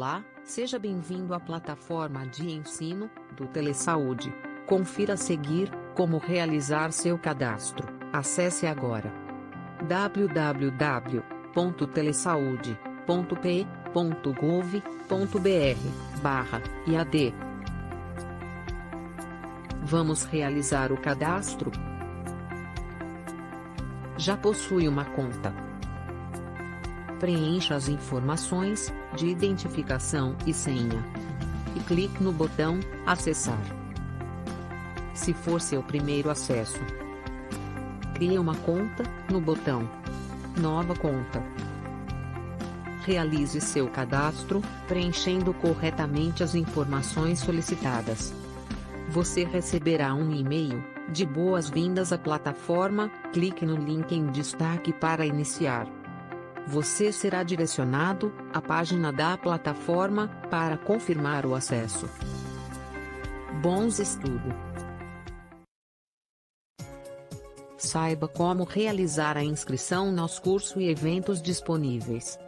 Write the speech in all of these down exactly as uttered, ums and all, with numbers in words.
Olá, seja bem-vindo à plataforma de ensino do Telesaúde. Confira a seguir como realizar seu cadastro. Acesse agora w w w ponto telesaude ponto p ponto gov ponto br barra I A D. Vamos realizar o cadastro? Já possui uma conta? Preencha as informações de identificação e senha e clique no botão Acessar. Se for seu primeiro acesso, crie uma conta no botão Nova Conta. Realize seu cadastro, preenchendo corretamente as informações solicitadas. Você receberá um e-mail de boas-vindas à plataforma. Clique no link em destaque para iniciar. Você será direcionado à página da plataforma para confirmar o acesso. Bons estudos! Saiba como realizar a inscrição nos cursos e eventos disponíveis.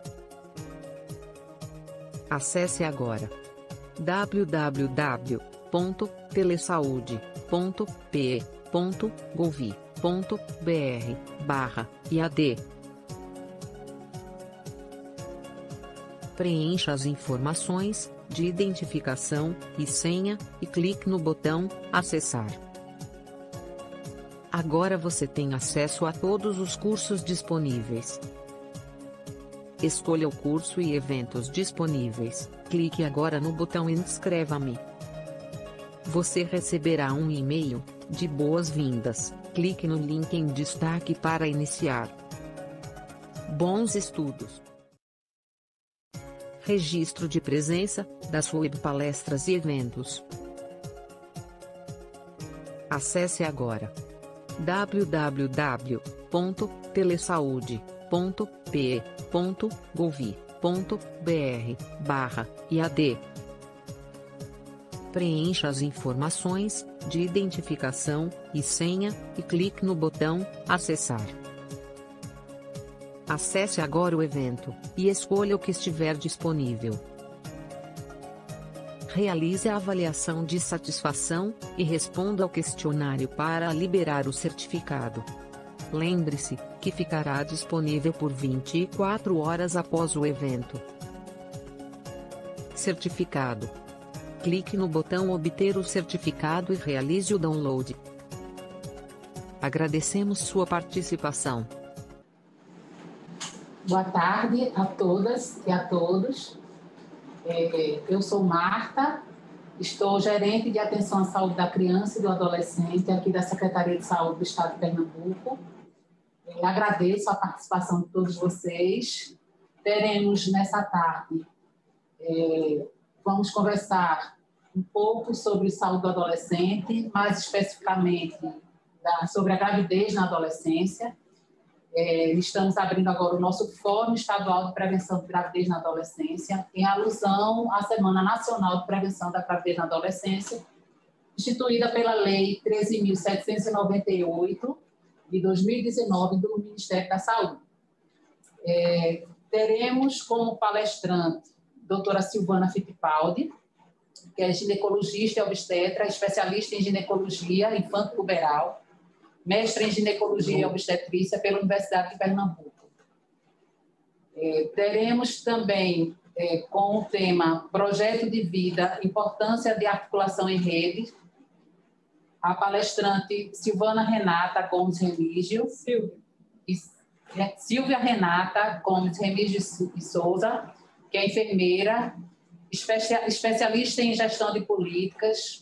Acesse agora w w w ponto telesaude ponto p ponto gov ponto br barra I A D. Preencha as informações de identificação e senha e clique no botão Acessar. Agora você tem acesso a todos os cursos disponíveis. Escolha o curso e eventos disponíveis. Clique agora no botão Inscreva-me. Você receberá um e-mail de boas-vindas. Clique no link em destaque para iniciar. Bons estudos! Registro de presença das web palestras e eventos. Acesse agora w w w ponto telesaude ponto p ponto gov ponto br barra I A D. Preencha as informações de identificação e senha e clique no botão Acessar. Acesse agora o evento e escolha o que estiver disponível. Realize a avaliação de satisfação e responda ao questionário para liberar o certificado. Lembre-se que ficará disponível por vinte e quatro horas após o evento. Certificado. Clique no botão Obter o certificado e realize o download. Agradecemos sua participação. Boa tarde a todas e a todos. É, eu sou Marta, estou gerente de atenção à saúde da criança e do adolescente aqui da Secretaria de Saúde do Estado de Pernambuco. É, agradeço a participação de todos vocês. Teremos nessa tarde, é, vamos conversar um pouco sobre saúde do adolescente, mais especificamente da, sobre a gravidez na adolescência. É, estamos abrindo agora o nosso Fórum Estadual de Prevenção de Gravidez na Adolescência, em alusão à Semana Nacional de Prevenção da Gravidez na Adolescência, instituída pela Lei treze mil setecentos e noventa e oito, de dois mil e dezenove, do Ministério da Saúde. É, teremos como palestrante a doutora Silvana Fittipaldi, que é ginecologista e obstetra, especialista em ginecologia infanto-puberal, mestre em ginecologia e obstetrícia pela Universidade de Pernambuco. É, teremos também, é, com o tema Projeto de Vida, Importância de Articulação em Rede, a palestrante Silvana Renata Gomes Remígio, Silvia, e, é, Silvia Renata Gomes Remígio e Souza, que é enfermeira, especia, especialista em gestão de políticas,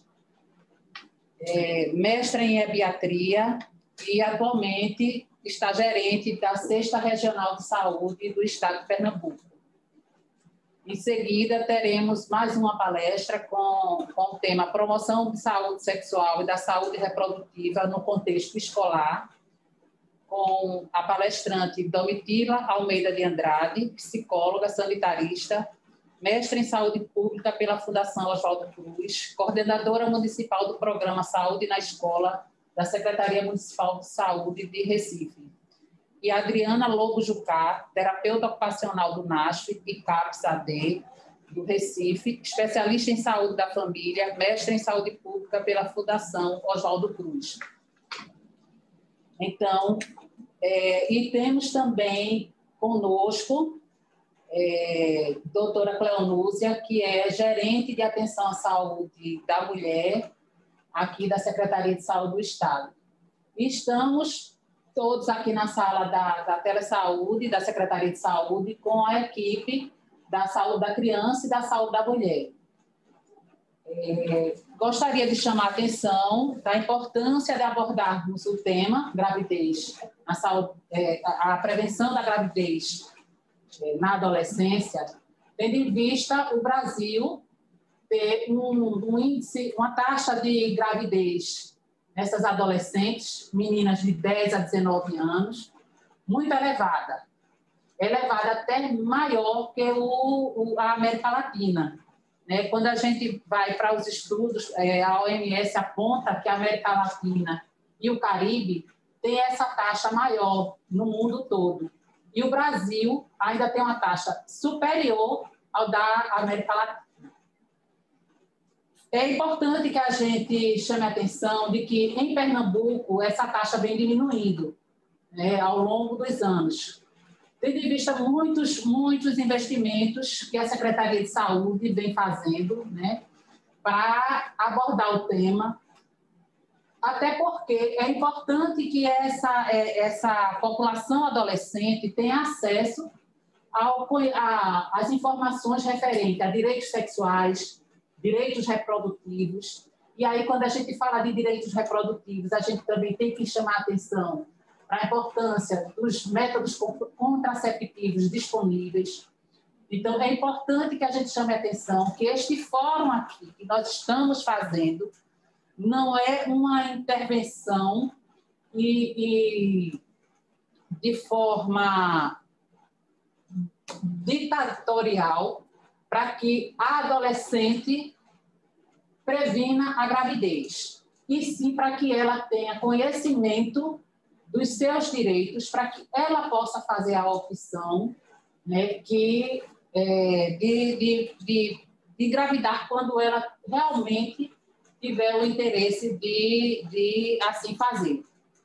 é, mestre em ebiatria, e atualmente está gerente da Sexta Regional de Saúde do Estado de Pernambuco. Em seguida, teremos mais uma palestra com, com o tema Promoção de Saúde Sexual e da Saúde Reprodutiva no Contexto Escolar, com a palestrante Domitila Almeida de Andrade, psicóloga sanitarista, mestre em Saúde Pública pela Fundação Oswaldo Cruz, coordenadora municipal do Programa Saúde na Escola da Secretaria Municipal de Saúde de Recife. E a Adriana Lobo Jucá, terapeuta ocupacional do NASF e CAPS A D, do Recife, especialista em saúde da família, mestre em saúde pública pela Fundação Oswaldo Cruz. Então, é, e temos também conosco é, doutora Cleonúzia, que é gerente de atenção à saúde da mulher aqui da Secretaria de Saúde do Estado. E estamos todos aqui na sala da, da Telesaúde, da Secretaria de Saúde, com a equipe da saúde da criança e da saúde da mulher. É, gostaria de chamar a atenção da importância de abordarmos o tema gravidez, a, saúde, é, a prevenção da gravidez é, na adolescência, tendo em vista o Brasil ter um, um índice, uma taxa de gravidez nessas adolescentes, meninas de dez a dezenove anos, muito elevada. Elevada até maior que o, o, a América Latina. Né? Quando a gente vai para os estudos, é, a O M S aponta que a América Latina e o Caribe têm essa taxa maior no mundo todo. E o Brasil ainda tem uma taxa superior ao da América Latina. É importante que a gente chame a atenção de que, em Pernambuco, essa taxa vem diminuindo, né, ao longo dos anos. Tendo em vista muitos, muitos investimentos que a Secretaria de Saúde vem fazendo, né, para abordar o tema, até porque é importante que essa, essa população adolescente tenha acesso ao, a, às informações referentes a direitos sexuais, direitos reprodutivos. E aí, quando a gente fala de direitos reprodutivos, a gente também tem que chamar a atenção para a importância dos métodos contraceptivos disponíveis. Então, é importante que a gente chame a atenção que este fórum aqui que nós estamos fazendo não é uma intervenção e, e de forma ditatorial para que a adolescente previna a gravidez, e sim para que ela tenha conhecimento dos seus direitos, para que ela possa fazer a opção, né, que, é, de, de, de, de engravidar quando ela realmente tiver o interesse de, de assim fazer.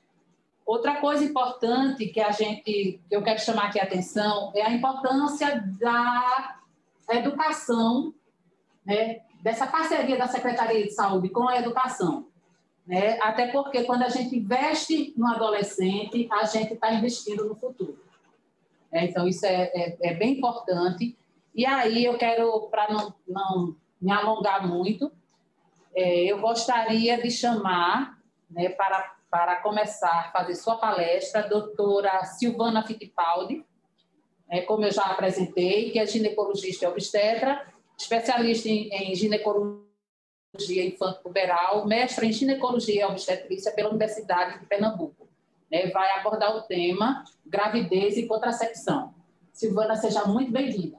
Outra coisa importante que, a gente, que eu quero chamar aqui a atenção é a importância da educação, né, dessa parceria da Secretaria de Saúde com a educação. Né? Até porque, quando a gente investe no adolescente, a gente está investindo no futuro. É, então, isso é, é, é bem importante. E aí, eu quero, para não, não me alongar muito, é, eu gostaria de chamar, né, para, para começar a fazer sua palestra, a doutora Silvana Fittipaldi, é, como eu já apresentei, que é ginecologista e obstetra, especialista em, em ginecologia infanto-puberal, mestre em ginecologia e obstetrícia pela Universidade de Pernambuco. Né, vai abordar o tema gravidez e contracepção. Silvana, seja muito bem-vinda.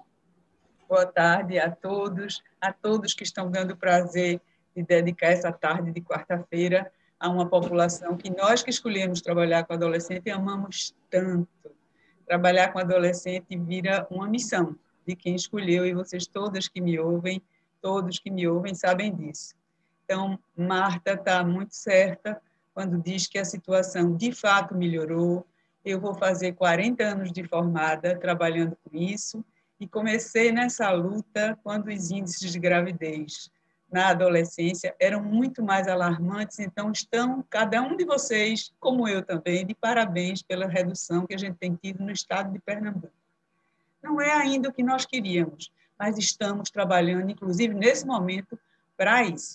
Boa tarde a todos, a todos que estão dando o prazer de dedicar essa tarde de quarta-feira a uma população que nós que escolhemos trabalhar com adolescente amamos tanto. Trabalhar com adolescente vira uma missão de quem escolheu, e vocês todas que me ouvem, todos que me ouvem sabem disso. Então, Marta está muito certa quando diz que a situação de fato melhorou. Eu vou fazer quarenta anos de formada trabalhando com isso, e comecei nessa luta quando os índices de gravidez na adolescência eram muito mais alarmantes. Então, estão, cada um de vocês, como eu também, de parabéns pela redução que a gente tem tido no estado de Pernambuco. Não é ainda o que nós queríamos, mas estamos trabalhando, inclusive, nesse momento, para isso.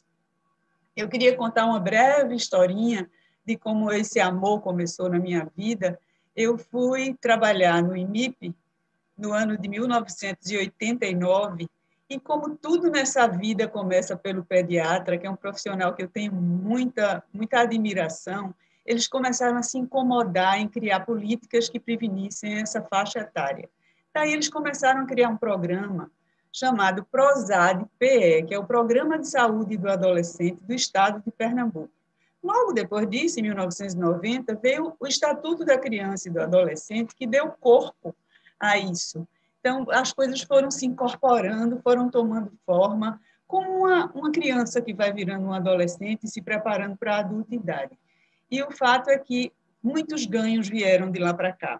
Eu queria contar uma breve historinha de como esse amor começou na minha vida. Eu fui trabalhar no I M I P no ano de mil novecentos e oitenta e nove, e como tudo nessa vida começa pelo pediatra, que é um profissional que eu tenho muita, muita admiração, eles começaram a se incomodar em criar políticas que prevenissem essa faixa etária. Daí eles começaram a criar um programa chamado PROSAD-P E, que é o Programa de Saúde do Adolescente do Estado de Pernambuco. Logo depois disso, em mil novecentos e noventa, veio o Estatuto da Criança e do Adolescente, que deu corpo a isso. Então, as coisas foram se incorporando, foram tomando forma, como uma, uma criança que vai virando um adolescente e se preparando para a adultidade. E o fato é que muitos ganhos vieram de lá para cá.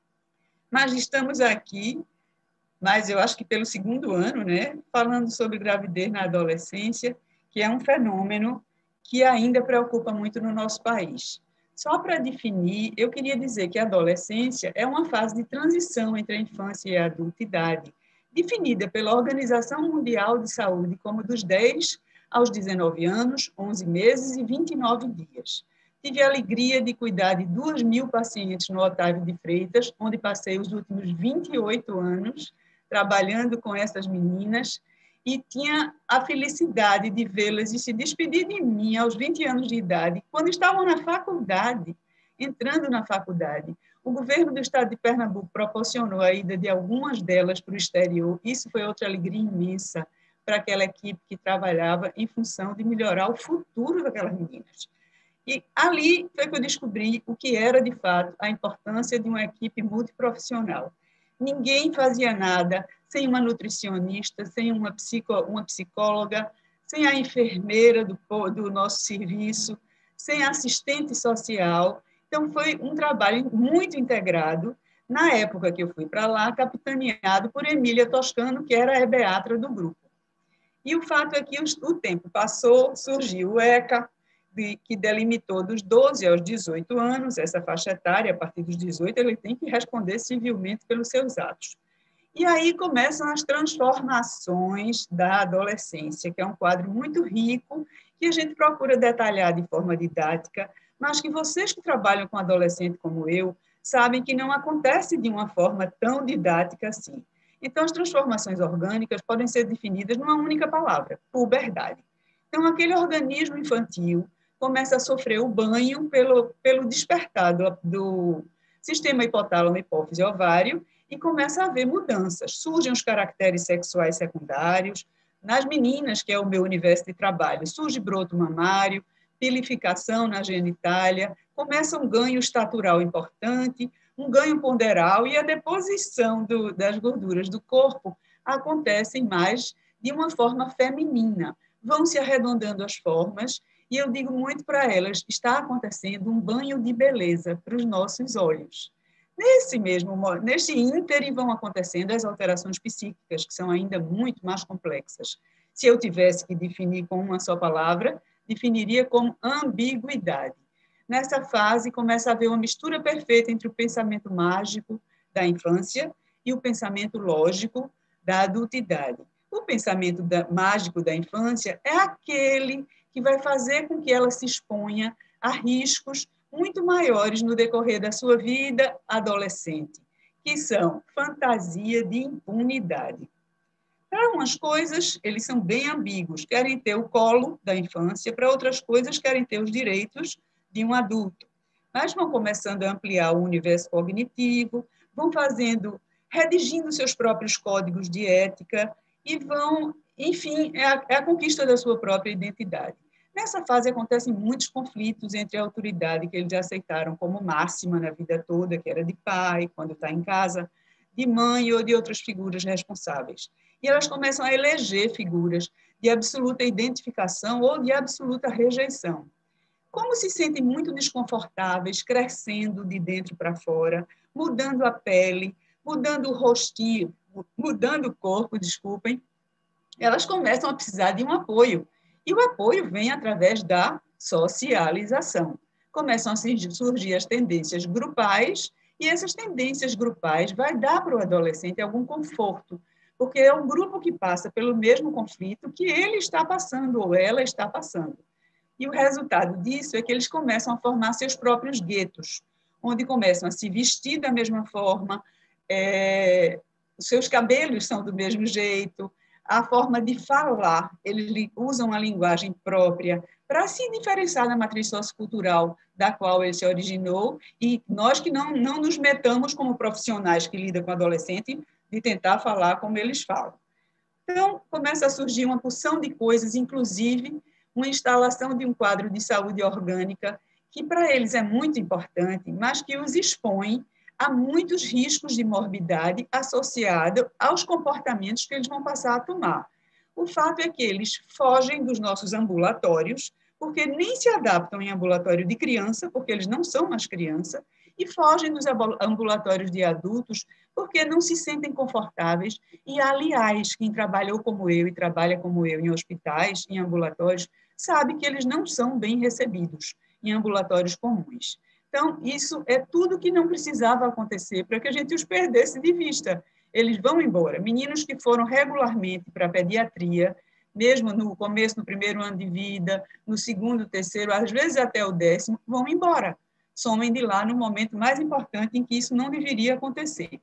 Mas estamos aqui, mas eu acho que pelo segundo ano, né, falando sobre gravidez na adolescência, que é um fenômeno que ainda preocupa muito no nosso país. Só para definir, eu queria dizer que a adolescência é uma fase de transição entre a infância e a adultidade, definida pela Organização Mundial de Saúde como dos dez aos dezenove anos, onze meses e vinte e nove dias. Tive a alegria de cuidar de duas mil pacientes no Otávio de Freitas, onde passei os últimos vinte e oito anos trabalhando com essas meninas, e tinha a felicidade de vê-las e se despedir de mim aos vinte anos de idade, quando estavam na faculdade, entrando na faculdade. O governo do estado de Pernambuco proporcionou a ida de algumas delas para o exterior. Isso foi outra alegria imensa para aquela equipe que trabalhava em função de melhorar o futuro daquelas meninas. E ali foi que eu descobri o que era, de fato, a importância de uma equipe multiprofissional. Ninguém fazia nada sem uma nutricionista, sem uma, psico, uma psicóloga, sem a enfermeira do, do nosso serviço, sem assistente social. Então, foi um trabalho muito integrado. Na época que eu fui para lá, capitaneado por Emília Toscano, que era a ebeatra do grupo. E o fato é que o tempo passou, surgiu o ECA, que delimitou dos doze aos dezoito anos, essa faixa etária, a partir dos dezoito, ele tem que responder civilmente pelos seus atos. E aí começam as transformações da adolescência, que é um quadro muito rico, que a gente procura detalhar de forma didática, mas que vocês que trabalham com adolescente como eu, sabem que não acontece de uma forma tão didática assim. Então, as transformações orgânicas podem ser definidas numa única palavra, puberdade. Então, aquele organismo infantil começa a sofrer o banho pelo, pelo despertar do, do sistema hipotálamo, hipófise e ovário, e começa a haver mudanças. Surgem os caracteres sexuais secundários. Nas meninas, que é o meu universo de trabalho, surge broto mamário, pilificação na genitália, começa um ganho estatural importante, um ganho ponderal, e a deposição do, das gorduras do corpo acontecem mais de uma forma feminina. Vão se arredondando as formas, e eu digo muito para elas, está acontecendo um banho de beleza para os nossos olhos. Nesse mesmo, neste ínterim vão acontecendo as alterações psíquicas, que são ainda muito mais complexas. Se eu tivesse que definir com uma só palavra, definiria como ambiguidade. Nessa fase, começa a haver uma mistura perfeita entre o pensamento mágico da infância e o pensamento lógico da adultidade. O pensamento da, mágico da infância é aquele que vai fazer com que ela se exponha a riscos muito maiores no decorrer da sua vida adolescente, que são fantasia de impunidade. Para umas coisas, eles são bem ambíguos, querem ter o colo da infância, para outras coisas, querem ter os direitos de um adulto. Mas vão começando a ampliar o universo cognitivo, vão fazendo, redigindo seus próprios códigos de ética e vão, enfim, é a, é a conquista da sua própria identidade. Nessa fase acontecem muitos conflitos entre a autoridade que eles aceitaram como máxima na vida toda, que era de pai, quando está em casa, de mãe ou de outras figuras responsáveis. E elas começam a eleger figuras de absoluta identificação ou de absoluta rejeição. Como se sentem muito desconfortáveis, crescendo de dentro para fora, mudando a pele, mudando o rostinho, mudando o corpo, desculpem, elas começam a precisar de um apoio. E o apoio vem através da socialização. Começam a surgir as tendências grupais, e essas tendências grupais vai dar para o adolescente algum conforto, porque é um grupo que passa pelo mesmo conflito que ele está passando ou ela está passando. E o resultado disso é que eles começam a formar seus próprios guetos, onde começam a se vestir da mesma forma, é, os seus cabelos são do mesmo jeito, a forma de falar, eles usam a linguagem própria para se diferenciar da matriz sociocultural da qual ele se originou, e nós que não, não nos metamos como profissionais que lidam com adolescente de tentar falar como eles falam. Então, começa a surgir uma porção de coisas, inclusive uma instalação de um quadro de saúde orgânica, que para eles é muito importante, mas que os expõe há muitos riscos de morbidade associados aos comportamentos que eles vão passar a tomar. O fato é que eles fogem dos nossos ambulatórios, porque nem se adaptam em ambulatório de criança, porque eles não são mais criança, e fogem dos ambulatórios de adultos, porque não se sentem confortáveis. E, aliás, quem trabalhou como eu e trabalha como eu em hospitais, em ambulatórios, sabe que eles não são bem recebidos em ambulatórios comuns. Então, isso é tudo que não precisava acontecer para que a gente os perdesse de vista. Eles vão embora. Meninos que foram regularmente para a pediatria, mesmo no começo, no primeiro ano de vida, no segundo, terceiro, às vezes até o décimo, vão embora. Somem de lá no momento mais importante em que isso não deveria acontecer.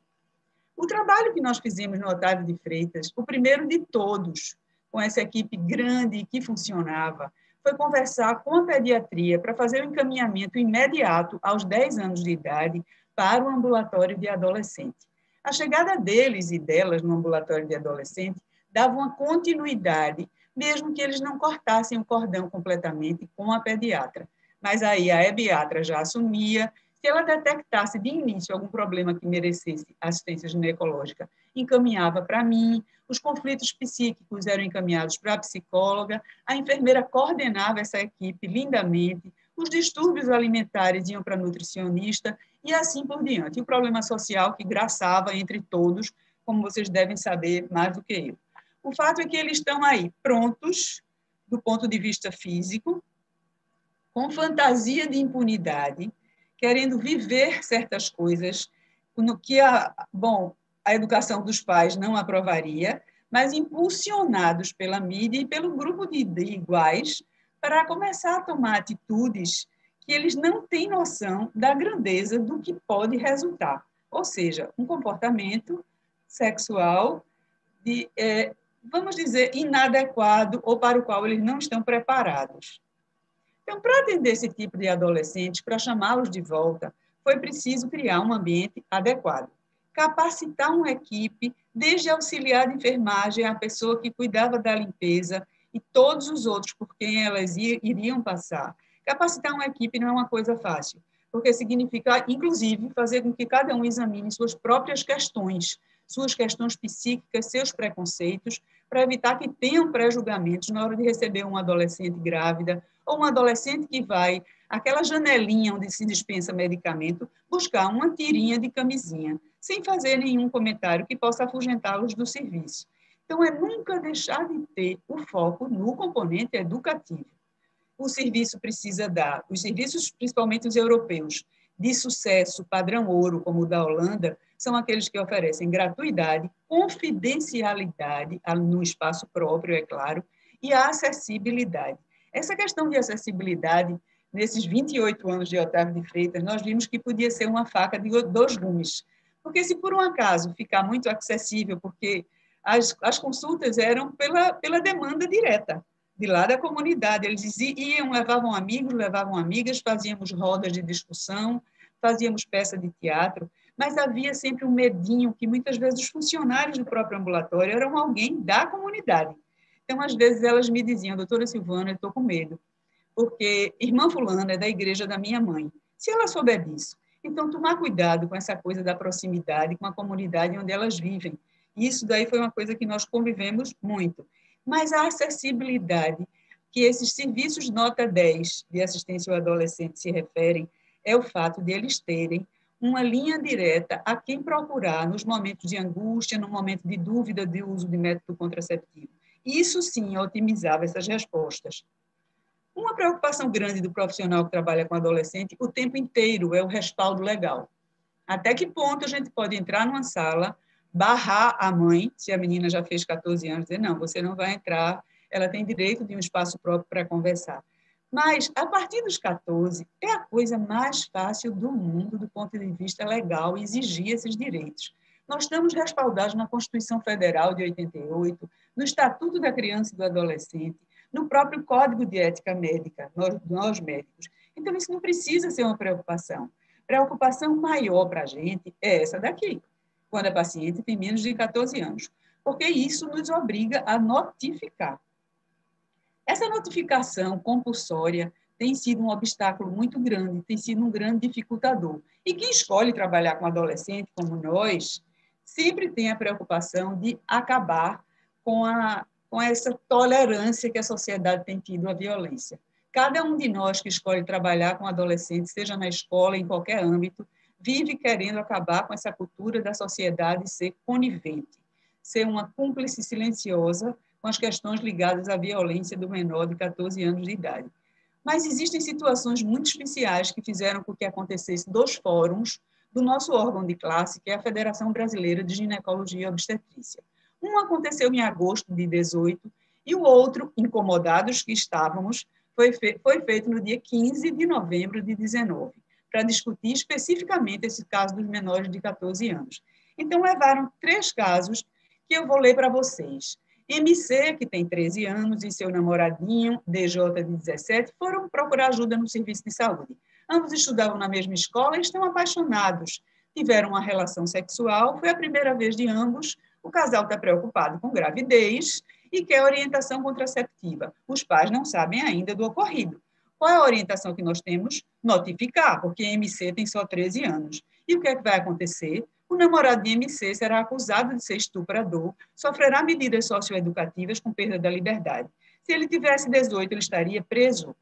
O trabalho que nós fizemos no Otávio de Freitas, o primeiro de todos, com essa equipe grande que funcionava, foi conversar com a pediatria para fazer o encaminhamento imediato, aos dez anos de idade, para o ambulatório de adolescente. A chegada deles e delas no ambulatório de adolescente dava uma continuidade, mesmo que eles não cortassem o cordão completamente com a pediatra. Mas aí a pediatra já assumia, se ela detectasse de início algum problema que merecesse assistência ginecológica, encaminhava para mim, os conflitos psíquicos eram encaminhados para a psicóloga, a enfermeira coordenava essa equipe lindamente, os distúrbios alimentares iam para a nutricionista e assim por diante. E o problema social que graçava entre todos, como vocês devem saber mais do que eu. O fato é que eles estão aí prontos, do ponto de vista físico, com fantasia de impunidade, querendo viver certas coisas no que a, bom, a educação dos pais não aprovaria, mas impulsionados pela mídia e pelo grupo de, de iguais para começar a tomar atitudes que eles não têm noção da grandeza do que pode resultar. Ou seja, um comportamento sexual de, é, vamos dizer, inadequado ou para o qual eles não estão preparados. Então, para atender esse tipo de adolescentes, para chamá-los de volta, foi preciso criar um ambiente adequado. Capacitar uma equipe, desde auxiliar de enfermagem, a pessoa que cuidava da limpeza e todos os outros por quem elas iriam passar. Capacitar uma equipe não é uma coisa fácil, porque significa, inclusive, fazer com que cada um examine suas próprias questões, suas questões psíquicas, seus preconceitos, para evitar que tenham pré-julgamentos na hora de receber uma adolescente grávida ou um adolescente que vai, aquela janelinha onde se dispensa medicamento, buscar uma tirinha de camisinha, sem fazer nenhum comentário que possa afugentá-los do serviço. Então, é nunca deixar de ter o foco no componente educativo. O serviço precisa dar, os serviços, principalmente os europeus, de sucesso, padrão ouro, como o da Holanda, são aqueles que oferecem gratuidade, confidencialidade no espaço próprio, é claro, e a acessibilidade. Essa questão de acessibilidade, nesses vinte e oito anos de Otávio de Freitas, nós vimos que podia ser uma faca de dois gumes. Porque se por um acaso ficar muito acessível, porque as, as consultas eram pela, pela demanda direta, de lá da comunidade, eles iam, levavam amigos, levavam amigas, fazíamos rodas de discussão, fazíamos peça de teatro, mas havia sempre um medinho que muitas vezes os funcionários do próprio ambulatório eram alguém da comunidade. Então, às vezes, elas me diziam, doutora Silvana, eu estou com medo, porque irmã fulana é da igreja da minha mãe. Se ela souber disso, então, tomar cuidado com essa coisa da proximidade, com a comunidade onde elas vivem. Isso daí foi uma coisa que nós convivemos muito. Mas a acessibilidade que esses serviços nota dez de assistência ao adolescente se referem é o fato de eles terem uma linha direta a quem procurar nos momentos de angústia, no momento de dúvida de uso de método contraceptivo. Isso, sim, otimizava essas respostas. Uma preocupação grande do profissional que trabalha com adolescente o tempo inteiro é o respaldo legal. Até que ponto a gente pode entrar numa sala, barrar a mãe, se a menina já fez catorze anos, dizer, não, você não vai entrar, ela tem direito de um espaço próprio para conversar. Mas, a partir dos catorze, é a coisa mais fácil do mundo, do ponto de vista legal, exigir esses direitos. Nós estamos respaldados na Constituição Federal de oitenta e oito, no Estatuto da Criança e do Adolescente, no próprio Código de Ética Médica, nós, nós médicos. Então, isso não precisa ser uma preocupação. Preocupação maior para a gente é essa daqui, quando a paciente tem menos de catorze anos, porque isso nos obriga a notificar. Essa notificação compulsória tem sido um obstáculo muito grande, tem sido um grande dificultador. E quem escolhe trabalhar com adolescente, como nós, sempre tem a preocupação de acabar com, a, com essa tolerância que a sociedade tem tido à violência. Cada um de nós que escolhe trabalhar com adolescentes, seja na escola, em qualquer âmbito, vive querendo acabar com essa cultura da sociedade ser conivente, ser uma cúmplice silenciosa com as questões ligadas à violência do menor de catorze anos de idade. Mas existem situações muito especiais que fizeram com que acontecesse dois fóruns do nosso órgão de classe, que é a Federação Brasileira de Ginecologia e Obstetrícia. Um aconteceu em agosto de dezoito e o outro, incomodados que estávamos, foi, fe- foi feito no dia quinze de novembro de dezenove, para discutir especificamente esse caso dos menores de catorze anos. Então, levaram três casos que eu vou ler para vocês. M C, que tem treze anos, e seu namoradinho, D J, de dezessete, foram procurar ajuda no serviço de saúde. Ambos estudavam na mesma escola e estão apaixonados. Tiveram uma relação sexual, foi a primeira vez de ambos. O casal está preocupado com gravidez e quer orientação contraceptiva. Os pais não sabem ainda do ocorrido. Qual é a orientação que nós temos? Notificar, porque M C tem só treze anos. E o que é que vai acontecer? O namorado de M C será acusado de ser estuprador, sofrerá medidas socioeducativas com perda da liberdade. Se ele tivesse dezoito, ele estaria preso.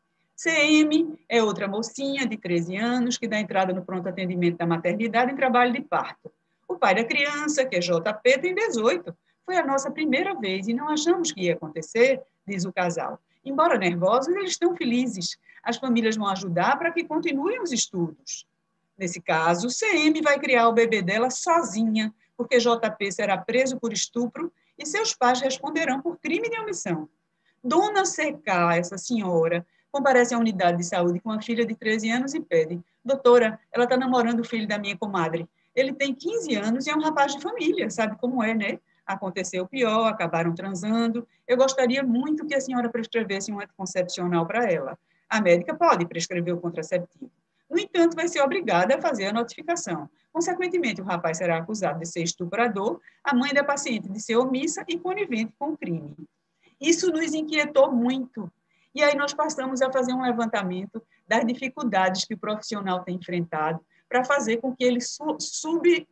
C M é outra mocinha de treze anos que dá entrada no pronto atendimento da maternidade em trabalho de parto. O pai da criança, que é J P, tem dezoito. Foi a nossa primeira vez e não achamos que ia acontecer, diz o casal. Embora nervosos, eles estão felizes. As famílias vão ajudar para que continuem os estudos. Nesse caso, C M vai criar o bebê dela sozinha, porque J P será preso por estupro e seus pais responderão por crime de omissão. Dona C K, essa senhora, comparece à unidade de saúde com uma filha de treze anos e pede: doutora, ela está namorando o filho da minha comadre. Ele tem quinze anos e é um rapaz de família, sabe como é, né? Aconteceu o pior, acabaram transando. Eu gostaria muito que a senhora prescrevesse um anticoncepcional para ela. A médica pode prescrever o contraceptivo. No entanto, vai ser obrigada a fazer a notificação. Consequentemente, o rapaz será acusado de ser estuprador, a mãe da paciente de ser omissa e conivente com o crime. Isso nos inquietou muito. E aí nós passamos a fazer um levantamento das dificuldades que o profissional tem enfrentado para fazer com que ele sub,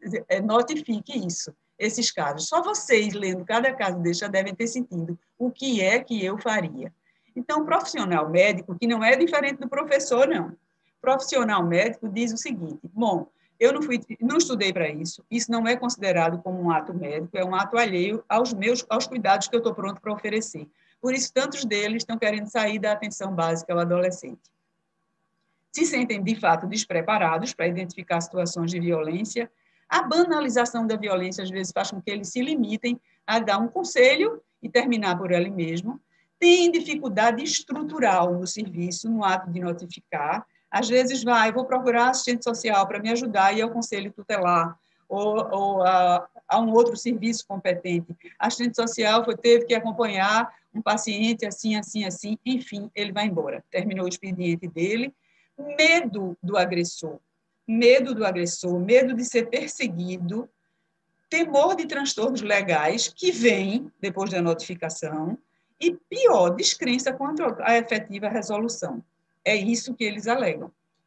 notifique isso, esses casos. Só vocês, lendo cada caso desse, já devem ter sentido o que é que eu faria. Então, o profissional médico, que não é diferente do professor, não. O profissional médico diz o seguinte: bom, eu não, fui, não estudei para isso, isso não é considerado como um ato médico, é um ato alheio aos meus aos cuidados que eu estou pronto para oferecer. Por isso, tantos deles estão querendo sair da atenção básica ao adolescente. Se sentem, de fato, despreparados para identificar situações de violência. A banalização da violência, às vezes, faz com que eles se limitem a dar um conselho e terminar por ele mesmo. Tem dificuldade estrutural no serviço, no ato de notificar. Às vezes, vai, vou procurar assistente social para me ajudar e ao conselho tutelar, ou, ou a, a um outro serviço competente. A assistente social foi, teve que acompanhar um paciente assim, assim, assim, enfim, ele vai embora. Terminou o expediente dele. Medo do agressor, medo do agressor, medo de ser perseguido, temor de transtornos legais que vem depois da notificação e, pior, descrença quanto à efetiva resolução. É isso que eles alegam.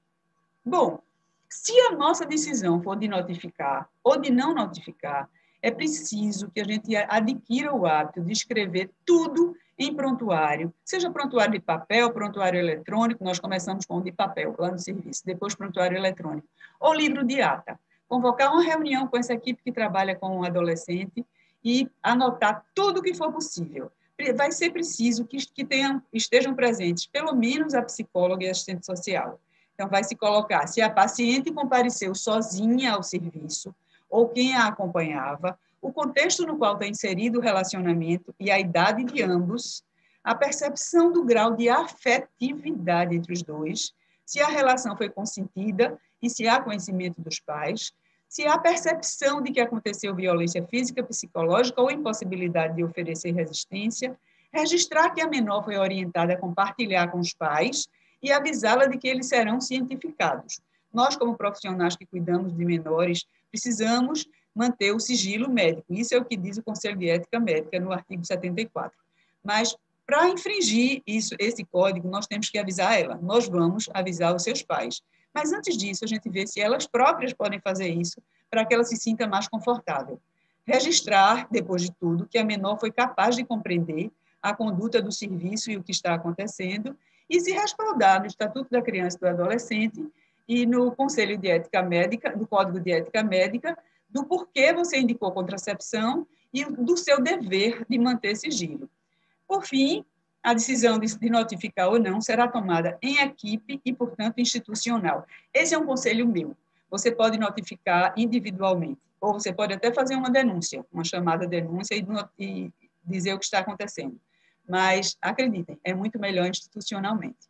Bom, se a nossa decisão for de notificar ou de não notificar, é preciso que a gente adquira o hábito de escrever tudo em prontuário, seja prontuário de papel, prontuário eletrônico, nós começamos com o de papel, lá no serviço, depois prontuário eletrônico, ou livro de ata. Convocar uma reunião com essa equipe que trabalha com o adolescente e anotar tudo o que for possível. Vai ser preciso que, que tenham, estejam presentes pelo menos a psicóloga e a assistente social. Então, vai se colocar se a paciente compareceu sozinha ao serviço ou quem a acompanhava, o contexto no qual está inserido o relacionamento e a idade de ambos, a percepção do grau de afetividade entre os dois, se a relação foi consentida e se há conhecimento dos pais, se há percepção de que aconteceu violência física, psicológica ou impossibilidade de oferecer resistência, registrar que a menor foi orientada a compartilhar com os pais e avisá-la de que eles serão cientificados. Nós, como profissionais que cuidamos de menores, precisamos manter o sigilo médico. Isso é o que diz o Conselho de Ética Médica no artigo setenta e quatro. Mas Para infringir isso, esse código, nós temos que avisar ela, nós vamos avisar os seus pais. Mas, antes disso, a gente vê se elas próprias podem fazer isso para que ela se sinta mais confortável. Registrar, depois de tudo, que a menor foi capaz de compreender a conduta do serviço e o que está acontecendo e se respaldar no Estatuto da Criança e do Adolescente e no Conselho de Ética Médica, do Código de Ética Médica, do porquê você indicou contracepção e do seu dever de manter sigilo. Por fim, a decisão de notificar ou não será tomada em equipe e, portanto, institucional. Esse é um conselho meu. Você pode notificar individualmente, ou você pode até fazer uma denúncia, uma chamada denúncia e, e dizer o que está acontecendo. Mas, acreditem, é muito melhor institucionalmente.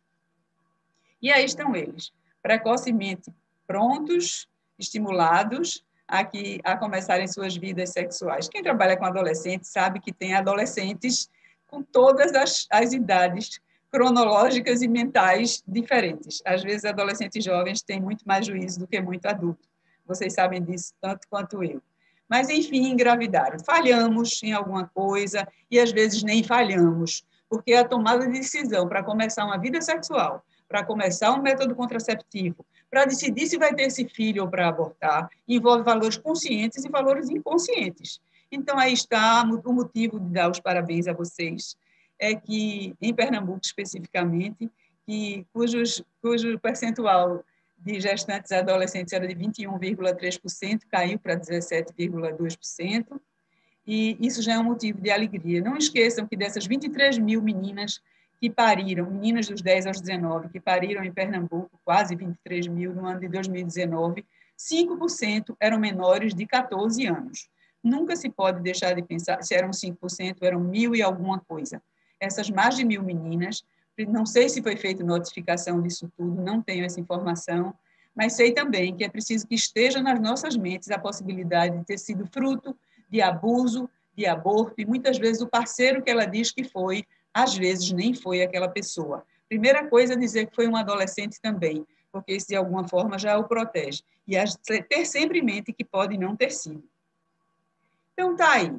E aí estão eles, precocemente prontos, estimulados a, que, a começarem suas vidas sexuais. Quem trabalha com adolescentes sabe que tem adolescentes com todas as, as idades cronológicas e mentais diferentes. Às vezes, adolescentes jovens têm muito mais juízo do que muito adulto. Vocês sabem disso tanto quanto eu. Mas, enfim, engravidaram. Falhamos em alguma coisa e, às vezes, nem falhamos, porque a tomada de decisão para começar uma vida sexual, para começar um método contraceptivo, para decidir se vai ter esse filho ou para abortar, envolve valores conscientes e valores inconscientes. Então, aí está o motivo de dar os parabéns a vocês, é que, em Pernambuco especificamente, que, cujos, cujo percentual de gestantes adolescentes era de vinte e um vírgula três por cento, caiu para dezessete vírgula dois por cento, e isso já é um motivo de alegria. Não esqueçam que dessas vinte e três mil meninas que pariram, meninas dos dez aos dezenove, que pariram em Pernambuco, quase vinte e três mil no ano de dois mil e dezenove, cinco por cento eram menores de catorze anos. Nunca se pode deixar de pensar se eram cinco por cento, eram mil e alguma coisa. Essas mais de mil meninas, não sei se foi feita notificação disso tudo, não tenho essa informação, mas sei também que é preciso que esteja nas nossas mentes a possibilidade de ter sido fruto de abuso, de aborto, e muitas vezes o parceiro que ela diz que foi, às vezes nem foi aquela pessoa. Primeira coisa é dizer que foi um adolescente também, porque isso de alguma forma já o protege. E ter sempre em mente que pode não ter sido. Então, está aí.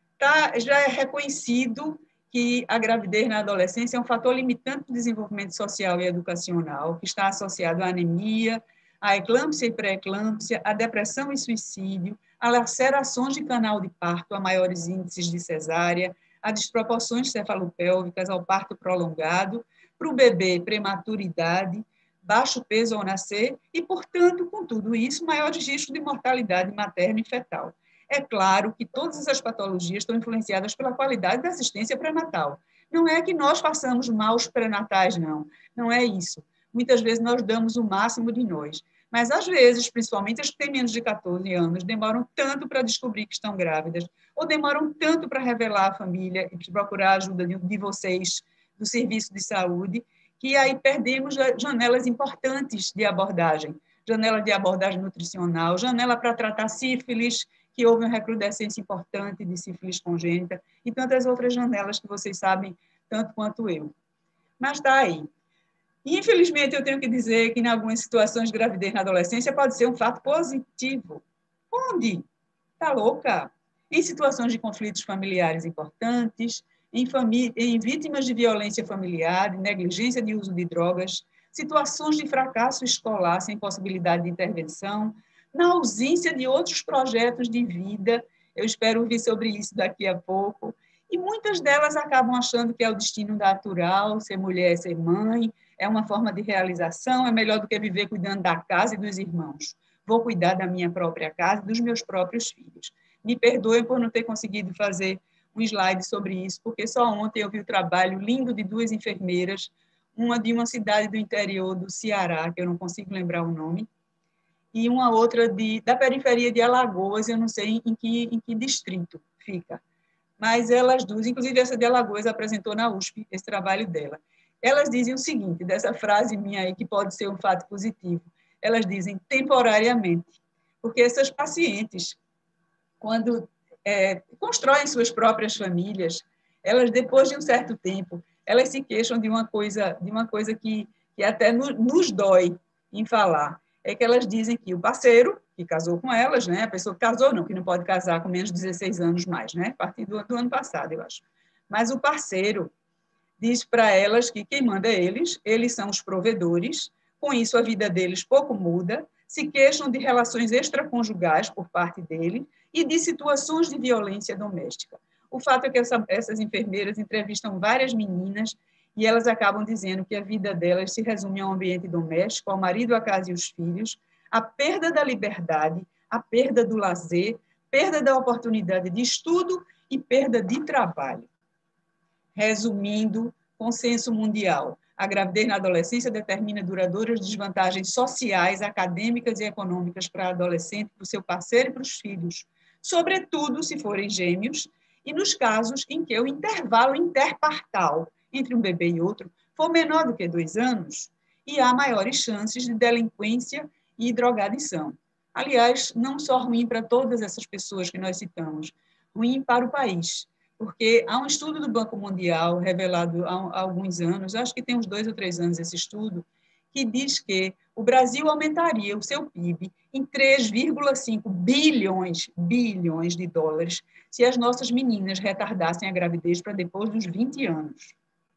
Tá, já é reconhecido que a gravidez na adolescência é um fator limitante do desenvolvimento social e educacional, que está associado à anemia, à eclâmpsia e pré-eclâmpsia, à depressão e suicídio, a lacerações de canal de parto, a maiores índices de cesárea, a desproporções cefalopélvicas, ao parto prolongado, para o bebê, prematuridade, baixo peso ao nascer e, portanto, com tudo isso, maiores riscos de mortalidade materna e fetal. É claro que todas essas patologias estão influenciadas pela qualidade da assistência pré-natal. Não é que nós façamos maus pré-natais, não. Não é isso. Muitas vezes nós damos o máximo de nós. Mas, às vezes, principalmente as que têm menos de catorze anos, demoram tanto para descobrir que estão grávidas, ou demoram tanto para revelar à família e procurar a ajuda de, de vocês, do serviço de saúde, que aí perdemos janelas importantes de abordagem. Janela de abordagem nutricional, janela para tratar sífilis, que houve uma recrudescência importante de sífilis congênita, e tantas outras janelas que vocês sabem tanto quanto eu. Mas está aí. Infelizmente, eu tenho que dizer que, em algumas situações de gravidez na adolescência, pode ser um fato positivo. Onde? Está louca? Em situações de conflitos familiares importantes, em, em vítimas de violência familiar, de negligência de uso de drogas, situações de fracasso escolar sem possibilidade de intervenção, na ausência de outros projetos de vida, eu espero ouvir sobre isso daqui a pouco, e muitas delas acabam achando que é o destino natural, ser mulher, ser mãe, é uma forma de realização, é melhor do que viver cuidando da casa e dos irmãos. Vou cuidar da minha própria casa e dos meus próprios filhos. Me perdoem por não ter conseguido fazer um slide sobre isso, porque só ontem eu vi o trabalho lindo de duas enfermeiras, uma de uma cidade do interior do Ceará, que eu não consigo lembrar o nome, e uma outra de, da periferia de Alagoas, eu não sei em que, em que distrito fica. Mas elas duas, inclusive essa de Alagoas apresentou na U S P esse trabalho dela. Elas dizem o seguinte, dessa frase minha aí, que pode ser um fato positivo, elas dizem temporariamente, porque essas pacientes, quando é, constroem suas próprias famílias, elas, depois de um certo tempo, elas se queixam de uma coisa, de uma coisa que, que até no, nos dói em falar, é que elas dizem que o parceiro, que casou com elas, né, a pessoa que casou não, que não pode casar com menos de dezesseis anos mais, né, a partir do, do ano passado, eu acho. Mas o parceiro, diz para elas que quem manda é eles, eles são os provedores, com isso a vida deles pouco muda, se queixam de relações extraconjugais por parte dele e de situações de violência doméstica. O fato é que essa, essas enfermeiras entrevistam várias meninas e elas acabam dizendo que a vida delas se resume ao ambiente doméstico, ao marido, a casa e os filhos, a perda da liberdade, a perda do lazer, perda da oportunidade de estudo e perda de trabalho. Resumindo, consenso mundial. A gravidez na adolescência determina duradouras desvantagens sociais, acadêmicas e econômicas para a adolescente, para o seu parceiro e para os filhos, sobretudo se forem gêmeos, e nos casos em que o intervalo interpartal entre um bebê e outro for menor do que dois anos, e há maiores chances de delinquência e drogadição. Aliás, não só ruim para todas essas pessoas que nós citamos, ruim para o país, porque há um estudo do Banco Mundial, revelado há alguns anos, acho que tem uns dois ou três anos esse estudo, que diz que o Brasil aumentaria o seu P I B em três vírgula cinco bilhões, bilhões de dólares se as nossas meninas retardassem a gravidez para depois dos vinte anos.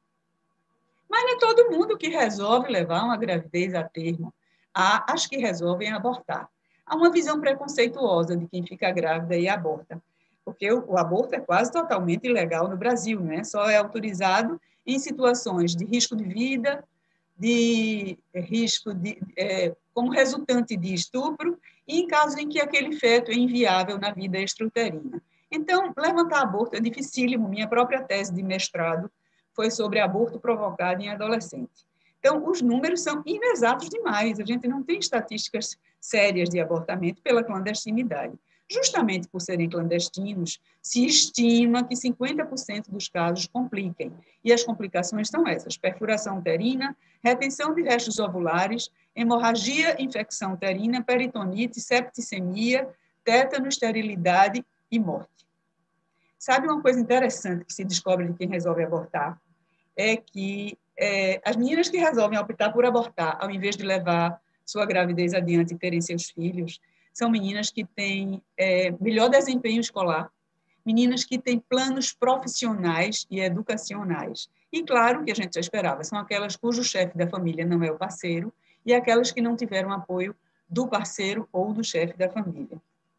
Mas não é todo mundo que resolve levar uma gravidez a termo. Há as que resolvem abortar. Há uma visão preconceituosa de quem fica grávida e aborta, porque o, o aborto é quase totalmente ilegal no Brasil, né? Só é autorizado em situações de risco de vida, de risco de, é, como resultante de estupro, e em casos em que aquele feto é inviável na vida extrauterina. Então, levantar aborto é dificílimo. Minha própria tese de mestrado foi sobre aborto provocado em adolescente. Então, os números são inexatos demais. A gente não tem estatísticas sérias de abortamento pela clandestinidade. Justamente por serem clandestinos, se estima que cinquenta por cento dos casos compliquem. E as complicações são essas: perfuração uterina, retenção de restos ovulares, hemorragia, infecção uterina, peritonite, septicemia, tétano, esterilidade e morte. Sabe uma coisa interessante que se descobre de quem resolve abortar? É que é, as meninas que resolvem optar por abortar, ao invés de levar sua gravidez adiante e terem seus filhos, são meninas que têm é, melhor desempenho escolar, meninas que têm planos profissionais e educacionais. E, claro, que a gente já esperava, são aquelas cujo chefe da família não é o parceiro e aquelas que não tiveram apoio do parceiro ou do chefe da família.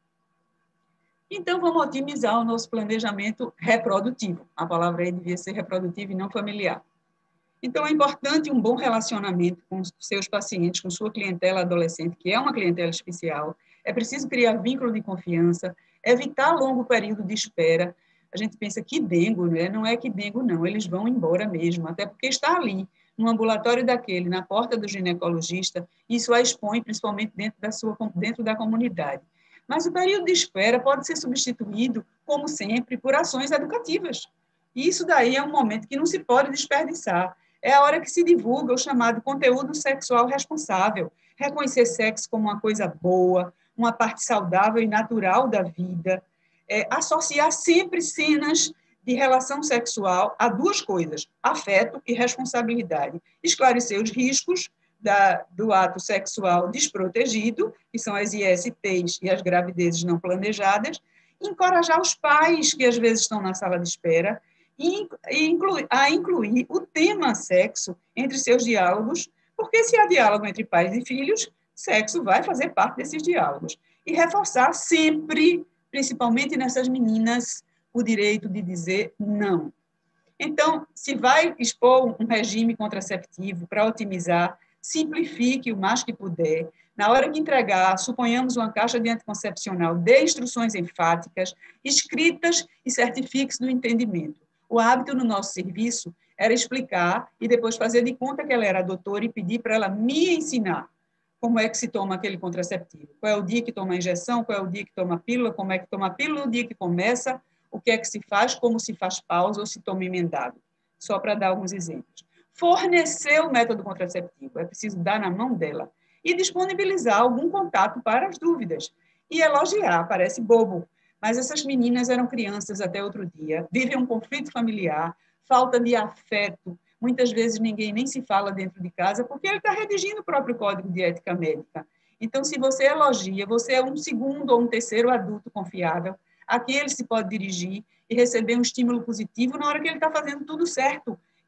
Então, vamos otimizar o nosso planejamento reprodutivo. A palavra aí devia ser reprodutivo e não familiar. Então, é importante um bom relacionamento com seus pacientes, com sua clientela adolescente, que é uma clientela especial. É preciso criar vínculo de confiança, evitar longo período de espera. A gente pensa que dengo, né? Não é que dengo, não. Eles vão embora mesmo, até porque está ali, no ambulatório daquele, na porta do ginecologista, isso a expõe, principalmente dentro da, sua, dentro da comunidade. Mas o período de espera pode ser substituído, como sempre, por ações educativas. E isso daí é um momento que não se pode desperdiçar. É a hora que se divulga o chamado conteúdo sexual responsável, reconhecer sexo como uma coisa boa, uma parte saudável e natural da vida, é, associar sempre cenas de relação sexual a duas coisas, afeto e responsabilidade, esclarecer os riscos da, do ato sexual desprotegido, que são as I S Ts e as gravidezes não planejadas, encorajar os pais que às vezes estão na sala de espera e incluir, a incluir o tema sexo entre seus diálogos, porque se há diálogo entre pais e filhos, sexo vai fazer parte desses diálogos. E reforçar sempre, principalmente nessas meninas, o direito de dizer não. Então, se vai expor um regime contraceptivo para otimizar, simplifique o mais que puder. Na hora de entregar, suponhamos uma caixa de anticoncepcional, dê instruções enfáticas, escritas e certifique-se do entendimento. O hábito no nosso serviço era explicar e depois fazer de conta que ela era a doutora e pedir para ela me ensinar como é que se toma aquele contraceptivo. Qual é o dia que toma a injeção, qual é o dia que toma a pílula, como é que toma a pílula, o dia que começa, o que é que se faz, como se faz pausa ou se toma emendado. Só para dar alguns exemplos. Fornecer o método contraceptivo, é preciso dar na mão dela. E disponibilizar algum contato para as dúvidas. E elogiar, parece bobo, mas essas meninas eram crianças até outro dia, vivem um conflito familiar, falta de afeto, muitas vezes ninguém nem se fala dentro de casa, porque ele está redigindo o próprio Código de Ética Médica. Então, se você elogia, você é um segundo ou um terceiro adulto confiável, a quem ele se pode dirigir e receber um estímulo positivo na hora que ele está fazendo tudo certo,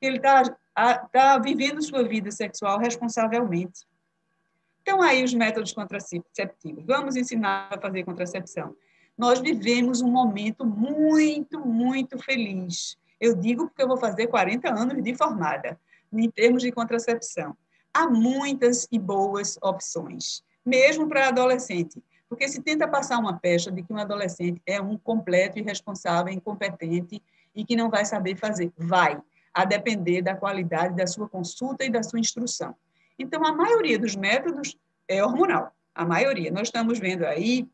que ele está tá vivendo sua vida sexual responsavelmente. Então, aí os métodos contraceptivos. Vamos ensinar a fazer contracepção. Nós vivemos um momento muito, muito feliz. Eu digo porque eu vou fazer quarenta anos de formada, em termos de contracepção. Há muitas e boas opções, mesmo para adolescente, porque se tenta passar uma pecha de que um adolescente é um completo irresponsável, incompetente e que não vai saber fazer. Vai, a depender da qualidade da sua consulta e da sua instrução. Então, a maioria dos métodos é hormonal, a maioria. Nós estamos vendo aí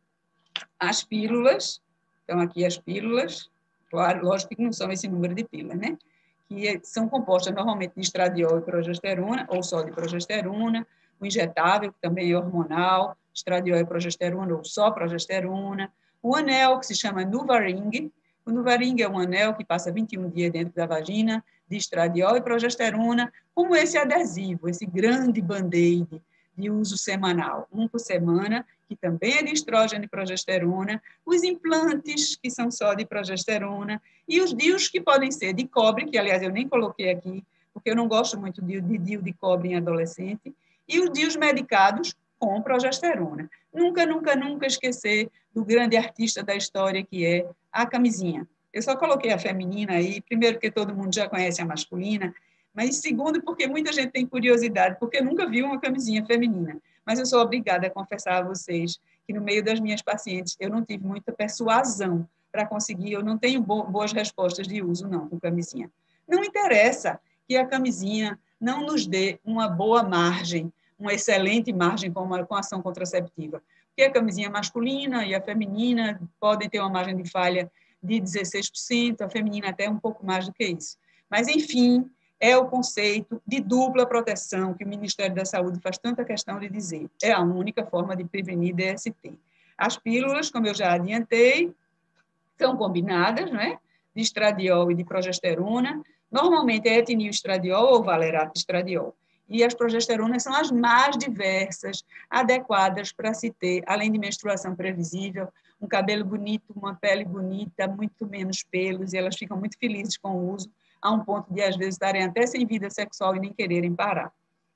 as pílulas, então aqui as pílulas, claro, lógico que não são esse número de pílulas, né? Que são compostas normalmente de estradiol e progesterona, ou só de progesterona, o injetável, que também é hormonal, estradiol e progesterona, ou só progesterona, o anel, que se chama Nuvaring. O Nuvaring é um anel que passa vinte e um dias dentro da vagina, de estradiol e progesterona, como esse adesivo, esse grande band-aid de uso semanal, um por semana, que também é de estrógeno e progesterona, os implantes, que são só de progesterona, e os D I Us, que podem ser de cobre, que, aliás, eu nem coloquei aqui, porque eu não gosto muito de, de D I U de cobre em adolescente, e os D I Us medicados com progesterona. Nunca, nunca, nunca esquecer do grande artista da história, que é a camisinha. Eu só coloquei a feminina aí, primeiro porque todo mundo já conhece a masculina, mas segundo porque muita gente tem curiosidade, porque nunca viu uma camisinha feminina. Mas eu sou obrigada a confessar a vocês que no meio das minhas pacientes eu não tive muita persuasão para conseguir, eu não tenho boas respostas de uso não com camisinha. Não interessa que a camisinha não nos dê uma boa margem, uma excelente margem com, uma, com ação contraceptiva, porque a camisinha masculina e a feminina podem ter uma margem de falha de dezesseis por cento, a feminina até um pouco mais do que isso. Mas, enfim, é o conceito de dupla proteção que o Ministério da Saúde faz tanta questão de dizer. É a única forma de prevenir D S T. As pílulas, como eu já adiantei, são combinadas, né? De estradiol e de progesterona. Normalmente é etinilestradiol ou valerato estradiol. E as progesteronas são as mais diversas, adequadas para se ter, além de menstruação previsível, um cabelo bonito, uma pele bonita, muito menos pelos, e elas ficam muito felizes com o uso, a um ponto de, às vezes, estarem até sem vida sexual e nem quererem parar.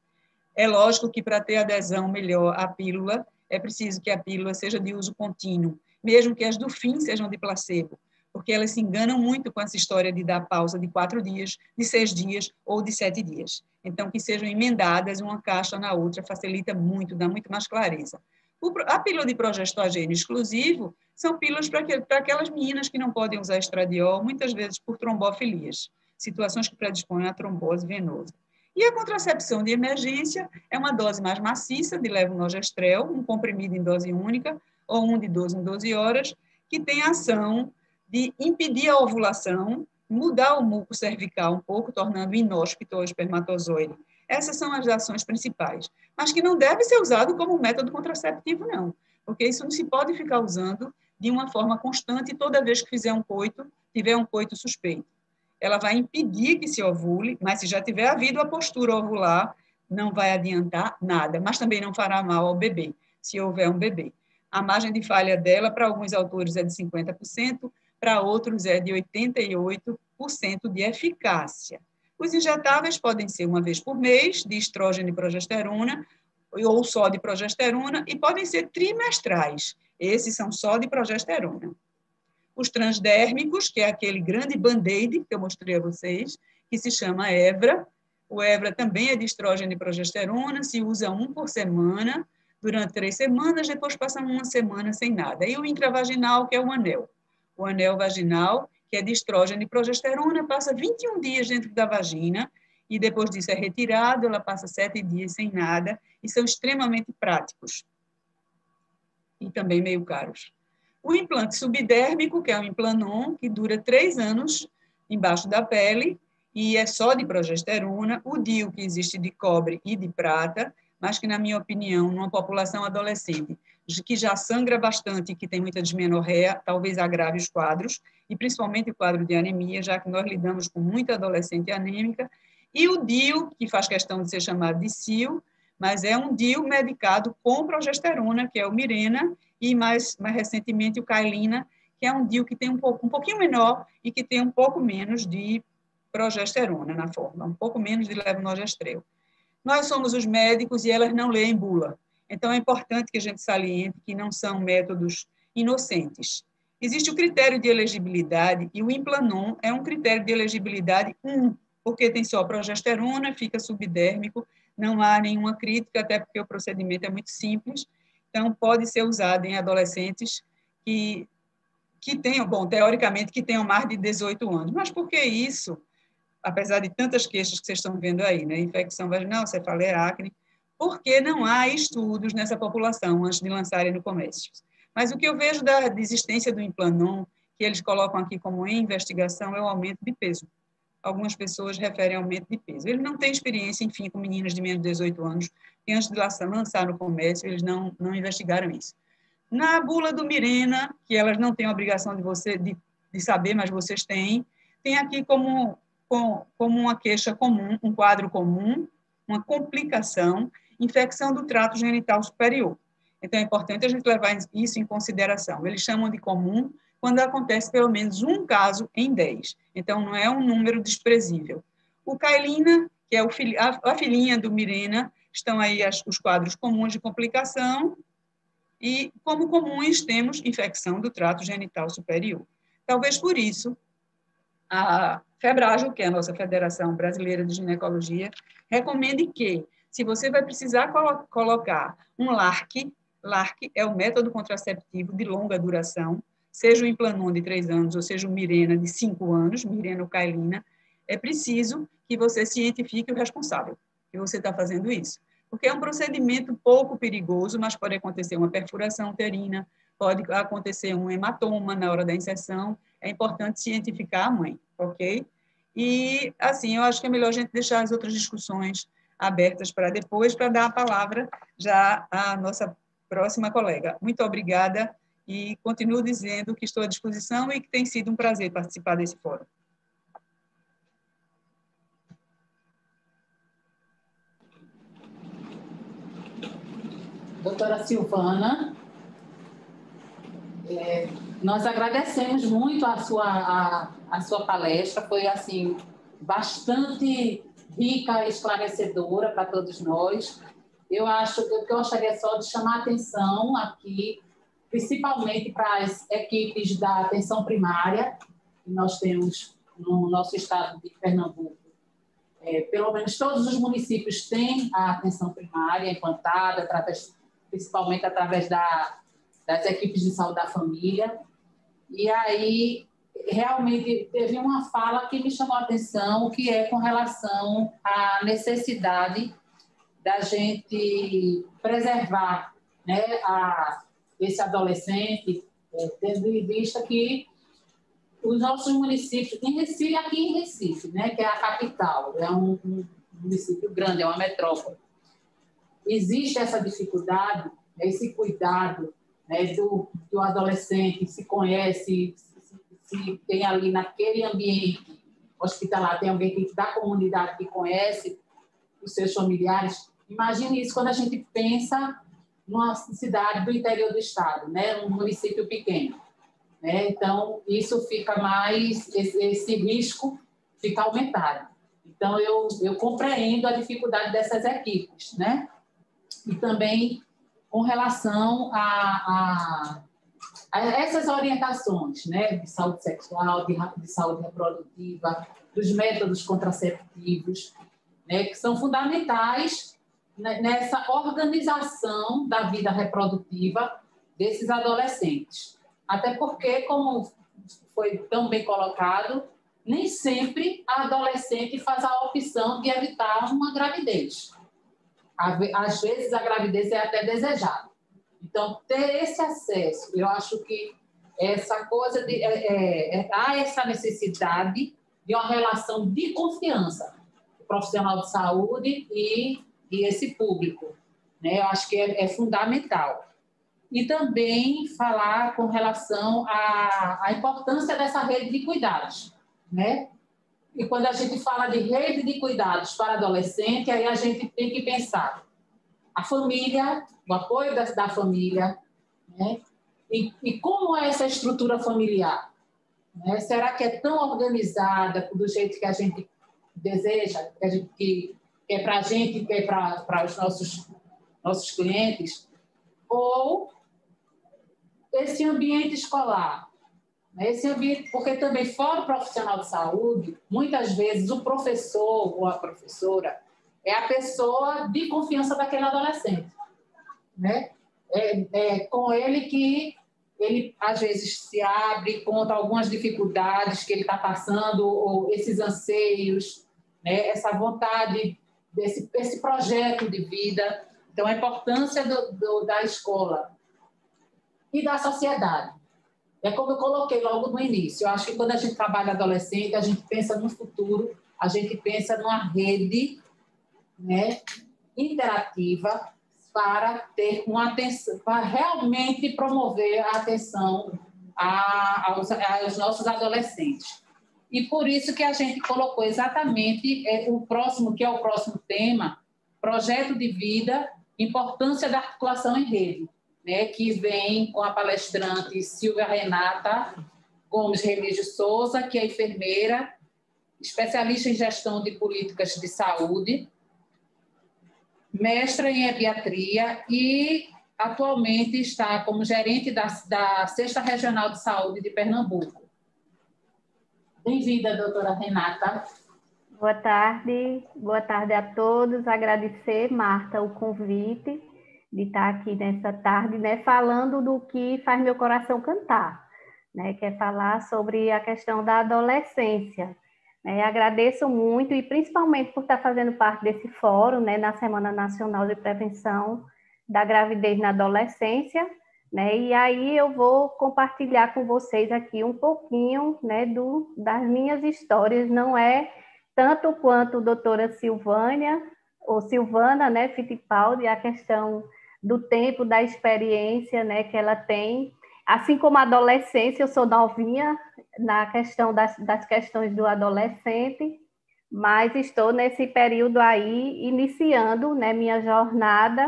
É lógico que, para ter adesão melhor à pílula, é preciso que a pílula seja de uso contínuo, mesmo que as do fim sejam de placebo, porque elas se enganam muito com essa história de dar pausa de quatro dias, de seis dias ou de sete dias. Então, que sejam emendadas uma caixa na outra, facilita muito, dá muito mais clareza. A pílula de progestogênio exclusivo são pílulas para aquelas meninas que não podem usar estradiol, muitas vezes por trombofilias, situações que predispõem à trombose venosa. E a contracepção de emergência é uma dose mais maciça de levonorgestrel, um comprimido em dose única, ou um de doze em doze horas, que tem a ação de impedir a ovulação, mudar o muco cervical um pouco, tornando inóspito o espermatozoide. Essas são as ações principais, mas que não deve ser usado como método contraceptivo, não, porque isso não se pode ficar usando de uma forma constante toda vez que fizer um coito, tiver um coito suspeito. Ela vai impedir que se ovule, mas se já tiver havido a postura ovular, não vai adiantar nada, mas também não fará mal ao bebê, se houver um bebê. A margem de falha dela, para alguns autores, é de cinquenta por cento, para outros é de oitenta e oito por cento de eficácia. Os injetáveis podem ser uma vez por mês, de estrógeno e progesterona, ou só de progesterona, e podem ser trimestrais. Esses são só de progesterona. Os transdérmicos, que é aquele grande band-aid que eu mostrei a vocês, que se chama Evra. O Evra também é de estrógeno e progesterona, se usa um por semana, durante três semanas, depois passa uma semana sem nada. E o intravaginal, que é o anel. O anel vaginal, que é de estrógeno e progesterona, passa vinte e um dias dentro da vagina, e depois disso é retirado, ela passa sete dias sem nada, e são extremamente práticos. E também meio caros. O implante subdérmico, que é o Implanon, que dura três anos embaixo da pele, e é só de progesterona. O D I U, que existe de cobre e de prata, mas que, na minha opinião, numa população adolescente, que já sangra bastante e que tem muita dismenorreia, talvez agrave os quadros, e principalmente o quadro de anemia, já que nós lidamos com muita adolescente anêmica. E o D I U, que faz questão de ser chamado de S I U, mas é um D I U medicado com progesterona, que é o Mirena, e mais, mais recentemente o Kailina, que é um D I U que tem um, pouco, um pouquinho menor e que tem um pouco menos de progesterona na forma, um pouco menos de levonorgestrel. Nós somos os médicos e elas não leem bula. Então, é importante que a gente saliente que não são métodos inocentes. Existe o critério de elegibilidade e o Implanon é um critério de elegibilidade um, porque tem só progesterona, fica subdérmico, não há nenhuma crítica, até porque o procedimento é muito simples, então pode ser usado em adolescentes que, que tenham, bom, teoricamente, que tenham mais de dezoito anos. Mas por que isso? Apesar de tantas queixas que vocês estão vendo aí, né? Infecção vaginal, cefaleia, acne, porque não há estudos nessa população antes de lançarem no comércio. Mas o que eu vejo da existência do Implanon, que eles colocam aqui como em investigação, é o aumento de peso. Algumas pessoas referem aumento de peso. Eles não têm experiência, enfim, com meninas de menos de dezoito anos, que antes de lançar no comércio, eles não, não investigaram isso. Na bula do Mirena, que elas não têm a obrigação de, você, de, de saber, mas vocês têm, tem aqui como, como, como uma queixa comum, um quadro comum, uma complicação, infecção do trato genital superior. Então, é importante a gente levar isso em consideração. Eles chamam de comum quando acontece pelo menos um caso em dez. Então, não é um número desprezível. O Cailina, que é o filho, a, a filhinha do Mirena, estão aí as, os quadros comuns de complicação, e, como comuns, temos infecção do trato genital superior. Talvez por isso, a FEBRAGIL, que é a nossa Federação Brasileira de Ginecologia, recomende que, se você vai precisar colo colocar um LARC, LARC é o método contraceptivo de longa duração, seja o Implanon de três anos, ou seja o Mirena de cinco anos, Mirena ou Cailina, é preciso que você cientifique o responsável, que você está fazendo isso. Porque é um procedimento pouco perigoso, mas pode acontecer uma perfuração uterina, pode acontecer um hematoma na hora da inserção, é importante cientificar a mãe, ok? E, assim, eu acho que é melhor a gente deixar as outras discussões abertas para depois, para dar a palavra já à nossa próxima colega. Muito obrigada e continuo dizendo que estou à disposição e que tem sido um prazer participar desse fórum. Doutora Silvana, é, nós agradecemos muito a sua, a, a sua palestra, foi assim, bastante rica e esclarecedora para todos nós. Eu acho que eu gostaria só de chamar a atenção aqui, principalmente para as equipes da atenção primária, que nós temos no nosso estado de Pernambuco. É, pelo menos todos os municípios têm a atenção primária implantada, através, principalmente através da, das equipes de saúde da família. E aí, realmente, teve uma fala que me chamou a atenção, que é com relação à necessidade da gente preservar, né, a, esse adolescente, é, tendo em vista que os nossos municípios, em Recife, aqui em Recife, né, que é a capital, é um, um município grande, é uma metrópole, existe essa dificuldade, esse cuidado, né, do, do adolescente, se conhece, se, se tem ali naquele ambiente hospitalar, tem alguém que, da comunidade que conhece os seus familiares. Imagine isso quando a gente pensa numa cidade do interior do estado, né, um município pequeno. Né? Então, isso fica mais, esse, esse risco fica aumentado. Então, eu, eu compreendo a dificuldade dessas equipes, né? E também com relação a, a, a essas orientações, né? De saúde sexual, de, de saúde reprodutiva, dos métodos contraceptivos, né? Que são fundamentais nessa organização da vida reprodutiva desses adolescentes. Até porque, como foi tão bem colocado, nem sempre a adolescente faz a opção de evitar uma gravidez. Às vezes, a gravidez é até desejada. Então, ter esse acesso, eu acho que essa coisa de... É, é, é, há essa necessidade de uma relação de confiança do profissional de saúde e, e esse público. Né? Eu acho que é, é fundamental. E também falar com relação à, à importância dessa rede de cuidados, né? E quando a gente fala de rede de cuidados para adolescente, aí a gente tem que pensar a família, o apoio da, da família, né? E, e como é essa estrutura familiar? Né? Será que é tão organizada do jeito que a gente deseja, que, a gente, que, que é para a gente, que é para os nossos, nossos clientes? Ou esse ambiente escolar? Esse ambiente, porque também fora o profissional de saúde, muitas vezes o professor ou a professora é a pessoa de confiança daquele adolescente, né? É, é com ele que ele, às vezes, se abre, conta algumas dificuldades que ele está passando, ou esses anseios, né? Essa vontade, desse esse projeto de vida. Então, a importância do, do, da escola e da sociedade. É como eu coloquei logo no início. Eu acho que quando a gente trabalha adolescente, a gente pensa no futuro, a gente pensa numa rede, né, interativa para ter uma atenção, para realmente promover a atenção a, aos, aos nossos adolescentes. E por isso que a gente colocou exatamente é, o próximo, que é o próximo tema, projeto de vida, importância da articulação em rede, né, que vem com a palestrante Silvia Renata Gomes Remígio Souza, que é enfermeira, especialista em gestão de políticas de saúde, mestra em pediatria e atualmente está como gerente da, da Sexta Regional de Saúde de Pernambuco. Bem-vinda, doutora Renata. Boa tarde, boa tarde a todos. Agradecer, Marta, o convite de estar aqui nessa tarde, né, falando do que faz meu coração cantar, né, que é falar sobre a questão da adolescência. É, agradeço muito, e principalmente por estar fazendo parte desse fórum, né, na Semana Nacional de Prevenção da Gravidez na Adolescência, né, e aí eu vou compartilhar com vocês aqui um pouquinho, né, do, das minhas histórias. Não é tanto quanto a doutora Silvânia, ou Silvana, né, Fittipaldi, a questão do tempo, da experiência, né, que ela tem. Assim como a adolescência, eu sou novinha na questão das, das questões do adolescente, mas estou nesse período aí, iniciando, né, minha jornada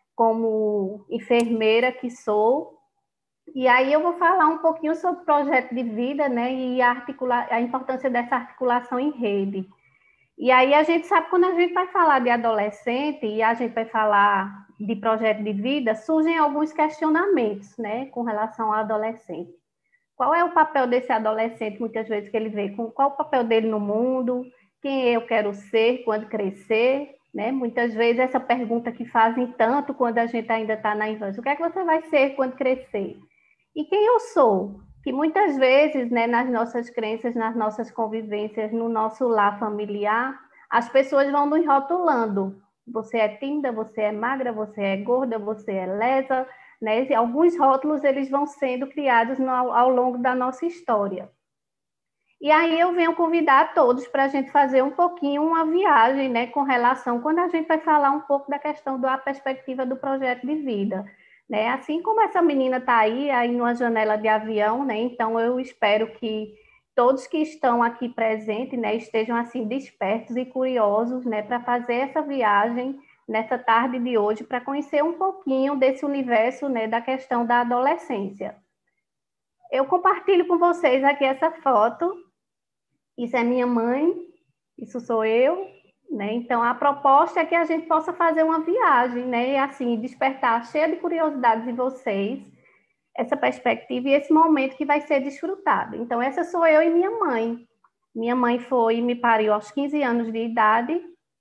como enfermeira que sou. E aí eu vou falar um pouquinho sobre o projeto de vida, né, e a, articula a importância dessa articulação em rede. E aí a gente sabe, quando a gente vai falar de adolescente e a gente vai falar de projeto de vida, surgem alguns questionamentos, né, com relação ao adolescente. Qual é o papel desse adolescente, muitas vezes, que ele vê? Qual o papel dele no mundo? Quem eu quero ser quando crescer? Né? Muitas vezes essa pergunta que fazem tanto quando a gente ainda está na infância. O que é que você vai ser quando crescer? E quem eu sou? Que muitas vezes, né, nas nossas crenças, nas nossas convivências, no nosso lar familiar, as pessoas vão nos rotulando. Você é tímida, você é magra, você é gorda, você é lesa, né? E alguns rótulos eles vão sendo criados no, ao longo da nossa história. E aí eu venho convidar todos para a gente fazer um pouquinho uma viagem, né, com relação, quando a gente vai falar um pouco da questão da perspectiva do projeto de vida. Né? Assim como essa menina está aí, aí numa janela de avião, né? Então eu espero que todos que estão aqui presentes, né, estejam assim despertos e curiosos, né, para fazer essa viagem nessa tarde de hoje, para conhecer um pouquinho desse universo, né, da questão da adolescência. Eu compartilho com vocês aqui essa foto. Isso é minha mãe, isso sou eu. Né? Então, a proposta é que a gente possa fazer uma viagem, né? E assim, despertar cheia de curiosidades em vocês, essa perspectiva e esse momento que vai ser desfrutado. Então, essa sou eu e minha mãe. Minha mãe foi me pariu aos quinze anos de idade,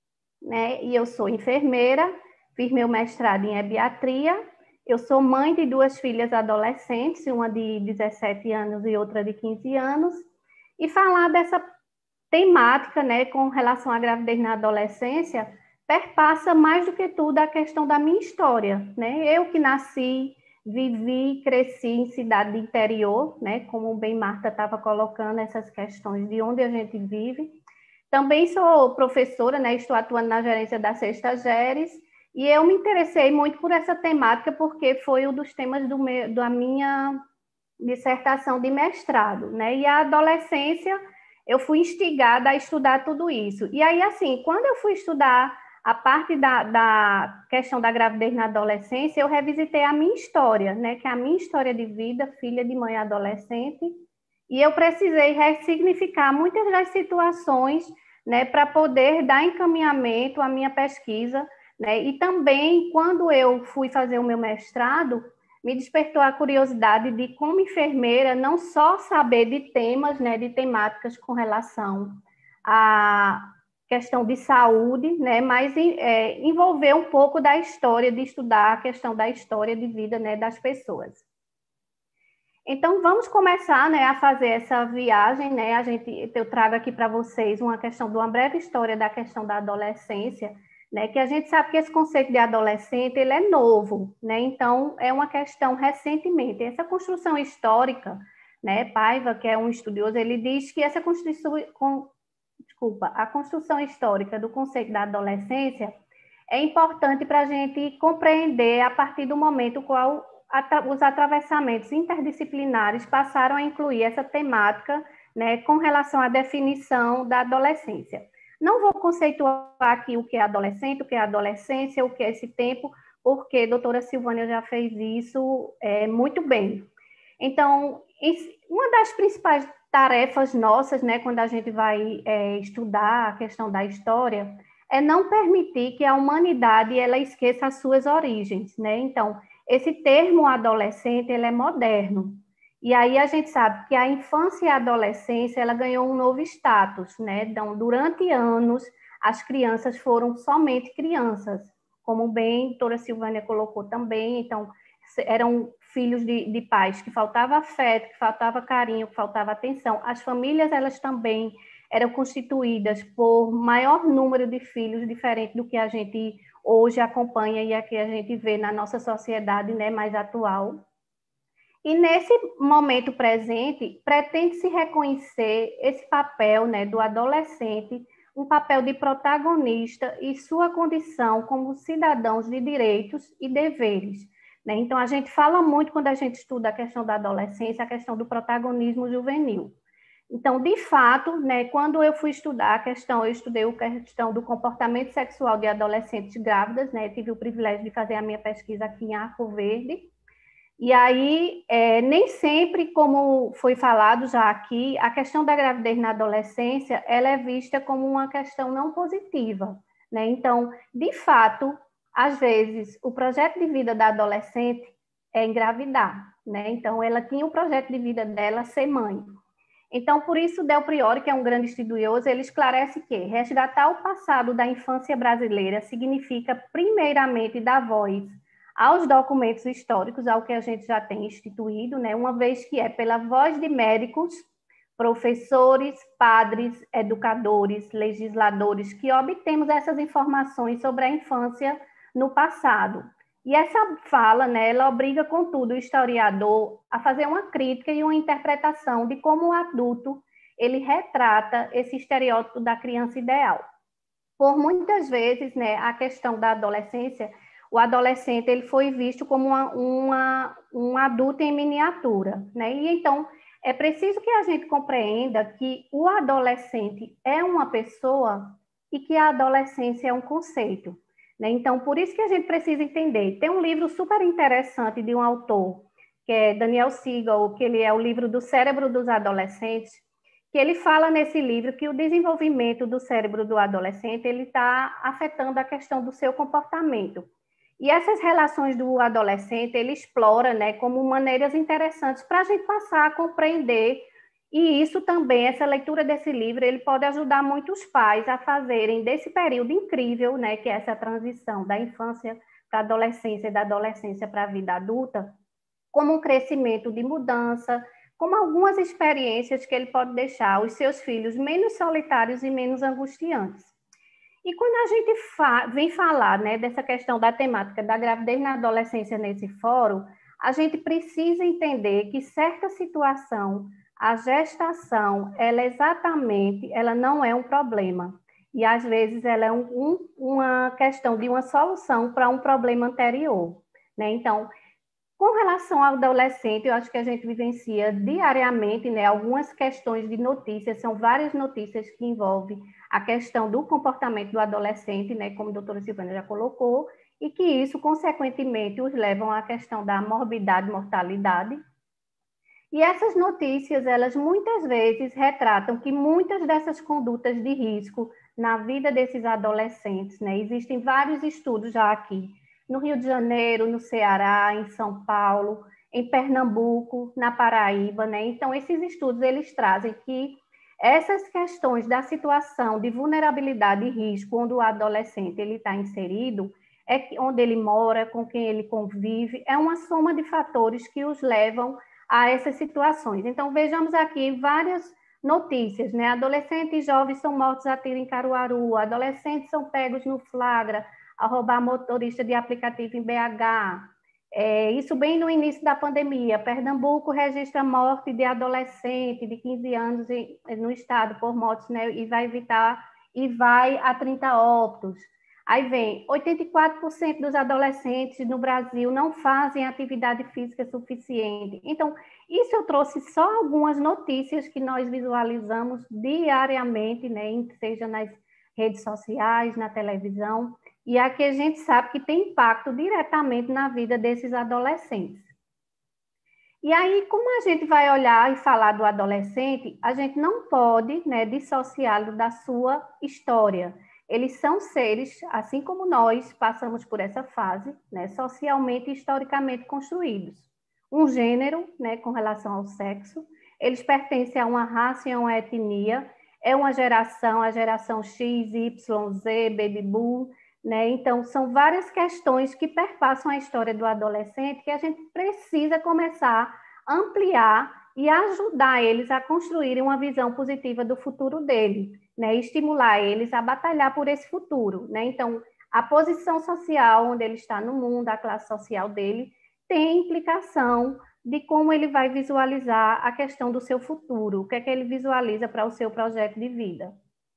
né? E eu sou enfermeira, fiz meu mestrado em pediatria. Eu sou mãe de duas filhas adolescentes, uma de dezessete anos e outra de quinze anos. E falar dessa temática, né, com relação à gravidez na adolescência, perpassa mais do que tudo a questão da minha história, né? Eu que nasci, vivi, cresci em cidade de interior, né, como bem Marta estava colocando essas questões de onde a gente vive. Também sou professora, né, estou atuando na gerência da Sexta Geres, e eu me interessei muito por essa temática porque foi um dos temas do meu, da minha dissertação de mestrado, né? E a adolescência eu fui instigada a estudar tudo isso. E aí, assim, quando eu fui estudar a parte da, da questão da gravidez na adolescência, eu revisitei a minha história, né? Que é a minha história de vida, filha de mãe adolescente, E eu precisei ressignificar muitas das situações, né, para poder dar encaminhamento à minha pesquisa, né? E também, quando eu fui fazer o meu mestrado, me despertou a curiosidade de, como enfermeira, não só saber de temas, né, de temáticas com relação à questão de saúde, né, mas é, envolver um pouco da história, de estudar a questão da história de vida, né, das pessoas. Então, vamos começar, né, a fazer essa viagem, né? A gente, eu trago aqui para vocês uma questão de uma breve história da questão da adolescência, né? Que a gente sabe que esse conceito de adolescente, ele é novo, né? Então, é uma questão recentemente. Essa construção histórica, né? Paiva, que é um estudioso, ele diz que essa construção, com, desculpa, a construção histórica do conceito da adolescência é importante para a gente compreender a partir do momento qual os atravessamentos interdisciplinares passaram a incluir essa temática, né, com relação à definição da adolescência. Não vou conceituar aqui o que é adolescente, o que é adolescência, o que é esse tempo, porque a doutora Silvânia já fez isso é, muito bem. Então, uma das principais tarefas nossas, né, quando a gente vai é, estudar a questão da história, é não permitir que a humanidade ela esqueça as suas origens, né? Então, esse termo adolescente, ele é moderno. E aí a gente sabe que a infância e a adolescência, ela ganhou um novo status, né? Então, durante anos, as crianças foram somente crianças, como bem a doutora Silvânia colocou também. Então, eram filhos de, de pais que faltava afeto, que faltava carinho, que faltava atenção. As famílias, elas também eram constituídas por maior número de filhos, diferente do que a gente hoje acompanha e aqui a gente vê na nossa sociedade, né, mais atual. E nesse momento presente, pretende-se reconhecer esse papel, né, do adolescente, um papel de protagonista e sua condição como cidadãos de direitos e deveres, né? Então, a gente fala muito, quando a gente estuda a questão da adolescência, a questão do protagonismo juvenil. Então, de fato, né, quando eu fui estudar a questão, eu estudei a questão do comportamento sexual de adolescentes grávidas, né, tive o privilégio de fazer a minha pesquisa aqui em Arco Verde, e aí, é, nem sempre, como foi falado já aqui, a questão da gravidez na adolescência, ela é vista como uma questão não positiva, né? Então, de fato, às vezes, o projeto de vida da adolescente é engravidar, né? Então, ela tinha o projeto de vida dela ser mãe. Então, por isso, Del Priore, que é um grande estudioso, ele esclarece que resgatar o passado da infância brasileira significa, primeiramente, dar voz aos documentos históricos, ao que a gente já tem instituído, né? Uma vez que é pela voz de médicos, professores, padres, educadores, legisladores, que obtemos essas informações sobre a infância no passado. E essa fala, né, ela obriga, contudo, o historiador a fazer uma crítica e uma interpretação de como o adulto ele retrata esse estereótipo da criança ideal. Por muitas vezes, né, a questão da adolescência, o adolescente ele foi visto como uma, uma, um adulto em miniatura, né? E então é preciso que a gente compreenda que o adolescente é uma pessoa e que a adolescência é um conceito. Então, por isso que a gente precisa entender. Tem um livro super interessante de um autor, que é Daniel Siegel, que ele é o livro do cérebro dos adolescentes, que ele fala nesse livro que o desenvolvimento do cérebro do adolescente ele está afetando a questão do seu comportamento. E essas relações do adolescente, ele explora, né, como maneiras interessantes para a gente passar a compreender. E isso também, essa leitura desse livro, ele pode ajudar muitos pais a fazerem desse período incrível, né, que é essa transição da infância para a adolescência e da adolescência para a vida adulta, como um crescimento de mudança, como algumas experiências que ele pode deixar os seus filhos menos solitários e menos angustiantes. E quando a gente fa- vem falar, né, dessa questão da temática da gravidez na adolescência nesse fórum, a gente precisa entender que certa situação, a gestação, ela exatamente, ela não é um problema. E, às vezes, ela é um, um, uma questão de uma solução para um problema anterior, né? Então, com relação ao adolescente, eu acho que a gente vivencia diariamente, né, algumas questões de notícias, são várias notícias que envolvem a questão do comportamento do adolescente, né, como a doutora Silvânia já colocou, e que isso, consequentemente, os levam à questão da morbidade e mortalidade. E essas notícias, elas muitas vezes retratam que muitas dessas condutas de risco na vida desses adolescentes, né? Existem vários estudos já aqui, no Rio de Janeiro, no Ceará, em São Paulo, em Pernambuco, na Paraíba, né? Então, esses estudos, eles trazem que essas questões da situação de vulnerabilidade e risco, onde o adolescente ele está inserido, é onde ele mora, com quem ele convive, é uma soma de fatores que os levam a essas situações. Então, vejamos aqui várias notícias, né? Adolescentes e jovens são mortos a tiro em Caruaru, adolescentes são pegos no flagra a roubar motorista de aplicativo em B H. É, isso bem no início da pandemia. Pernambuco registra morte de adolescente de quinze anos em, no estado por mortes, né? E vai evitar, e vai a trinta óbitos. Aí vem, oitenta e quatro por cento dos adolescentes no Brasil não fazem atividade física suficiente. Então, isso eu trouxe só algumas notícias que nós visualizamos diariamente, né, seja nas redes sociais, na televisão, e aqui a gente sabe que tem impacto diretamente na vida desses adolescentes. E aí, como a gente vai olhar e falar do adolescente, a gente não pode, né, dissociá-lo da sua história. Eles são seres, assim como nós, passamos por essa fase, né, socialmente e historicamente construídos. Um gênero, né, com relação ao sexo, eles pertencem a uma raça e a uma etnia, é uma geração, a geração X, Y, Z, Baby Boom, né? Então, são várias questões que perpassam a história do adolescente que a gente precisa começar a ampliar e ajudar eles a construírem uma visão positiva do futuro dele, né? Estimular eles a batalhar por esse futuro, né? Então, a posição social onde ele está no mundo, a classe social dele, tem implicação de como ele vai visualizar a questão do seu futuro, o que é que ele visualiza para o seu projeto de vida.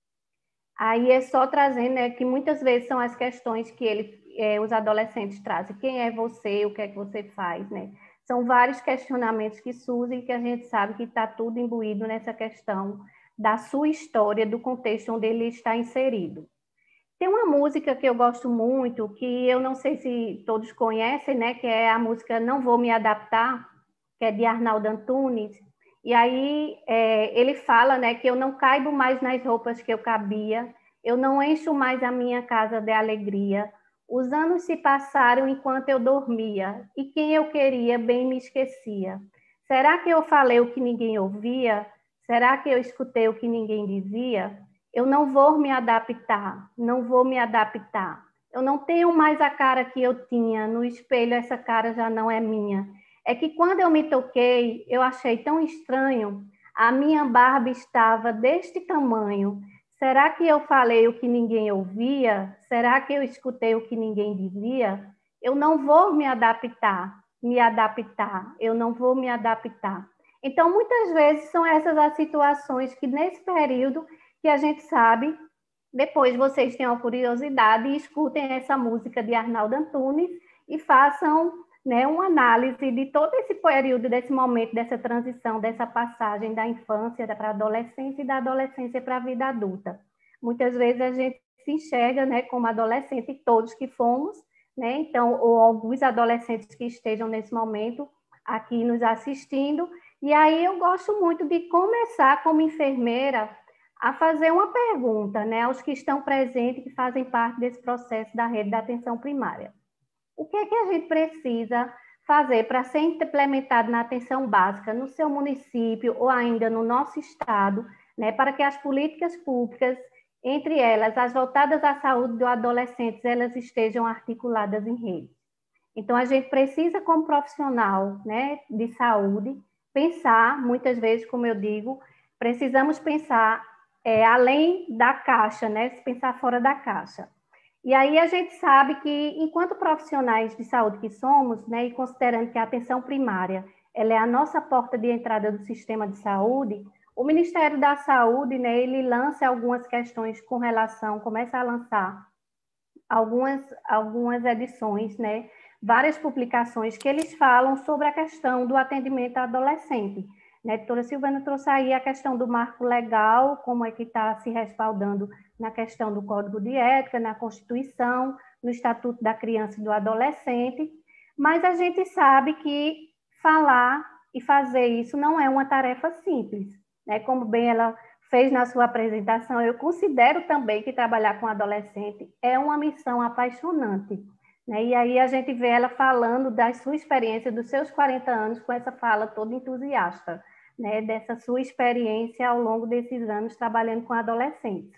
Aí é só trazendo, né, que muitas vezes são as questões que ele, é, os adolescentes trazem. Quem é você? O que é que você faz, né? São vários questionamentos que surgem que a gente sabe que está tudo imbuído nessa questão da sua história, do contexto onde ele está inserido. Tem uma música que eu gosto muito, que eu não sei se todos conhecem, né, que é a música Não Vou Me Adaptar, que é de Arnaldo Antunes. E aí é, ele fala, né, que eu não caibo mais nas roupas que eu cabia, eu não encho mais a minha casa de alegria, os anos se passaram enquanto eu dormia, e quem eu queria bem me esquecia. Será que eu falei o que ninguém ouvia? Será que eu escutei o que ninguém dizia? Eu não vou me adaptar, não vou me adaptar. Eu não tenho mais a cara que eu tinha, no espelho essa cara já não é minha. É que quando eu me toquei, eu achei tão estranho, a minha barba estava deste tamanho. Será que eu falei o que ninguém ouvia? Será que eu escutei o que ninguém dizia? Eu não vou me adaptar, me adaptar, eu não vou me adaptar. Então, muitas vezes são essas as situações que nesse período que a gente sabe, depois vocês tenham a curiosidade e escutem essa música de Arnaldo Antunes e façam, né, uma análise de todo esse período, desse momento, dessa transição, dessa passagem da infância para a adolescência e da adolescência para a vida adulta. Muitas vezes a gente se enxerga, né, como adolescente, todos que fomos, né, então, ou alguns adolescentes que estejam nesse momento aqui nos assistindo, e aí eu gosto muito de começar como enfermeira a fazer uma pergunta, né, aos que estão presentes, que fazem parte desse processo da rede da atenção primária. O que é que a gente precisa fazer para ser implementado na atenção básica no seu município ou ainda no nosso estado, né, para que as políticas públicas, entre elas as voltadas à saúde do adolescente, elas estejam articuladas em rede? Então, a gente precisa, como profissional, né, de saúde, pensar, muitas vezes, como eu digo, precisamos pensar é, além da caixa, né, pensar fora da caixa. E aí a gente sabe que, enquanto profissionais de saúde que somos, né, e considerando que a atenção primária ela é a nossa porta de entrada do sistema de saúde, o Ministério da Saúde, né, ele lança algumas questões com relação, começa a lançar algumas, algumas edições, né, várias publicações que eles falam sobre a questão do atendimento adolescente. A doutora Silvana trouxe aí a questão do marco legal, como é que está se respaldando na questão do Código de Ética, na Constituição, no Estatuto da Criança e do Adolescente, mas a gente sabe que falar e fazer isso não é uma tarefa simples, né? Como bem ela fez na sua apresentação, eu considero também que trabalhar com adolescente é uma missão apaixonante, né? E aí a gente vê ela falando da sua experiência, dos seus quarenta anos, com essa fala toda entusiasta, né? Dessa sua experiência ao longo desses anos trabalhando com adolescentes.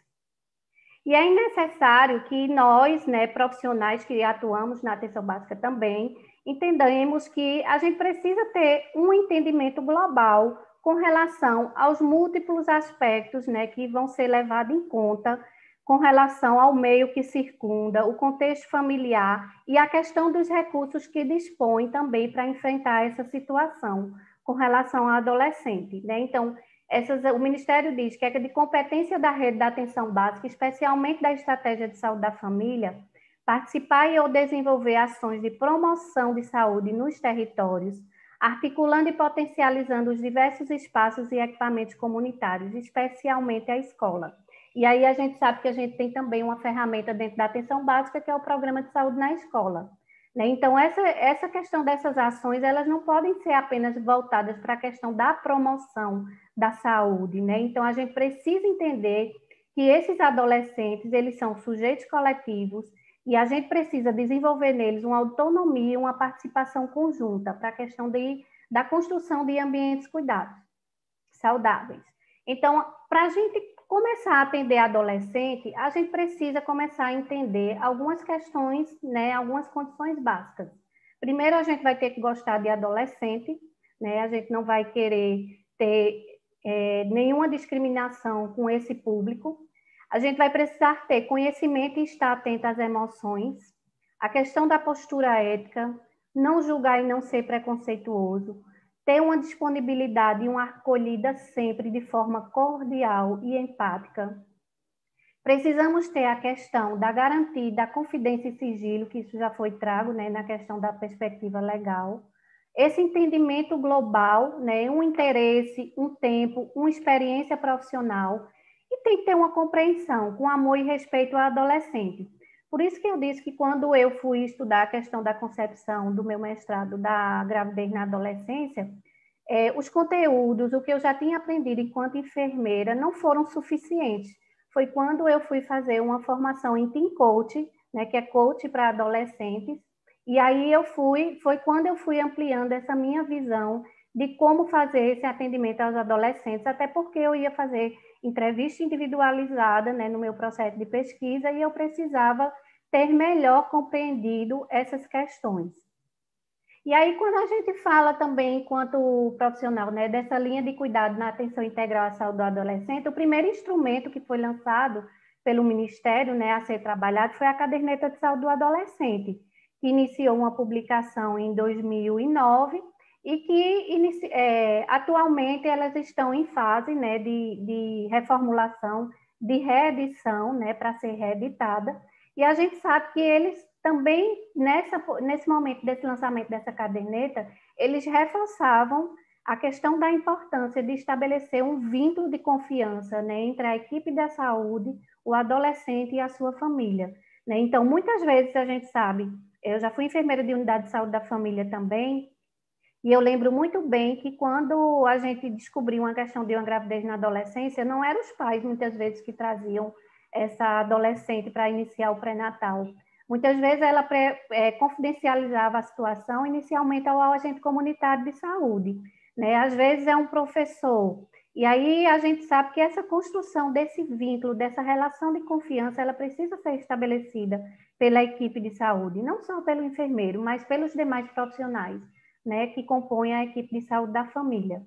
E é necessário que nós, né, profissionais que atuamos na atenção básica também, entendamos que a gente precisa ter um entendimento global com relação aos múltiplos aspectos, né, que vão ser levados em conta com relação ao meio que circunda, o contexto familiar e a questão dos recursos que dispõe também para enfrentar essa situação com relação ao adolescente, né? Então, essas, o Ministério diz que é de competência da rede da atenção básica, especialmente da estratégia de saúde da família, participar e ou desenvolver ações de promoção de saúde nos territórios, articulando e potencializando os diversos espaços e equipamentos comunitários, especialmente a escola. E aí a gente sabe que a gente tem também uma ferramenta dentro da atenção básica, que é o Programa de Saúde na Escola. Então, essa, essa questão dessas ações, elas não podem ser apenas voltadas para a questão da promoção da saúde, né? Então, a gente precisa entender que esses adolescentes, eles são sujeitos coletivos e a gente precisa desenvolver neles uma autonomia, uma participação conjunta para a questão de, da construção de ambientes cuidados, saudáveis. Então, para a gente começar a atender adolescente, a gente precisa começar a entender algumas questões, né, algumas condições básicas. Primeiro, a gente vai ter que gostar de adolescente, né? A gente não vai querer ter é, nenhuma discriminação com esse público. A gente vai precisar ter conhecimento e estar atento às emoções, a questão da postura ética, não julgar e não ser preconceituoso, ter uma disponibilidade e uma acolhida sempre de forma cordial e empática. Precisamos ter a questão da garantia da confidência e sigilo, que isso já foi trago, né, na questão da perspectiva legal. Esse entendimento global, né, um interesse, um tempo, uma experiência profissional, e tem que ter uma compreensão com amor e respeito ao adolescente. Por isso que eu disse que quando eu fui estudar a questão da concepção do meu mestrado da gravidez na adolescência, eh, os conteúdos, o que eu já tinha aprendido enquanto enfermeira, não foram suficientes. Foi quando eu fui fazer uma formação em Teen Coach, né, que é coach para adolescentes, e aí eu fui, foi quando eu fui ampliando essa minha visão de como fazer esse atendimento aos adolescentes, até porque eu ia fazer entrevista individualizada, né, no meu processo de pesquisa, e eu precisava ter melhor compreendido essas questões. E aí, quando a gente fala também, enquanto profissional, né, dessa linha de cuidado na atenção integral à saúde do adolescente, o primeiro instrumento que foi lançado pelo Ministério, né, a ser trabalhado foi a Caderneta de Saúde do Adolescente, que iniciou uma publicação em dois mil e nove e que é, atualmente elas estão em fase, né, de, de reformulação, de reedição, né, para ser reeditada. E a gente sabe que eles também, nessa, nesse momento desse lançamento dessa caderneta, eles reforçavam a questão da importância de estabelecer um vínculo de confiança, né, entre a equipe da saúde, o adolescente e a sua família, né? Então, muitas vezes a gente sabe, eu já fui enfermeira de unidade de saúde da família também, e eu lembro muito bem que quando a gente descobriu uma questão de uma gravidez na adolescência, não eram os pais, muitas vezes, que traziam essa adolescente para iniciar o pré-natal. Muitas vezes ela pré, é, confidencializava a situação inicialmente ao agente comunitário de saúde, né? Às vezes é um professor. E aí a gente sabe que essa construção desse vínculo, dessa relação de confiança, ela precisa ser estabelecida pela equipe de saúde, não só pelo enfermeiro, mas pelos demais profissionais, né, que compõem a equipe de saúde da família.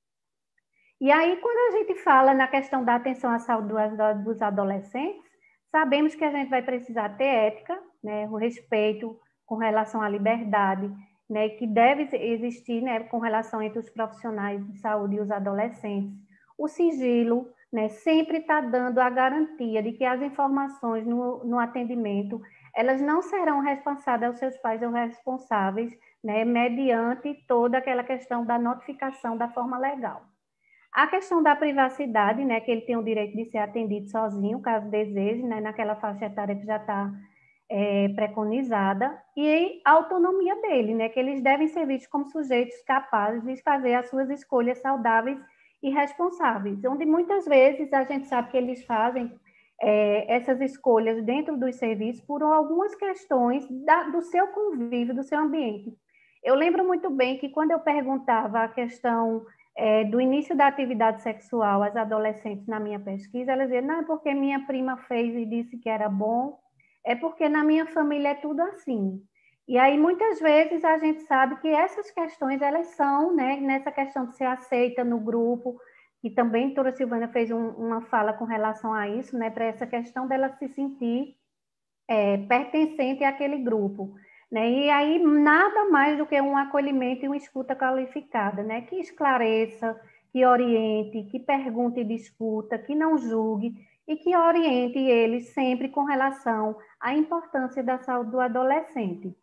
E aí, quando a gente fala na questão da atenção à saúde dos adolescentes, sabemos que a gente vai precisar ter ética, né, o respeito com relação à liberdade, né, que deve existir, né, com relação entre os profissionais de saúde e os adolescentes. O sigilo, né, sempre está dando a garantia de que as informações no, no atendimento, elas não serão repassadas aos seus pais ou responsáveis, né, mediante toda aquela questão da notificação da forma legal. A questão da privacidade, né, que ele tem o direito de ser atendido sozinho, caso deseje, né, naquela faixa etária que já está é, preconizada, e a autonomia dele, né, que eles devem ser vistos como sujeitos capazes de fazer as suas escolhas saudáveis e responsáveis, onde muitas vezes a gente sabe que eles fazem é, essas escolhas dentro dos serviços por algumas questões da, do seu convívio, do seu ambiente. Eu lembro muito bem que quando eu perguntava a questão é, do início da atividade sexual às adolescentes na minha pesquisa, elas diziam, não, é porque minha prima fez e disse que era bom, é porque na minha família é tudo assim. E aí, muitas vezes, a gente sabe que essas questões, elas são, né, nessa questão de ser aceita no grupo, e também a doutora Silvana fez um, uma fala com relação a isso, né, para essa questão dela se sentir é, pertencente àquele grupo. Né? E aí, nada mais do que um acolhimento e uma escuta qualificada, né? Que esclareça, que oriente, que pergunte e discuta, que não julgue e que oriente eles sempre com relação à importância da saúde do adolescente.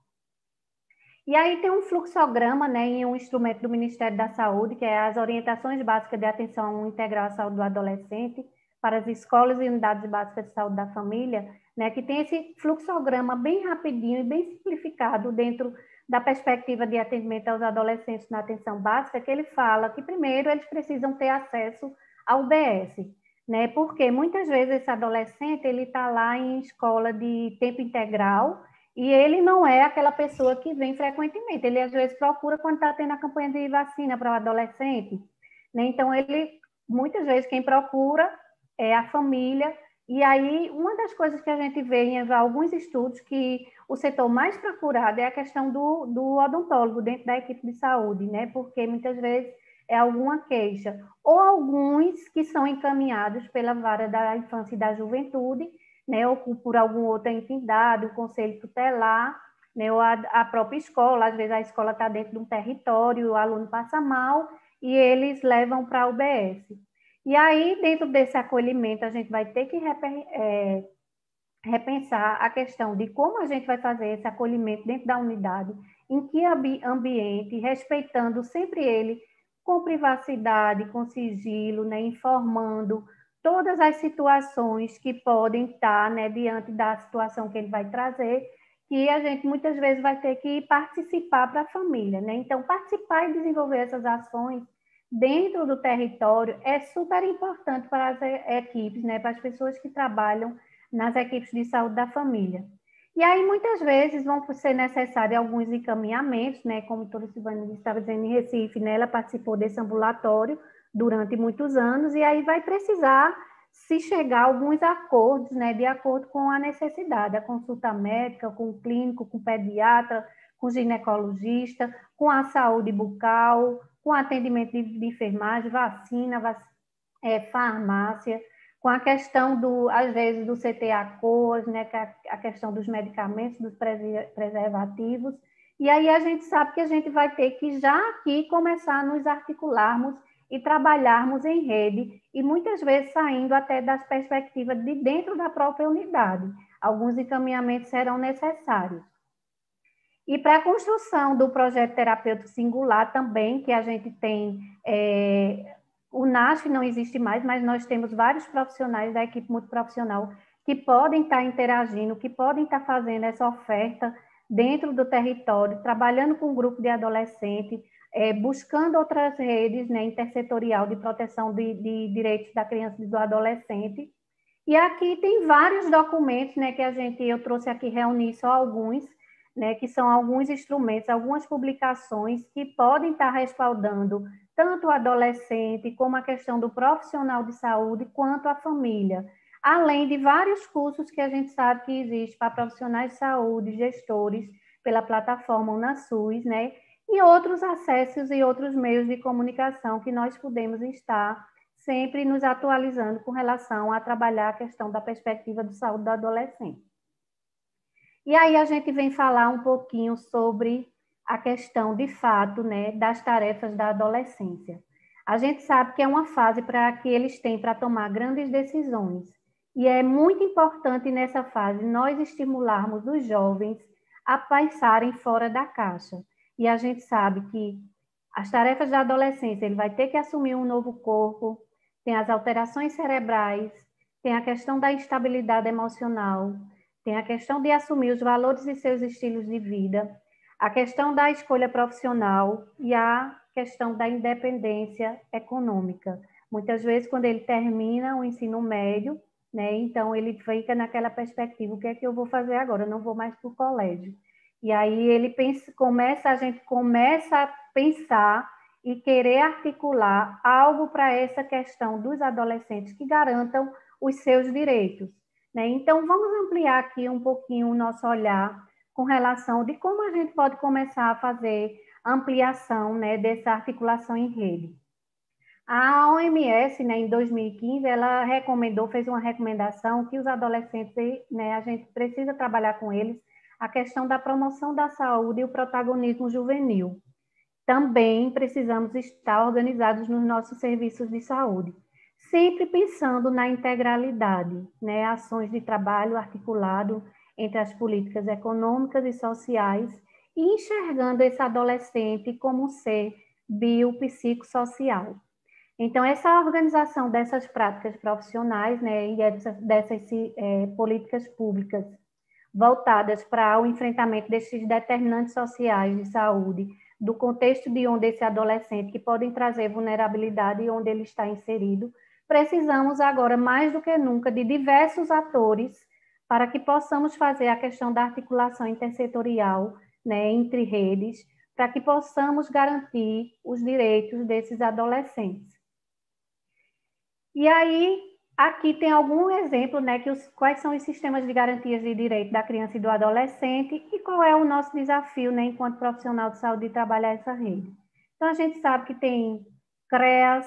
E aí tem um fluxograma, né, em um instrumento do Ministério da Saúde, que é as orientações básicas de atenção integral à saúde do adolescente para as escolas e unidades básicas de saúde da família, né, que tem esse fluxograma bem rapidinho e bem simplificado dentro da perspectiva de atendimento aos adolescentes na atenção básica, que ele fala que primeiro eles precisam ter acesso ao U B S, né, porque muitas vezes esse adolescente ele está lá em escola de tempo integral, e ele não é aquela pessoa que vem frequentemente, ele às vezes procura quando está tendo a campanha de vacina para o adolescente, né? Então ele, muitas vezes quem procura é a família, e aí uma das coisas que a gente vê em alguns estudos que o setor mais procurado é a questão do, do odontólogo dentro da equipe de saúde, né? Porque muitas vezes é alguma queixa, ou alguns que são encaminhados pela vara da infância e da juventude, né, ou por alguma outra entidade, o conselho tutelar, né, ou a, a própria escola, às vezes a escola está dentro de um território, o aluno passa mal e eles levam para a U B S. E aí, dentro desse acolhimento, a gente vai ter que é, repensar a questão de como a gente vai fazer esse acolhimento dentro da unidade, em que ambiente, respeitando sempre ele com privacidade, com sigilo, né, informando todas as situações que podem estar, né, diante da situação que ele vai trazer, que a gente muitas vezes vai ter que participar para a família, né? Então, participar e desenvolver essas ações dentro do território é super importante para as equipes, né, para as pessoas que trabalham nas equipes de saúde da família. E aí, muitas vezes, vão ser necessários alguns encaminhamentos, né, como a doutora Silvana estava dizendo em Recife, né, ela participou desse ambulatório durante muitos anos, e aí vai precisar se chegar a alguns acordos, né, de acordo com a necessidade, a consulta médica, com o clínico, com o pediatra, com o ginecologista, com a saúde bucal, com atendimento de, de enfermagem, vacina, vac, é, farmácia, com a questão, do, às vezes, do C T A C O A S, né, que é a questão dos medicamentos, dos preservativos, e aí a gente sabe que a gente vai ter que já aqui começar a nos articularmos e trabalharmos em rede, e muitas vezes saindo até das perspectivas de dentro da própria unidade. Alguns encaminhamentos serão necessários. E para a construção do projeto terapêutico singular também, que a gente tem, é, o N A S F não existe mais, mas nós temos vários profissionais da equipe multiprofissional que podem estar interagindo, que podem estar fazendo essa oferta dentro do território, trabalhando com um grupo de adolescentes, É, buscando outras redes, né, intersetorial de proteção de, de direitos da criança e do adolescente. E aqui tem vários documentos, né, que a gente, eu trouxe aqui reunir só alguns, né, que são alguns instrumentos, algumas publicações que podem estar respaldando tanto o adolescente, como a questão do profissional de saúde, quanto a família. Além de vários cursos que a gente sabe que existe para profissionais de saúde, gestores, pela plataforma UnaSUS, né, e outros acessos e outros meios de comunicação que nós podemos estar sempre nos atualizando com relação a trabalhar a questão da perspectiva de saúde do adolescente. E aí a gente vem falar um pouquinho sobre a questão, de fato, né, das tarefas da adolescência. A gente sabe que é uma fase para que eles têm para tomar grandes decisões, e é muito importante nessa fase nós estimularmos os jovens a pensarem fora da caixa. E a gente sabe que as tarefas da adolescência, ele vai ter que assumir um novo corpo, tem as alterações cerebrais, tem a questão da instabilidade emocional, tem a questão de assumir os valores e seus estilos de vida, a questão da escolha profissional e a questão da independência econômica. Muitas vezes, quando ele termina o ensino médio, né, então ele fica naquela perspectiva, o que é que eu vou fazer agora? Eu não vou mais para o colégio. E aí ele pensa, começa, a gente começa a pensar e querer articular algo para essa questão dos adolescentes que garantam os seus direitos, né? Então, vamos ampliar aqui um pouquinho o nosso olhar com relação de como a gente pode começar a fazer ampliação, né, dessa articulação em rede. A O M S, né, em dois mil e quinze, ela recomendou, fez uma recomendação que os adolescentes, né, a gente precisa trabalhar com eles a questão da promoção da saúde e o protagonismo juvenil. Também precisamos estar organizados nos nossos serviços de saúde, sempre pensando na integralidade, né, ações de trabalho articulado entre as políticas econômicas e sociais e enxergando esse adolescente como um ser biopsicossocial. Então, essa organização dessas práticas profissionais, né, e dessas, dessas é, políticas públicas voltadas para o enfrentamento desses determinantes sociais de saúde, do contexto de onde esse adolescente, que podem trazer vulnerabilidade e onde ele está inserido, precisamos agora, mais do que nunca, de diversos atores para que possamos fazer a questão da articulação intersetorial, né, entre redes, para que possamos garantir os direitos desses adolescentes. E aí, aqui tem algum exemplo, né, que os, quais são os sistemas de garantias de direito da criança e do adolescente e qual é o nosso desafio, né, enquanto profissional de saúde, de trabalhar essa rede. Então, a gente sabe que tem CREAS,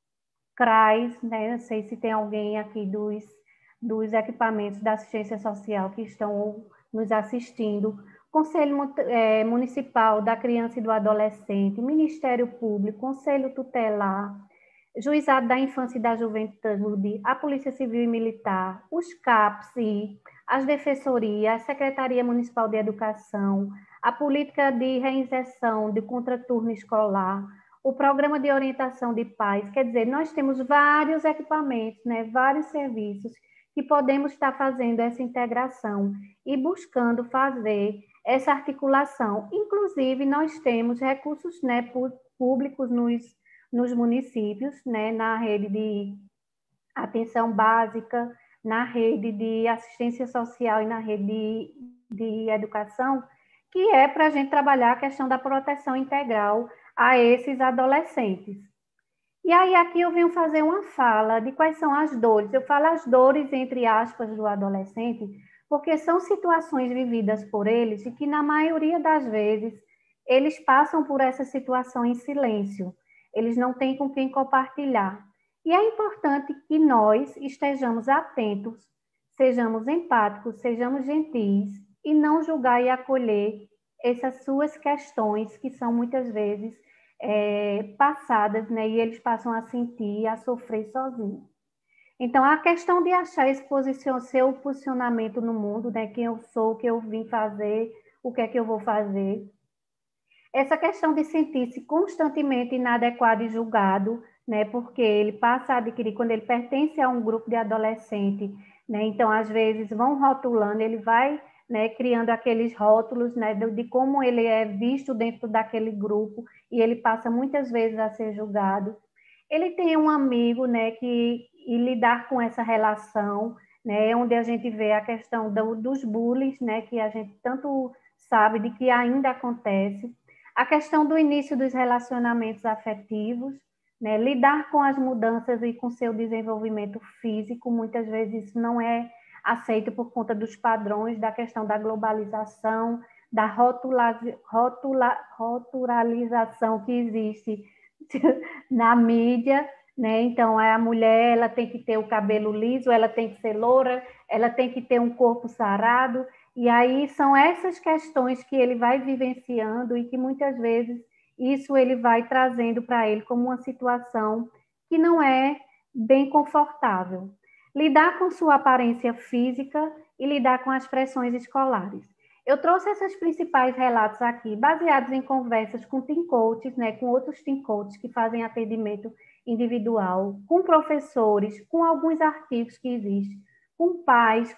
CRAS, né, não sei se tem alguém aqui dos, dos equipamentos da assistência social que estão nos assistindo, Conselho é, Municipal da Criança e do Adolescente, Ministério Público, Conselho Tutelar, Juizado da Infância e da Juventude, a Polícia Civil e Militar, os CAPs e as Defensorias, a Secretaria Municipal de Educação, a Política de Reinserção de Contraturno Escolar, o Programa de Orientação de Pais. Quer dizer, nós temos vários equipamentos, né, vários serviços que podemos estar fazendo essa integração e buscando fazer essa articulação. Inclusive, nós temos recursos, né, públicos nos nos municípios, né, na rede de atenção básica, na rede de assistência social e na rede de, de educação, que é para a gente trabalhar a questão da proteção integral a esses adolescentes. E aí aqui eu venho fazer uma fala de quais são as dores. Eu falo as dores, entre aspas, do adolescente, porque são situações vividas por eles e que, na maioria das vezes, eles passam por essa situação em silêncio. Eles não têm com quem compartilhar. E é importante que nós estejamos atentos, sejamos empáticos, sejamos gentis e não julgar e acolher essas suas questões que são muitas vezes é, passadas, né? E eles passam a sentir e a sofrer sozinhos. Então, a questão de achar esse posição, seu posicionamento no mundo, né? Quem eu sou, o que eu vim fazer, o que é que eu vou fazer. Essa questão de sentir-se constantemente inadequado e julgado, né, porque ele passa a adquirir, quando ele pertence a um grupo de adolescente, né, então, às vezes, vão rotulando, ele vai, né, criando aqueles rótulos, né, de, de como ele é visto dentro daquele grupo, e ele passa muitas vezes a ser julgado. Ele tem um amigo, né, que, e lidar com essa relação, né, onde a gente vê a questão do, dos bullies, né, que a gente tanto sabe de que ainda acontece. A questão do início dos relacionamentos afetivos, né? Lidar com as mudanças e com seu desenvolvimento físico, muitas vezes isso não é aceito por conta dos padrões, da questão da globalização, da rotula, rotula, rotularização que existe na mídia, né? Então, a mulher ela tem que ter o cabelo liso, ela tem que ser loura, ela tem que ter um corpo sarado. E aí são essas questões que ele vai vivenciando e que muitas vezes isso ele vai trazendo para ele como uma situação que não é bem confortável. Lidar com sua aparência física e lidar com as pressões escolares. Eu trouxe esses principais relatos aqui, baseados em conversas com team coaches, né, com outros team coaches que fazem atendimento individual, com professores, com alguns artigos que existem, com pais, com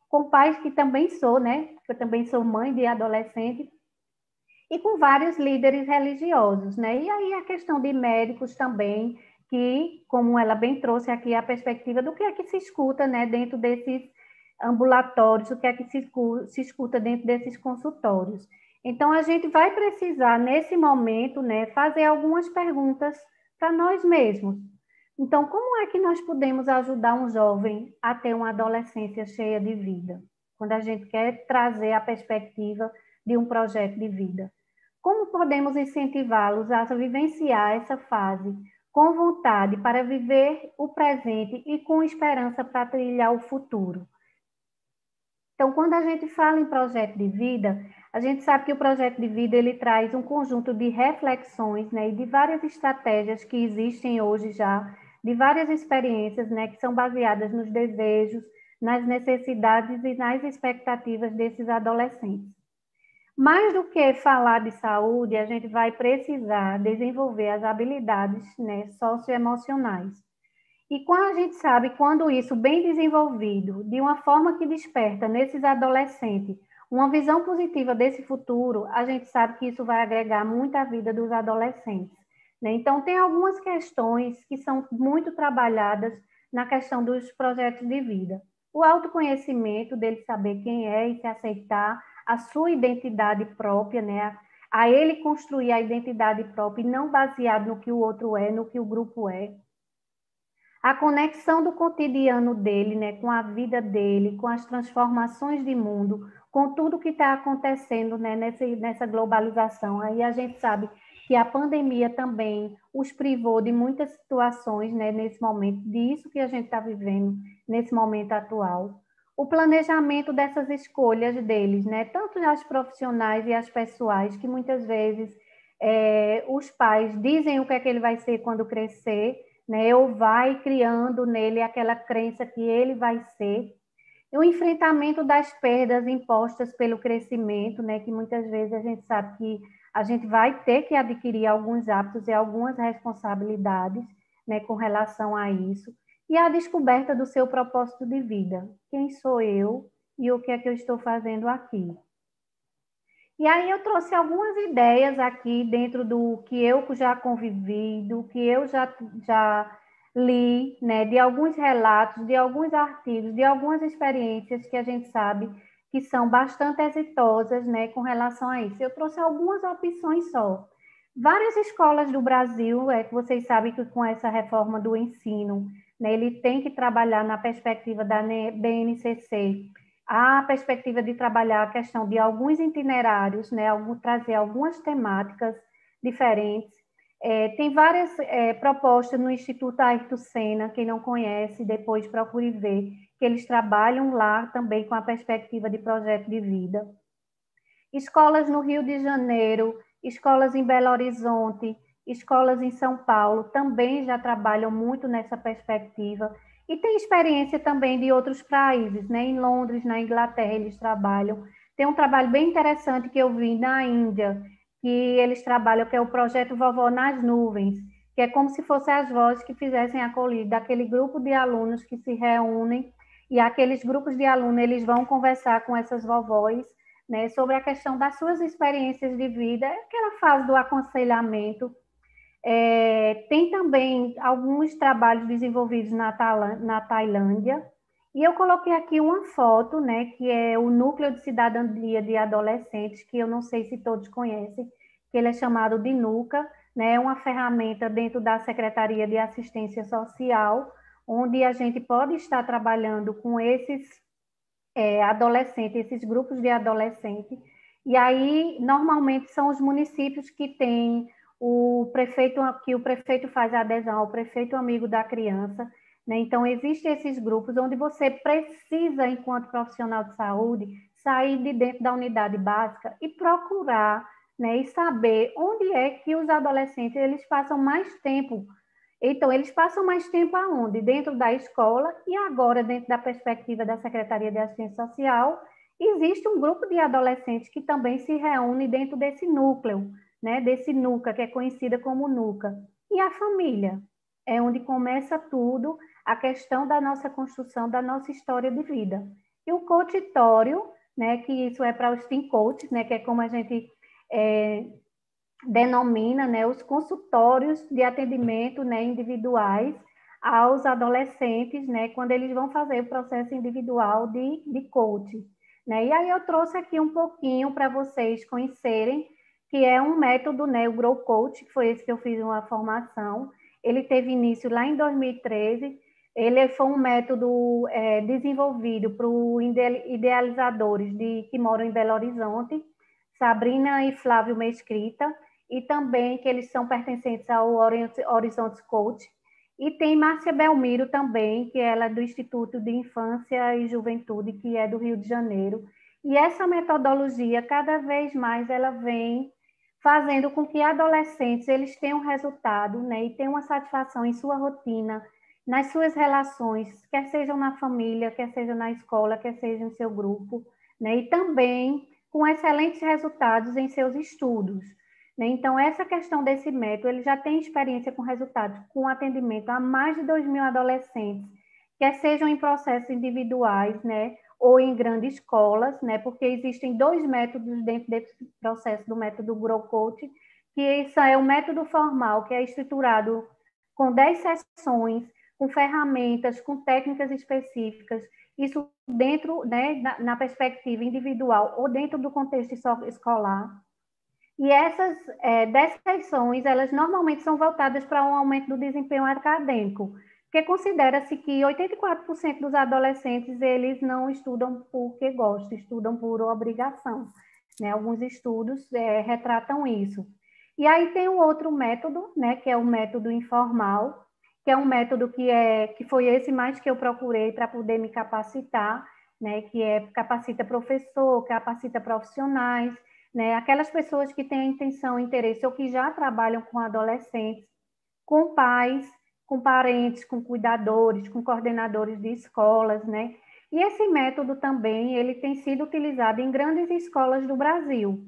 com pais que também sou, né? Eu também sou mãe de adolescente, e com vários líderes religiosos, né? E aí a questão de médicos também, que, como ela bem trouxe aqui, a perspectiva do que é que se escuta, né, dentro desses ambulatórios, o que é que se, se escuta dentro desses consultórios. Então, a gente vai precisar, nesse momento, né, fazer algumas perguntas para nós mesmos. Então, como é que nós podemos ajudar um jovem a ter uma adolescência cheia de vida? Quando a gente quer trazer a perspectiva de um projeto de vida. Como podemos incentivá-los a vivenciar essa fase com vontade para viver o presente e com esperança para trilhar o futuro? Então, quando a gente fala em projeto de vida, a gente sabe que o projeto de vida ele traz um conjunto de reflexões, né, e de várias estratégias que existem hoje já, de várias experiências, né, que são baseadas nos desejos, nas necessidades e nas expectativas desses adolescentes. Mais do que falar de saúde, a gente vai precisar desenvolver as habilidades, né, socioemocionais. E quando a gente sabe, quando isso bem desenvolvido, de uma forma que desperta nesses adolescentes uma visão positiva desse futuro, a gente sabe que isso vai agregar muito à vida dos adolescentes, né? Então, tem algumas questões que são muito trabalhadas na questão dos projetos de vida. O autoconhecimento, dele saber quem é e se aceitar, a sua identidade própria, né? A ele construir a identidade própria e não baseado no que o outro é, no que o grupo é. A conexão do cotidiano dele, né, com a vida dele, com as transformações de mundo, com tudo que está acontecendo, né, nessa, nessa globalização. Aí a gente sabe que a pandemia também os privou de muitas situações, né, nesse momento, disso que a gente está vivendo nesse momento atual. O planejamento dessas escolhas deles, né, tanto as profissionais e as pessoais, que muitas vezes é, os pais dizem o que é que ele vai ser quando crescer, né, ou vai criando nele aquela crença que ele vai ser. E o enfrentamento das perdas impostas pelo crescimento, né, que muitas vezes a gente sabe que a gente vai ter que adquirir alguns hábitos e algumas responsabilidades, né, com relação a isso. E a descoberta do seu propósito de vida. Quem sou eu e o que é que eu estou fazendo aqui? E aí eu trouxe algumas ideias aqui dentro do que eu já convivi, do que eu já, já li, né, de alguns relatos, de alguns artigos, de algumas experiências que a gente sabe que são bastante exitosas, né, com relação a isso. Eu trouxe algumas opções só. Várias escolas do Brasil, é que vocês sabem que com essa reforma do ensino, né, ele tem que trabalhar na perspectiva da B N C C, a perspectiva de trabalhar a questão de alguns itinerários, né, trazer algumas temáticas diferentes. É, tem várias é, propostas no Instituto Ayrton Senna, quem não conhece, depois procure ver, que eles trabalham lá também com a perspectiva de projeto de vida. Escolas no Rio de Janeiro, escolas em Belo Horizonte, escolas em São Paulo, também já trabalham muito nessa perspectiva. E tem experiência também de outros países, né? Em Londres, na Inglaterra, eles trabalham. Tem um trabalho bem interessante que eu vi na Índia, que eles trabalham, que é o projeto Vovó nas Nuvens, que é como se fossem as vozes que fizessem acolhida daquele grupo de alunos que se reúnem, e aqueles grupos de alunos, eles vão conversar com essas vovós, né, sobre a questão das suas experiências de vida, aquela fase do aconselhamento. É, tem também alguns trabalhos desenvolvidos na, na Tailândia, e eu coloquei aqui uma foto, né, que é o Núcleo de Cidadania de Adolescentes, que eu não sei se todos conhecem, que ele é chamado de NUCA, né, é uma ferramenta dentro da Secretaria de Assistência Social, onde a gente pode estar trabalhando com esses é, adolescentes, esses grupos de adolescentes, e aí normalmente são os municípios que têm o prefeito, que o prefeito faz a adesão ao prefeito amigo da criança, né? Então, existem esses grupos onde você precisa, enquanto profissional de saúde, sair de dentro da unidade básica e procurar, né, e saber onde é que os adolescentes eles passam mais tempo. Então, eles passam mais tempo aonde? Dentro da escola, e agora, dentro da perspectiva da Secretaria de Assistência Social, existe um grupo de adolescentes que também se reúne dentro desse núcleo, né, desse NUCA, que é conhecida como NUCA. E a família é onde começa tudo, a questão da nossa construção, da nossa história de vida. E o coachitório, né, que isso é para os team coaches, né, que é como a gente é, denomina, né, os consultórios de atendimento, né, individuais aos adolescentes, né, quando eles vão fazer o processo individual de, de coaching. Né? E aí eu trouxe aqui um pouquinho para vocês conhecerem, que é um método, né, o Grow Coach, que foi esse que eu fiz uma formação. Ele teve início lá em dois mil e treze. Ele foi um método é, desenvolvido para os idealizadores de, que moram em Belo Horizonte, Sabrina e Flávio Mesquita, e também que eles são pertencentes ao Horizonte Coach. E tem Márcia Belmiro também, que ela é do Instituto de Infância e Juventude, que é do Rio de Janeiro. E essa metodologia, cada vez mais, ela vem fazendo com que adolescentes eles tenham resultado, né, e tenham uma satisfação em sua rotina, nas suas relações, quer sejam na família, quer seja na escola, quer seja em seu grupo, né, e também com excelentes resultados em seus estudos. Né? Então, essa questão desse método, ele já tem experiência com resultados, com atendimento a mais de dois mil adolescentes, quer sejam em processos individuais, né, ou em grandes escolas, né, porque existem dois métodos dentro desse processo do método Grow Coach, que isso é o método formal, que é estruturado com dez sessões, com ferramentas, com técnicas específicas, isso dentro, né, na, na perspectiva individual ou dentro do contexto escolar. E essas é, dez sessões, elas normalmente são voltadas para um aumento do desempenho acadêmico, porque considera-se que oitenta e quatro por cento dos adolescentes, eles não estudam porque gostam, estudam por obrigação. Né? Alguns estudos é, retratam isso. E aí tem um outro método, né, que é o método informal, que é um método que, é, que foi esse mais que eu procurei para poder me capacitar, né, que é capacita professor, capacita profissionais, né, aquelas pessoas que têm a intenção, interesse ou que já trabalham com adolescentes, com pais, com parentes, com cuidadores, com coordenadores de escolas, né? E esse método também, ele tem sido utilizado em grandes escolas do Brasil.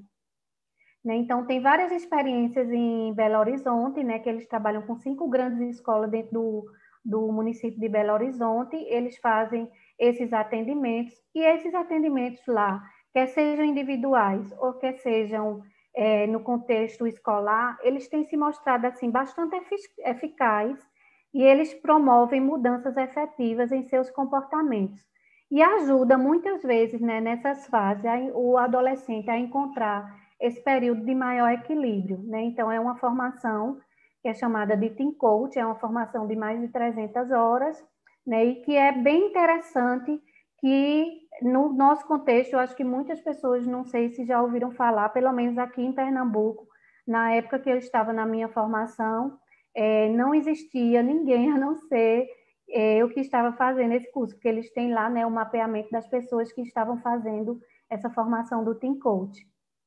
Né? Então, tem várias experiências em Belo Horizonte, né, que eles trabalham com cinco grandes escolas dentro do, do município de Belo Horizonte, eles fazem esses atendimentos, e esses atendimentos lá, quer sejam individuais ou quer sejam é, no contexto escolar, eles têm se mostrado assim, bastante eficazes e eles promovem mudanças efetivas em seus comportamentos. E ajuda muitas vezes, né, nessas fases, a, o adolescente a encontrar esse período de maior equilíbrio. Né? Então, é uma formação que é chamada de Team Coach, é uma formação de mais de trezentas horas, né, e que é bem interessante, que no nosso contexto, eu acho que muitas pessoas, não sei se já ouviram falar, pelo menos aqui em Pernambuco, na época que eu estava na minha formação, é, não existia ninguém a não ser é, eu que estava fazendo esse curso, porque eles têm lá, né, o mapeamento das pessoas que estavam fazendo essa formação do Team Coach.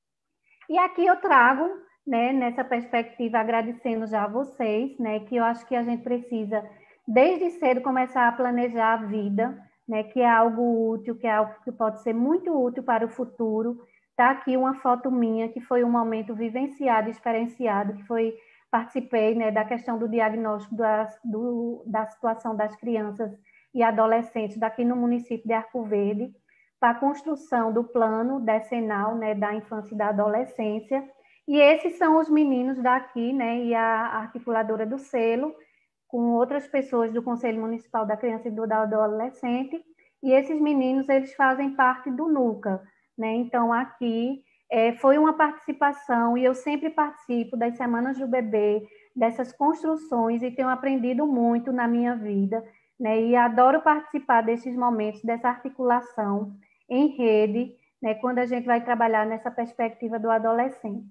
E aqui eu trago, né, nessa perspectiva, agradecendo já a vocês, né, que eu acho que a gente precisa, desde cedo, começar a planejar a vida, né, que é algo útil, que é algo que pode ser muito útil para o futuro. Está aqui uma foto minha, que foi um momento vivenciado, experienciado, que foi, participei, né, da questão do diagnóstico da, do, da situação das crianças e adolescentes daqui no município de Arco Verde, para a construção do plano decenal, né, da infância e da adolescência. E esses são os meninos daqui, né, e a articuladora do selo, com outras pessoas do Conselho Municipal da Criança e do Adolescente, e esses meninos, eles fazem parte do NUCA, né? Então, aqui é, foi uma participação, e eu sempre participo das Semanas do Bebê, dessas construções, e tenho aprendido muito na minha vida, né? E adoro participar desses momentos, dessa articulação em rede, né? Quando a gente vai trabalhar nessa perspectiva do adolescente.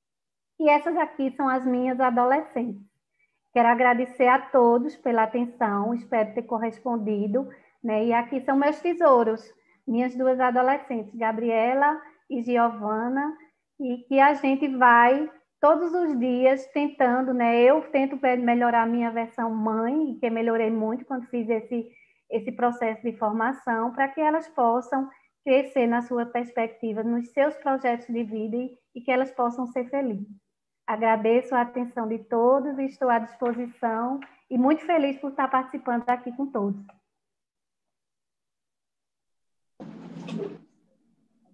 E essas aqui são as minhas adolescentes. Quero agradecer a todos pela atenção, espero ter correspondido, né? E aqui são meus tesouros, minhas duas adolescentes, Gabriela e Giovana, e que a gente vai todos os dias tentando, né? Eu tento melhorar a minha versão mãe, que melhorei muito quando fiz esse, esse processo de formação, para que elas possam crescer na sua perspectiva, nos seus projetos de vida e, e que elas possam ser felizes. Agradeço a atenção de todos e estou à disposição e muito feliz por estar participando aqui com todos.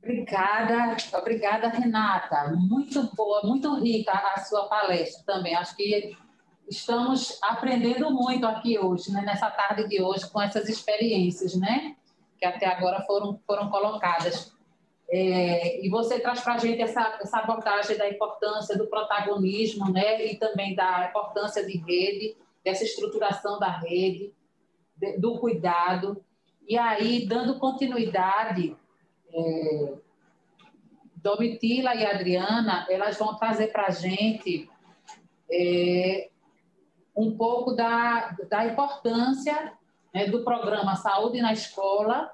Obrigada, obrigada, Renata. Muito boa, muito rica a sua palestra também. Acho que estamos aprendendo muito aqui hoje, né? Nessa tarde de hoje, com essas experiências, né? Que até agora foram, foram colocadas. É, e você traz para a gente essa, essa abordagem da importância do protagonismo, né? E também da importância de rede, dessa estruturação da rede, de, do cuidado. E aí, dando continuidade... É, Domitila e Adriana, elas vão trazer para a gente é, um pouco da, da importância, né, do programa Saúde na Escola,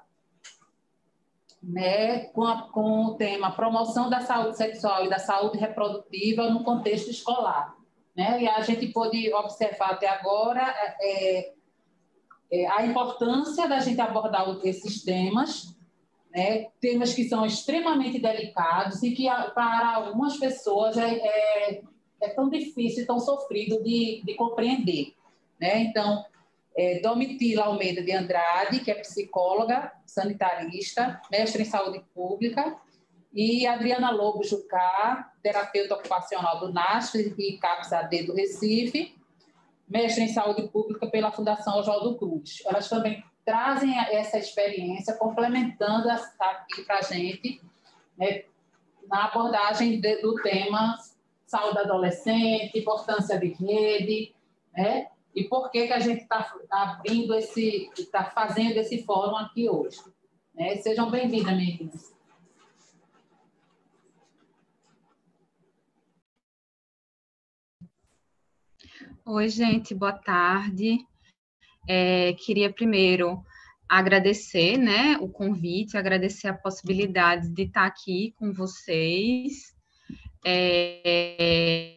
né, com, a, com o tema Promoção da Saúde Sexual e da Saúde Reprodutiva no contexto escolar. Né? E a gente pôde observar até agora é, é, a importância da gente abordar esses temas, né? Temas que são extremamente delicados e que para algumas pessoas é, é, é tão difícil, tão sofrido de, de compreender. Né? Então, é, Domitila Almeida de Andrade, que é psicóloga, sanitarista, mestre em saúde pública, e Adriana Lobo Jucá, terapeuta ocupacional do NASF e CAPS A D do Recife, mestre em saúde pública pela Fundação Oswaldo Cruz. Elas também trazem essa experiência, complementando aqui para a gente, né, na abordagem de, do tema saúde adolescente, importância de rede, né, e por que, que a gente está abrindo esse, está fazendo esse fórum aqui hoje. Né? Sejam bem-vindas, meninas. Oi, gente, boa tarde. É, queria primeiro agradecer, né, o convite, agradecer a possibilidade de estar aqui com vocês é,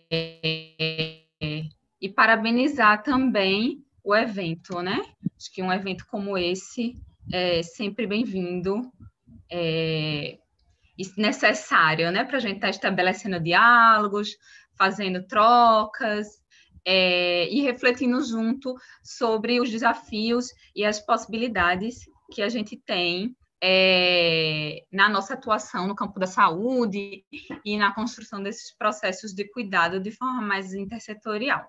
e parabenizar também o evento, né? Acho que um evento como esse é sempre bem-vindo é, e necessário, né, para a gente estar estabelecendo diálogos, fazendo trocas, É, e refletindo junto sobre os desafios e as possibilidades que a gente tem é, na nossa atuação no campo da saúde e na construção desses processos de cuidado de forma mais intersetorial.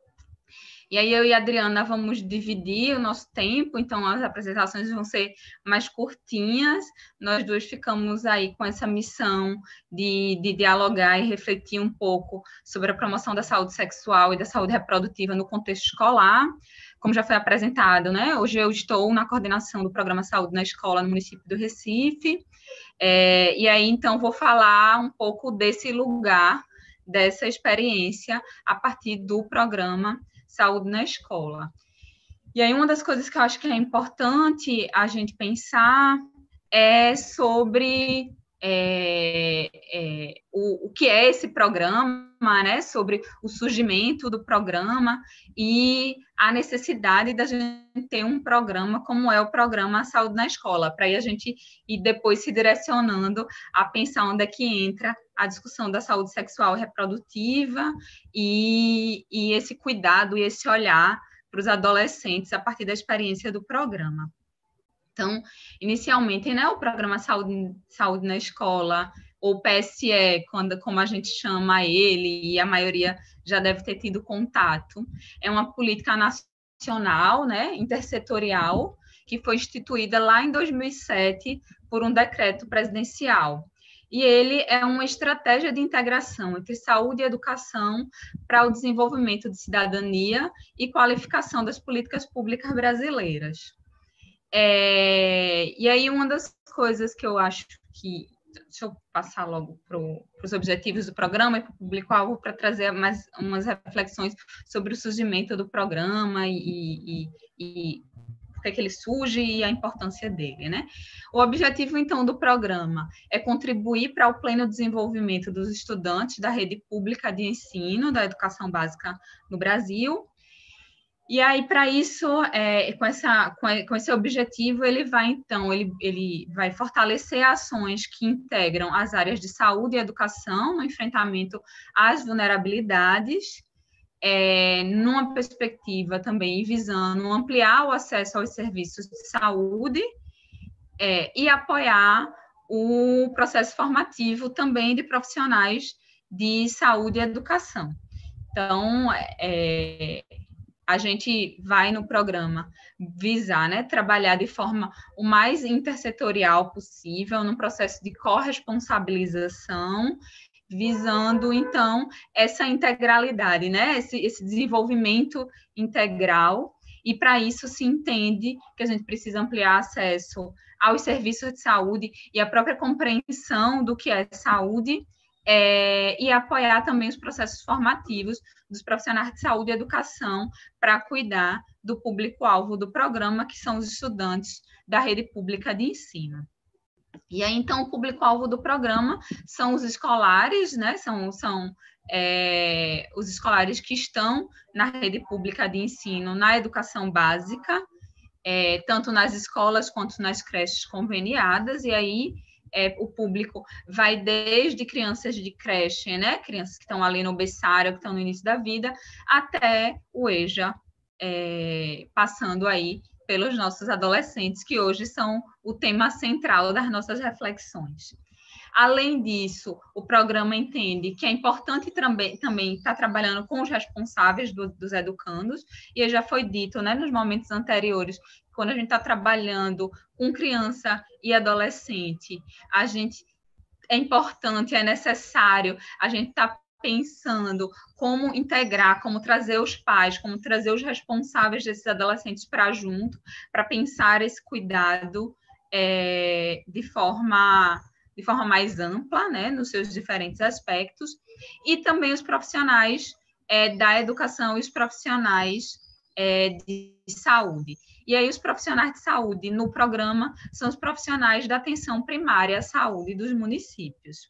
E aí eu e a Adriana vamos dividir o nosso tempo, então as apresentações vão ser mais curtinhas, nós duas ficamos aí com essa missão de, de dialogar e refletir um pouco sobre a promoção da saúde sexual e da saúde reprodutiva no contexto escolar. Como já foi apresentado, né? Hoje eu estou na coordenação do Programa Saúde na Escola no município do Recife, é, e aí então vou falar um pouco desse lugar, dessa experiência a partir do programa Saúde na Escola. E aí uma das coisas que eu acho que é importante a gente pensar é sobre é, é, o, o que é esse programa, né? Sobre o surgimento do programa e a necessidade da gente ter um programa como é o programa Saúde na Escola, para aí a gente ir depois se direcionando a pensar onde é que entra a discussão da saúde sexual e reprodutiva e, e esse cuidado e esse olhar para os adolescentes a partir da experiência do programa. Então, inicialmente, né, o programa Saúde, Saúde na Escola, ou P S E, quando, como a gente chama ele, e a maioria já deve ter tido contato, é uma política nacional, né, intersetorial, que foi instituída lá em dois mil e sete por um decreto presidencial. E ele é uma estratégia de integração entre saúde e educação para o desenvolvimento de cidadania e qualificação das políticas públicas brasileiras. É, e aí, uma das coisas que eu acho que... Deixa eu passar logo para os objetivos do programa e para o público-alvo para trazer mais umas reflexões sobre o surgimento do programa e, e, e por que ele surge e a importância dele, né? O objetivo, então, do programa é contribuir para o pleno desenvolvimento dos estudantes da rede pública de ensino da educação básica no Brasil. E aí, para isso, é, com, essa, com esse objetivo, ele vai, então, ele, ele vai fortalecer ações que integram as áreas de saúde e educação no enfrentamento às vulnerabilidades, é, numa perspectiva também visando ampliar o acesso aos serviços de saúde é, e apoiar o processo formativo também de profissionais de saúde e educação. Então, é, a gente vai no programa visar, né, trabalhar de forma o mais intersetorial possível, num processo de corresponsabilização, visando, então, essa integralidade, né, esse, esse desenvolvimento integral, e para isso se entende que a gente precisa ampliar acesso aos serviços de saúde e a própria compreensão do que é saúde, é, e apoiar também os processos formativos dos profissionais de saúde e educação para cuidar do público-alvo do programa, que são os estudantes da rede pública de ensino. E aí, então, o público-alvo do programa são os escolares, né? São, são é, os escolares que estão na rede pública de ensino, na educação básica, é, tanto nas escolas quanto nas creches conveniadas, e aí é, o público vai desde crianças de creche, né? Crianças que estão ali no berçário, que estão no início da vida, até o EJA, é, passando aí pelos nossos adolescentes, que hoje são o tema central das nossas reflexões. Além disso, o programa entende que é importante também, também estar trabalhando com os responsáveis do, dos educandos, e já foi dito, né, nos momentos anteriores, quando a gente está trabalhando com criança e adolescente, a gente, é importante, é necessário a gente estar tá pensando como integrar, como trazer os pais, como trazer os responsáveis desses adolescentes para junto, para pensar esse cuidado é, de forma... de forma mais ampla, né, nos seus diferentes aspectos, e também os profissionais é, da educação e os profissionais é, de saúde. E aí, os profissionais de saúde no programa são os profissionais da atenção primária à saúde dos municípios.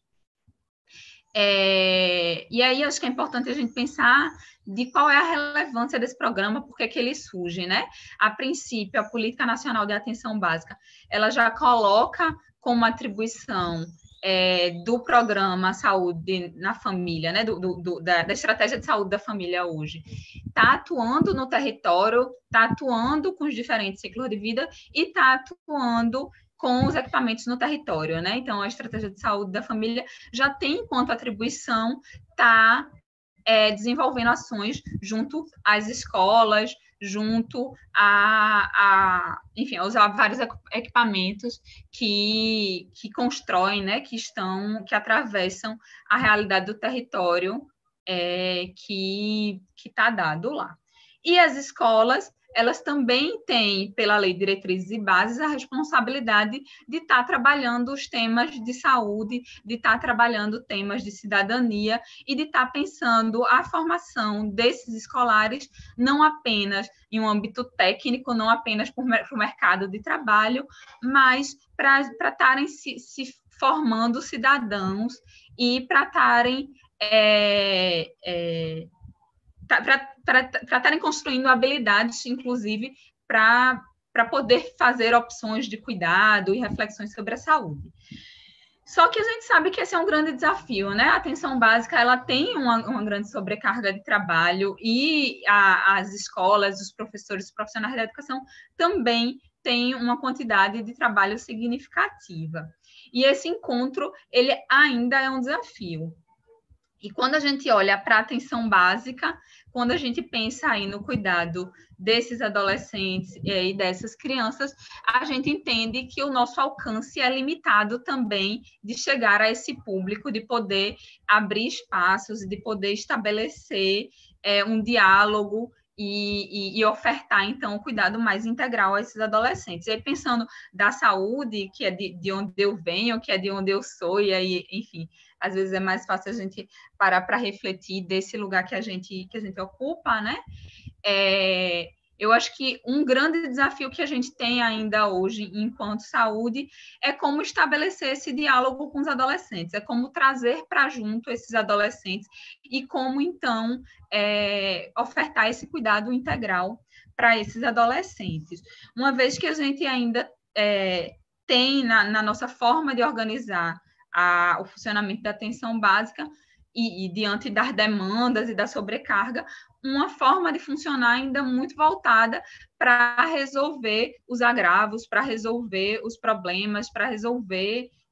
É, e aí, acho que é importante a gente pensar de qual é a relevância desse programa, por que ele surge, né? A princípio, a Política Nacional de Atenção Básica, ela já coloca como atribuição é, do programa Saúde na Família, né, do, do, da, da estratégia de saúde da família hoje, está atuando no território, está atuando com os diferentes ciclos de vida e está atuando com os equipamentos no território, né? Então, a estratégia de saúde da família já tem enquanto atribuição estar tá, é, desenvolvendo ações junto às escolas, junto a, a enfim, a usar vários equipamentos que, que constroem, né, que estão, que atravessam a realidade do território é, que está dado lá. E as escolas, elas também têm, pela Lei de Diretrizes e Bases, a responsabilidade de estar trabalhando os temas de saúde, de estar trabalhando temas de cidadania e de estar pensando a formação desses escolares não apenas em um âmbito técnico, não apenas para o mercado de trabalho, mas para estarem se, se formando cidadãos e para estarem... É, é, para estarem construindo habilidades, inclusive, para poder fazer opções de cuidado e reflexões sobre a saúde. Só que a gente sabe que esse é um grande desafio, né? A atenção básica, ela tem uma, uma grande sobrecarga de trabalho e a, as escolas, os professores, os profissionais da educação também têm uma quantidade de trabalho significativa. E esse encontro, ele ainda é um desafio. E quando a gente olha para a atenção básica, quando a gente pensa aí no cuidado desses adolescentes e dessas crianças, a gente entende que o nosso alcance é limitado também de chegar a esse público, de poder abrir espaços, de poder estabelecer é, um diálogo e, e, e ofertar, então, o cuidado mais integral a esses adolescentes. E aí, pensando da saúde, que é de, de onde eu venho, que é de onde eu sou, e aí, enfim... às vezes é mais fácil a gente parar para refletir desse lugar que a gente, que a gente ocupa, né? É, eu acho que um grande desafio que a gente tem ainda hoje, enquanto saúde, é como estabelecer esse diálogo com os adolescentes, é como trazer para junto esses adolescentes e como, então, é, ofertar esse cuidado integral para esses adolescentes. Uma vez que a gente ainda é, tem na, na nossa forma de organizar A, o funcionamento da atenção básica e, e, diante das demandas e da sobrecarga, uma forma de funcionar ainda muito voltada para resolver os agravos, para resolver os problemas, para resolver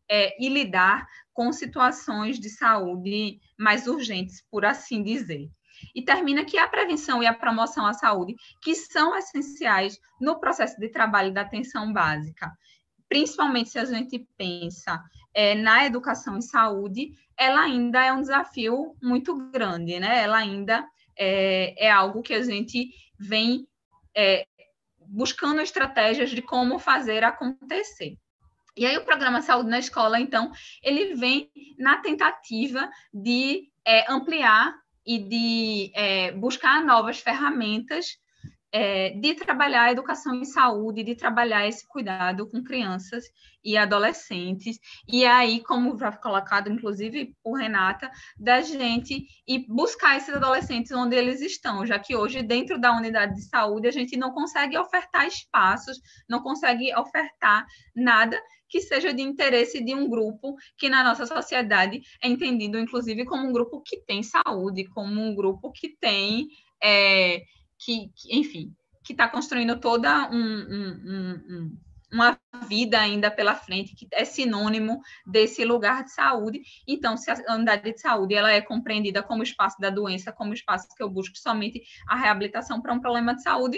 é, e lidar com situações de saúde mais urgentes, por assim dizer. E termina que a prevenção e a promoção à saúde, que são essenciais no processo de trabalho da atenção básica, principalmente se a gente pensa é, na educação em saúde, ela ainda é um desafio muito grande, né? Ela ainda é, é algo que a gente vem é, buscando estratégias de como fazer acontecer. E aí o programa Saúde na Escola, então, ele vem na tentativa de é, ampliar e de é, buscar novas ferramentas é, de trabalhar a educação em saúde, de trabalhar esse cuidado com crianças e adolescentes. E aí, como já foi colocado, inclusive, por Renata, da gente ir buscar esses adolescentes onde eles estão, já que hoje, dentro da unidade de saúde, a gente não consegue ofertar espaços, não consegue ofertar nada que seja de interesse de um grupo que na nossa sociedade é entendido, inclusive, como um grupo que tem saúde, como um grupo que tem, é, que, que, enfim, que está construindo toda um, um, um, uma vida ainda pela frente, que é sinônimo desse lugar de saúde. Então, se a unidade de saúde ela é compreendida como espaço da doença, como espaço que eu busco somente a reabilitação para um problema de saúde,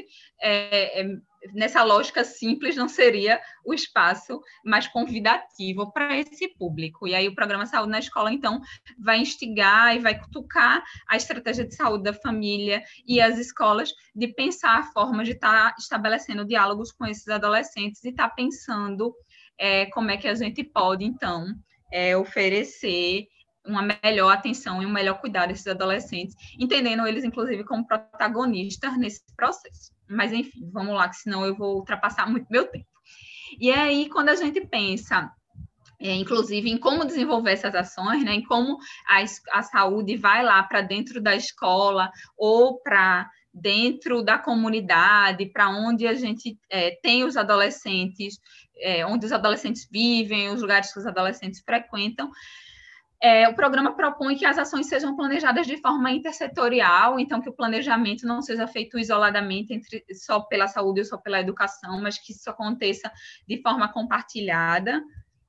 é, é, nessa lógica simples, não seria o espaço mais convidativo para esse público. E aí o programa Saúde na Escola, então, vai instigar e vai cutucar a estratégia de saúde da família e as escolas de pensar formas de estar estabelecendo diálogos com esses adolescentes e estar pensando é, como é que a gente pode, então, é, oferecer uma melhor atenção e um melhor cuidado desses adolescentes, entendendo eles, inclusive, como protagonistas nesse processo. Mas, enfim, vamos lá, que senão eu vou ultrapassar muito meu tempo. E aí, quando a gente pensa, é, inclusive, em como desenvolver essas ações, né, em como a, a saúde vai lá para dentro da escola ou para dentro da comunidade, para onde a gente é, tem os adolescentes, é, onde os adolescentes vivem, os lugares que os adolescentes frequentam, É, o programa propõe que as ações sejam planejadas de forma intersetorial, então que o planejamento não seja feito isoladamente entre, só pela saúde ou só pela educação, mas que isso aconteça de forma compartilhada.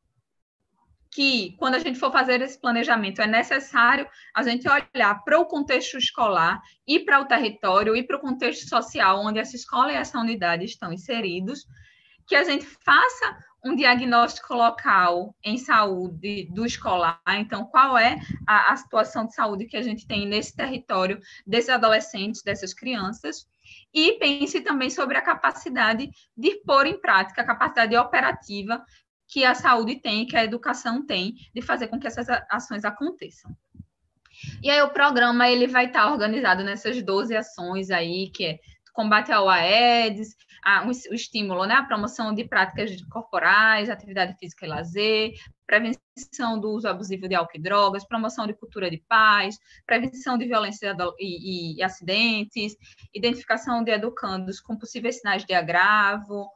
Que, quando a gente for fazer esse planejamento, é necessário a gente olhar para o contexto escolar e para o território e para o contexto social onde essa escola e essa unidade estão inseridos, que a gente faça um diagnóstico local em saúde do escolar, então qual é a, a situação de saúde que a gente tem nesse território desses adolescentes, dessas crianças, e pense também sobre a capacidade de pôr em prática, a capacidade operativa que a saúde tem, que a educação tem, de fazer com que essas ações aconteçam. E aí o programa ele vai estar organizado nessas doze ações aí, que é combate ao AIDS, a, um, o estímulo, né, a promoção de práticas corporais, atividade física e lazer, prevenção do uso abusivo de álcool e drogas, promoção de cultura de paz, prevenção de violência e, e, e acidentes, identificação de educandos com possíveis sinais de agravo,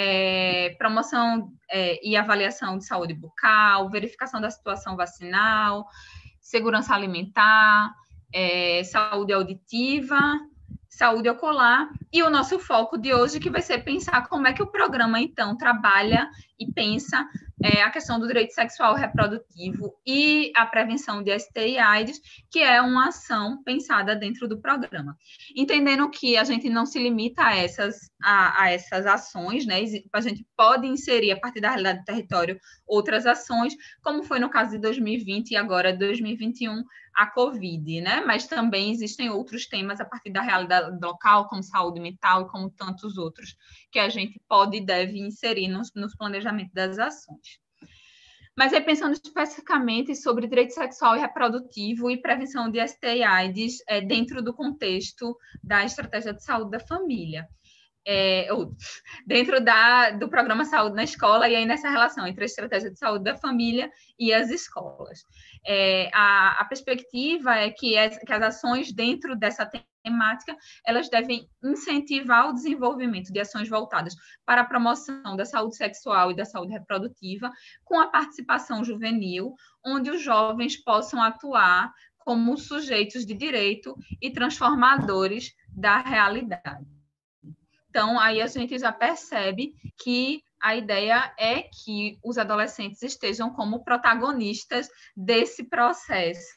é, promoção é, e avaliação de saúde bucal, verificação da situação vacinal, segurança alimentar, é, saúde auditiva, saúde ocular, e o nosso foco de hoje que vai ser pensar como é que o programa, então, trabalha e pensa é, a questão do direito sexual reprodutivo e a prevenção de S T I e AIDS, que é uma ação pensada dentro do programa. Entendendo que a gente não se limita a essas, a, a essas ações, né? A gente pode inserir, a partir da realidade do território, outras ações, como foi no caso de dois mil e vinte e agora dois mil e vinte e um, a Covid, né? Mas também existem outros temas a partir da realidade local, como saúde mental e como tantos outros, que a gente pode e deve inserir nos, nos planejamentos das ações. Mas aí, pensando especificamente sobre direito sexual e reprodutivo e prevenção de S T I e AIDS é, dentro do contexto da estratégia de saúde da família. É, ou, dentro da, do programa Saúde na Escola, e aí nessa relação entre a estratégia de saúde da família e as escolas. É, a, a perspectiva é que, é que as ações dentro dessa temática, elas devem incentivar o desenvolvimento de ações voltadas para a promoção da saúde sexual e da saúde reprodutiva, com a participação juvenil, onde os jovens possam atuar como sujeitos de direito e transformadores da realidade. Então, aí a gente já percebe que a ideia é que os adolescentes estejam como protagonistas desse processo,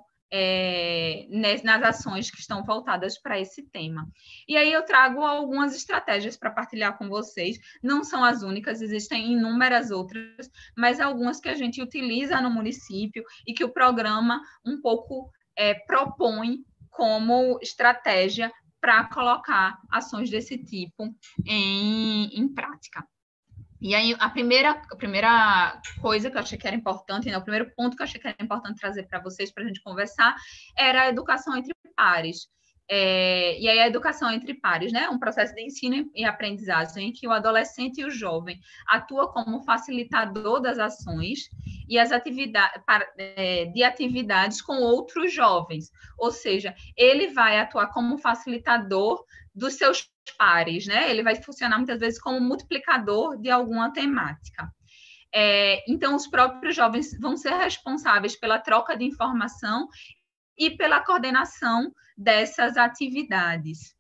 é, nas ações que estão voltadas para esse tema. E aí eu trago algumas estratégias para partilhar com vocês. Não são as únicas, existem inúmeras outras, mas algumas que a gente utiliza no município e que o programa um pouco é, propõe como estratégia para colocar ações desse tipo em, em prática. E aí, a primeira, a primeira coisa que eu achei que era importante, né, o primeiro ponto que eu achei que era importante trazer para vocês, para a gente conversar, era a educação entre pares. É, e aí, a educação entre pares, né, um processo de ensino e aprendizagem em que o adolescente e o jovem atuam como facilitador das ações e as atividades, é, de atividades com outros jovens. Ou seja, ele vai atuar como facilitador dos seus pares, né? Ele vai funcionar muitas vezes como multiplicador de alguma temática. É, então, os próprios jovens vão ser responsáveis pela troca de informação e pela coordenação dessas atividades.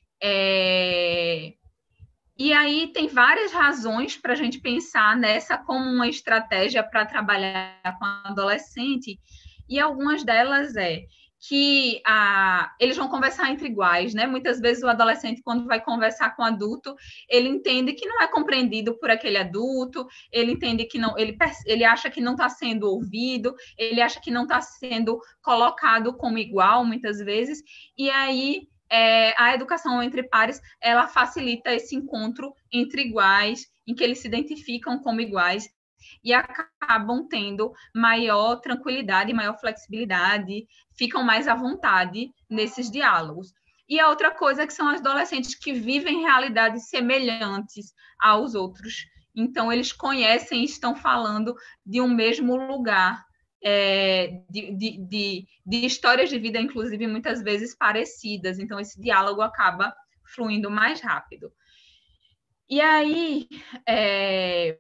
É, e aí tem várias razões para a gente pensar nessa como uma estratégia para trabalhar com adolescente, e algumas delas é que ah, eles vão conversar entre iguais, né? Muitas vezes o adolescente, quando vai conversar com o adulto, ele entende que não é compreendido por aquele adulto, ele entende que não, ele, ele acha que não está sendo ouvido, ele acha que não está sendo colocado como igual, muitas vezes, e aí é, a educação entre pares, ela facilita esse encontro entre iguais, em que eles se identificam como iguais, e acabam tendo maior tranquilidade, maior flexibilidade, ficam mais à vontade nesses diálogos. E a outra coisa é que são adolescentes que vivem realidades semelhantes aos outros. Então, eles conhecem e estão falando de um mesmo lugar, é, de, de, de, de histórias de vida, inclusive, muitas vezes parecidas. Então, esse diálogo acaba fluindo mais rápido. E aí... É,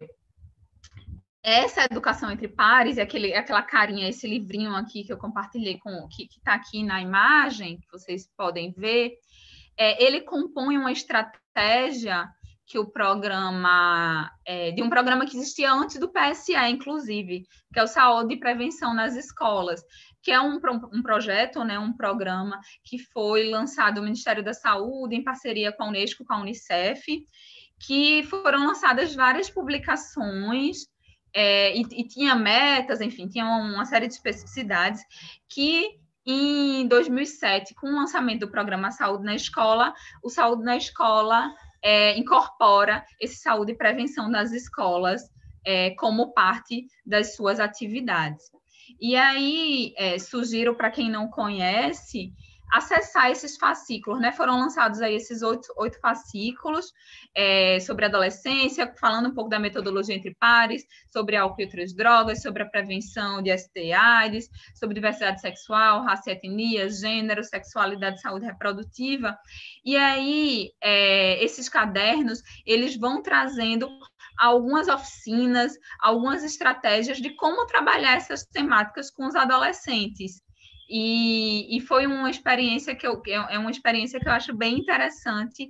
essa educação entre pares, e aquele, aquela carinha, esse livrinho aqui que eu compartilhei, com, que está aqui na imagem, que vocês podem ver, é, ele compõe uma estratégia que o programa, é, de um programa que existia antes do P S E, inclusive, que é o Saúde e Prevenção nas Escolas, que é um, um projeto, né, um programa que foi lançado no Ministério da Saúde, em parceria com a Unesco, com a Unicef, que foram lançadas várias publicações, É, e, e tinha metas, enfim, tinha uma série de especificidades que, em dois mil e sete, com o lançamento do programa Saúde na Escola, o Saúde na Escola é, incorpora esse saúde e prevenção nas escolas é, como parte das suas atividades. E aí, é, sugiro para quem não conhece, acessar esses fascículos, né? Foram lançados aí esses oito, oito fascículos é, sobre adolescência, falando um pouco da metodologia entre pares, sobre álcool e outras drogas, sobre a prevenção de S T I, AIDS, sobre diversidade sexual, raça e etnia, gênero, sexualidade e saúde reprodutiva. E aí, é, esses cadernos, eles vão trazendo algumas oficinas, algumas estratégias de como trabalhar essas temáticas com os adolescentes. E, e foi uma experiência que eu, é uma experiência que eu acho bem interessante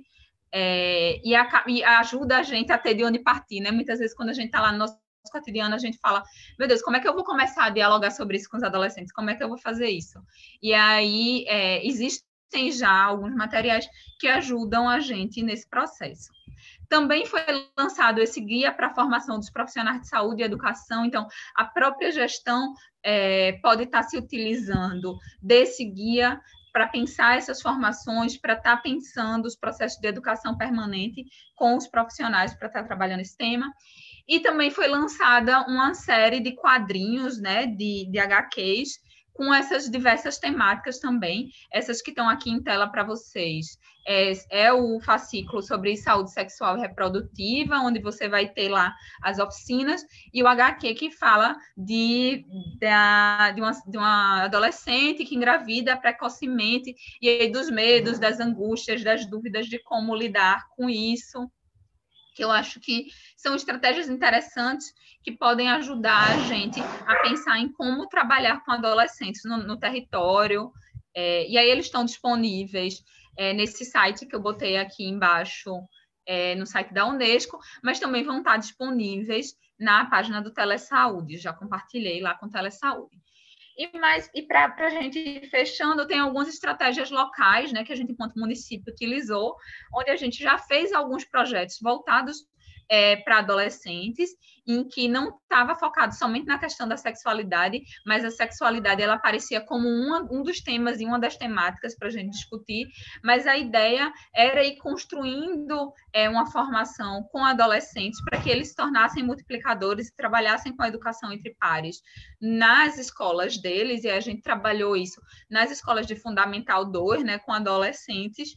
é, e, a, e ajuda a gente a ter de onde partir, né? Muitas vezes, quando a gente está lá no nosso cotidiano, a gente fala, meu Deus, como é que eu vou começar a dialogar sobre isso com os adolescentes? Como é que eu vou fazer isso? E aí, é, existem já alguns materiais que ajudam a gente nesse processo. Também foi lançado esse guia para a formação dos profissionais de saúde e educação, então a própria gestão é, pode estar se utilizando desse guia para pensar essas formações, para estar pensando os processos de educação permanente com os profissionais para estar trabalhando esse tema. E também foi lançada uma série de quadrinhos, né, de, de H Qs, com essas diversas temáticas também, essas que estão aqui em tela para vocês. É, é o fascículo sobre saúde sexual e reprodutiva, onde você vai ter lá as oficinas, e o H Q que fala de, de, de, uma, de uma adolescente que engravida precocemente, e aí dos medos, das angústias, das dúvidas de como lidar com isso, que eu acho que são estratégias interessantes que podem ajudar a gente a pensar em como trabalhar com adolescentes no, no território, é, e aí eles estão disponíveis é, nesse site que eu botei aqui embaixo, é, no site da Unesco, mas também vão estar disponíveis na página do Telesaúde. Já compartilhei lá com o Telesaúde. E, mais, e para a gente ir fechando, tem algumas estratégias locais, né, que a gente, enquanto município, utilizou, onde a gente já fez alguns projetos voltados É, para adolescentes, em que não estava focado somente na questão da sexualidade, mas a sexualidade ela aparecia como uma, um dos temas e uma das temáticas para a gente discutir, mas a ideia era ir construindo é, uma formação com adolescentes para que eles se tornassem multiplicadores e trabalhassem com a educação entre pares nas escolas deles, e a gente trabalhou isso nas escolas de Fundamental dois, né, com adolescentes.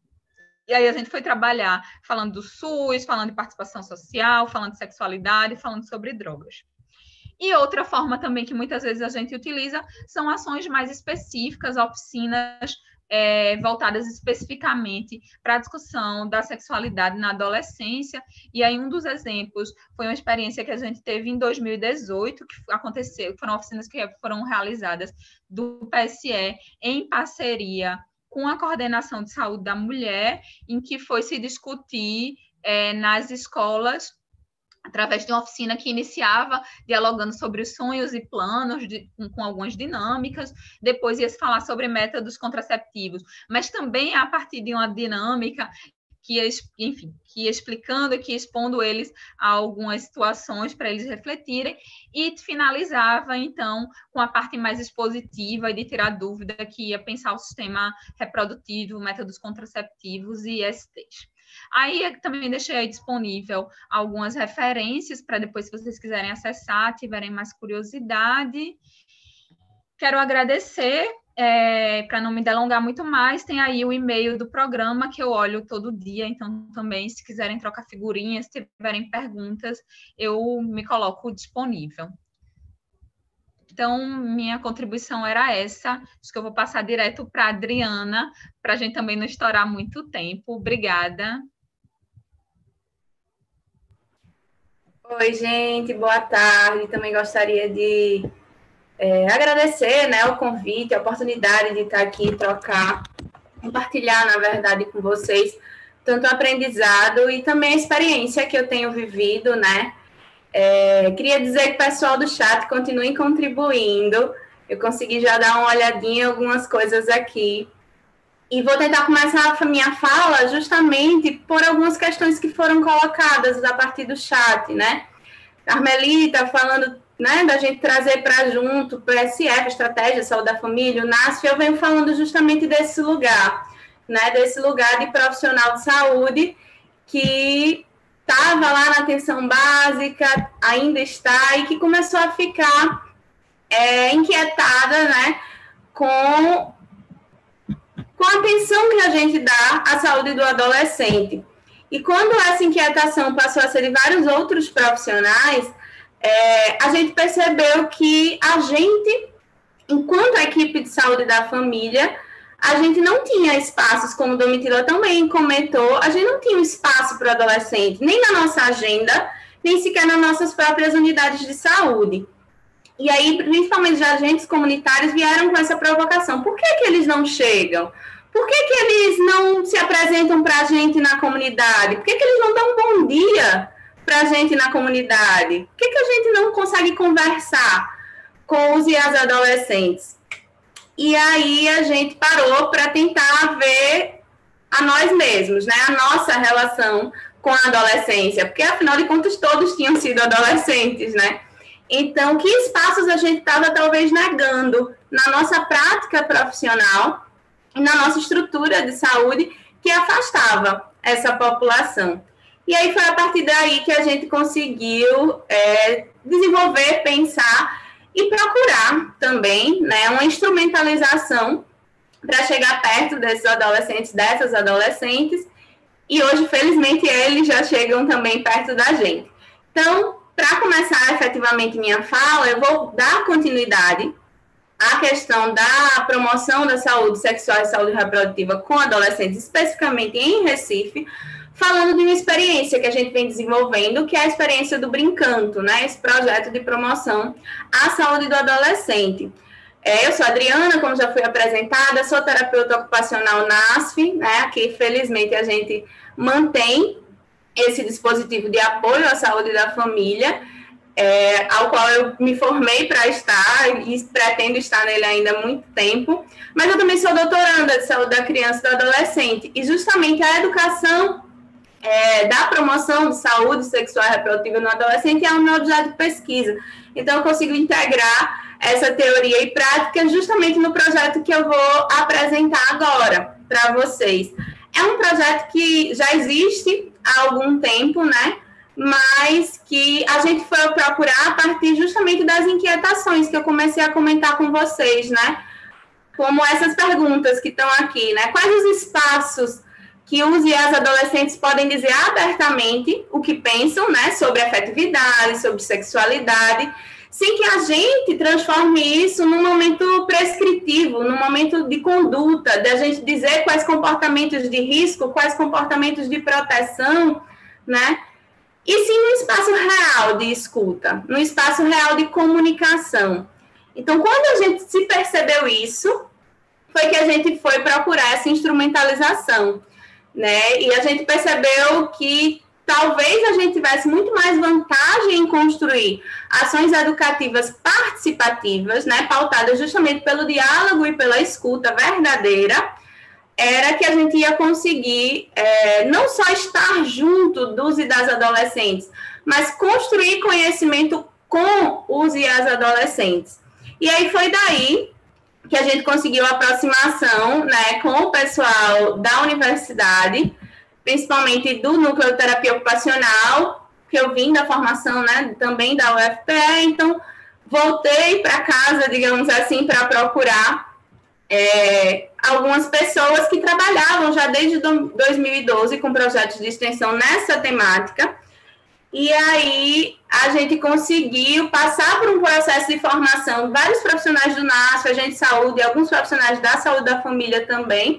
E aí a gente foi trabalhar falando do SUS, falando de participação social, falando de sexualidade, falando sobre drogas. E outra forma também que muitas vezes a gente utiliza são ações mais específicas, oficinas é, voltadas especificamente para a discussão da sexualidade na adolescência. E aí um dos exemplos foi uma experiência que a gente teve em dois mil e dezoito, que aconteceu, foram oficinas que foram realizadas do P S E em parceria com a Coordenação de Saúde da Mulher, em que foi se discutir é, nas escolas, através de uma oficina que iniciava dialogando sobre os sonhos e planos, de, com, com algumas dinâmicas, depois ia se falar sobre métodos contraceptivos, mas também a partir de uma dinâmica que, enfim, que ia explicando e que expondo eles a algumas situações para eles refletirem, e finalizava, então, com a parte mais expositiva e de tirar dúvida, que ia pensar o sistema reprodutivo, métodos contraceptivos e I S Ts. Aí também deixei aí disponível algumas referências para depois, se vocês quiserem acessar, tiverem mais curiosidade. Quero agradecer. É, para não me delongar muito mais, tem aí o e-mail do programa que eu olho todo dia, então também, se quiserem trocar figurinhas, se tiverem perguntas, eu me coloco disponível. Então, minha contribuição era essa. Acho que eu vou passar direto para a Adriana, para a gente também não estourar muito tempo. Obrigada. Oi, gente, boa tarde. Também gostaria de É, agradecer, né, o convite, a oportunidade de estar aqui, trocar, compartilhar, na verdade, com vocês, tanto o aprendizado e também a experiência que eu tenho vivido, né. É, queria dizer que o pessoal do chat continue contribuindo, eu consegui já dar uma olhadinha em algumas coisas aqui, e vou tentar começar a minha fala justamente por algumas questões que foram colocadas a partir do chat, né. Carmelita falando, né, da gente trazer para junto, para o P S F, Estratégia de Saúde da Família, o N A S F, eu venho falando justamente desse lugar, né, desse lugar de profissional de saúde que estava lá na atenção básica, ainda está, e que começou a ficar é, inquietada, né, com, com a atenção que a gente dá à saúde do adolescente. E quando essa inquietação passou a ser de vários outros profissionais, É, a gente percebeu que a gente, enquanto a equipe de saúde da família, a gente não tinha espaços, como o Domitila também comentou, a gente não tinha um espaço para o adolescente, nem na nossa agenda, nem sequer nas nossas próprias unidades de saúde. E aí, principalmente os agentes comunitários vieram com essa provocação. Por que que eles não chegam? Por que que eles não se apresentam para a gente na comunidade? Por que que eles não dão um bom dia para a gente na comunidade? Por que que a gente não consegue conversar com os e as adolescentes? E aí a gente parou para tentar ver a nós mesmos, né? A nossa relação com a adolescência, porque afinal de contas todos tinham sido adolescentes, né? Então, que espaços a gente estava talvez negando na nossa prática profissional e na nossa estrutura de saúde que afastava essa população? E aí foi a partir daí que a gente conseguiu é, desenvolver, pensar e procurar também, né, uma instrumentalização para chegar perto desses adolescentes, dessas adolescentes, e hoje, felizmente, eles já chegam também perto da gente. Então, para começar efetivamente minha fala, eu vou dar continuidade à questão da promoção da saúde sexual e saúde reprodutiva com adolescentes, especificamente em Recife, falando de uma experiência que a gente vem desenvolvendo, que é a experiência do Brincanto, né? Esse projeto de promoção à saúde do adolescente. É, eu sou a Adriana, como já fui apresentada, sou terapeuta ocupacional N A S F, né? Aqui, felizmente, a gente mantém esse dispositivo de apoio à saúde da família, é, ao qual eu me formei para estar e pretendo estar nele ainda há muito tempo, mas eu também sou doutoranda de saúde da criança e do adolescente, e justamente a educação é, da promoção de saúde sexual e reprodutiva no adolescente é o meu objeto de pesquisa. Então, eu consigo integrar essa teoria e prática justamente no projeto que eu vou apresentar agora para vocês. É um projeto que já existe há algum tempo, né? Mas que a gente foi procurar a partir justamente das inquietações que eu comecei a comentar com vocês, né? Como essas perguntas que estão aqui, né? Quais os espaços que os e as adolescentes podem dizer abertamente o que pensam, né? Sobre afetividade, sobre sexualidade, sem que a gente transforme isso num momento prescritivo, num momento de conduta, de a gente dizer quais comportamentos de risco, quais comportamentos de proteção, né? E sim no espaço real de escuta, no espaço real de comunicação. Então, quando a gente se percebeu isso, foi que a gente foi procurar essa instrumentalização, né? E a gente percebeu que talvez a gente tivesse muito mais vantagem em construir ações educativas participativas, né? Pautadas justamente pelo diálogo e pela escuta verdadeira, era que a gente ia conseguir é, não só estar junto dos e das adolescentes, mas construir conhecimento com os e as adolescentes. E aí foi daí que a gente conseguiu a aproximação, né, com o pessoal da universidade, principalmente do Núcleo de Terapia Ocupacional, que eu vim da formação, né, também da U F P E, então voltei para casa, digamos assim, para procurar É, algumas pessoas que trabalhavam já desde dois mil e doze com projetos de extensão nessa temática, e aí a gente conseguiu passar por um processo de formação, vários profissionais do N A S F, agente de saúde, alguns profissionais da saúde da família também,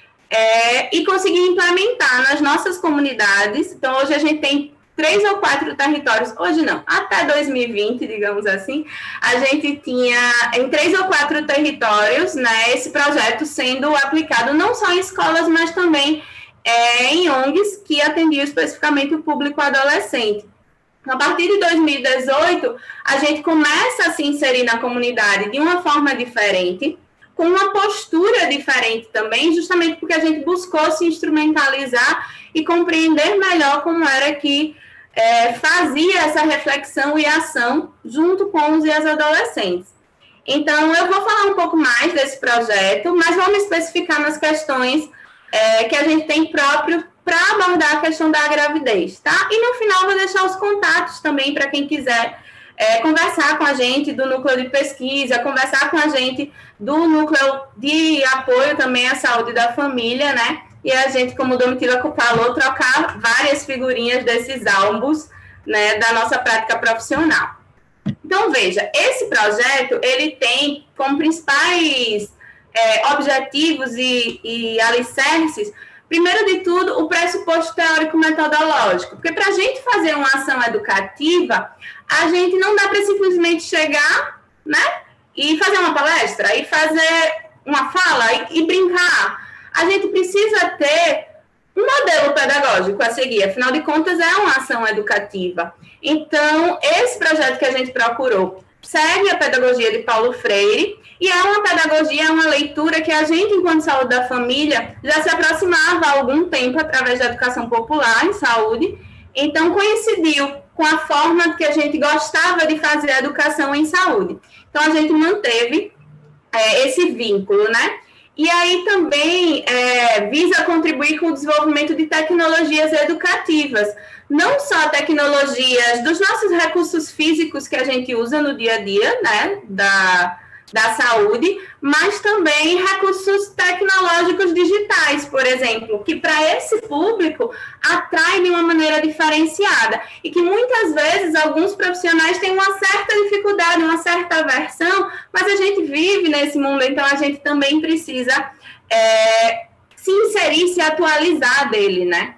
é, e conseguir implementar nas nossas comunidades. Então, hoje a gente tem três ou quatro territórios, hoje não, até dois mil e vinte, digamos assim, a gente tinha em três ou quatro territórios, né, esse projeto sendo aplicado não só em escolas, mas também é, em O N Gs que atendiam especificamente o público adolescente. A partir de dois mil e dezoito, a gente começa a se inserir na comunidade de uma forma diferente, com uma postura diferente também, justamente porque a gente buscou se instrumentalizar e compreender melhor como era que É, fazia essa reflexão e ação junto com os e as adolescentes. Então, eu vou falar um pouco mais desse projeto, mas vamos especificar nas questões é, que a gente tem próprio para abordar a questão da gravidez, tá? E no final, vou deixar os contatos também para quem quiser é, conversar com a gente do núcleo de pesquisa, conversar com a gente do núcleo de apoio também à saúde da família, né? E a gente, como o Domitila falou, trocar várias figurinhas desses álbuns, né, da nossa prática profissional. Então, veja, esse projeto, ele tem como principais é, objetivos e, e alicerces, primeiro de tudo, o pressuposto teórico-metodológico, porque para a gente fazer uma ação educativa, a gente não dá para simplesmente chegar, né, e fazer uma palestra, e fazer uma fala, e, e brincar. A gente precisa ter um modelo pedagógico a seguir, afinal de contas é uma ação educativa. Então, esse projeto que a gente procurou segue a pedagogia de Paulo Freire, e é uma pedagogia, é uma leitura que a gente, enquanto saúde da família, já se aproximava há algum tempo através da educação popular em saúde, então coincidiu com a forma que a gente gostava de fazer a educação em saúde. Então, a gente manteve é, esse vínculo, né? E aí também é, visa contribuir com o desenvolvimento de tecnologias educativas, não só tecnologias dos nossos recursos físicos que a gente usa no dia a dia, né, da, da saúde, mas também recursos tecnológicos digitais, por exemplo, que para esse público atrai de uma maneira diferenciada e que muitas vezes alguns profissionais têm uma certa dificuldade, uma certa aversão, mas a gente vive nesse mundo, então a gente também precisa é, se inserir, se atualizar dele, né?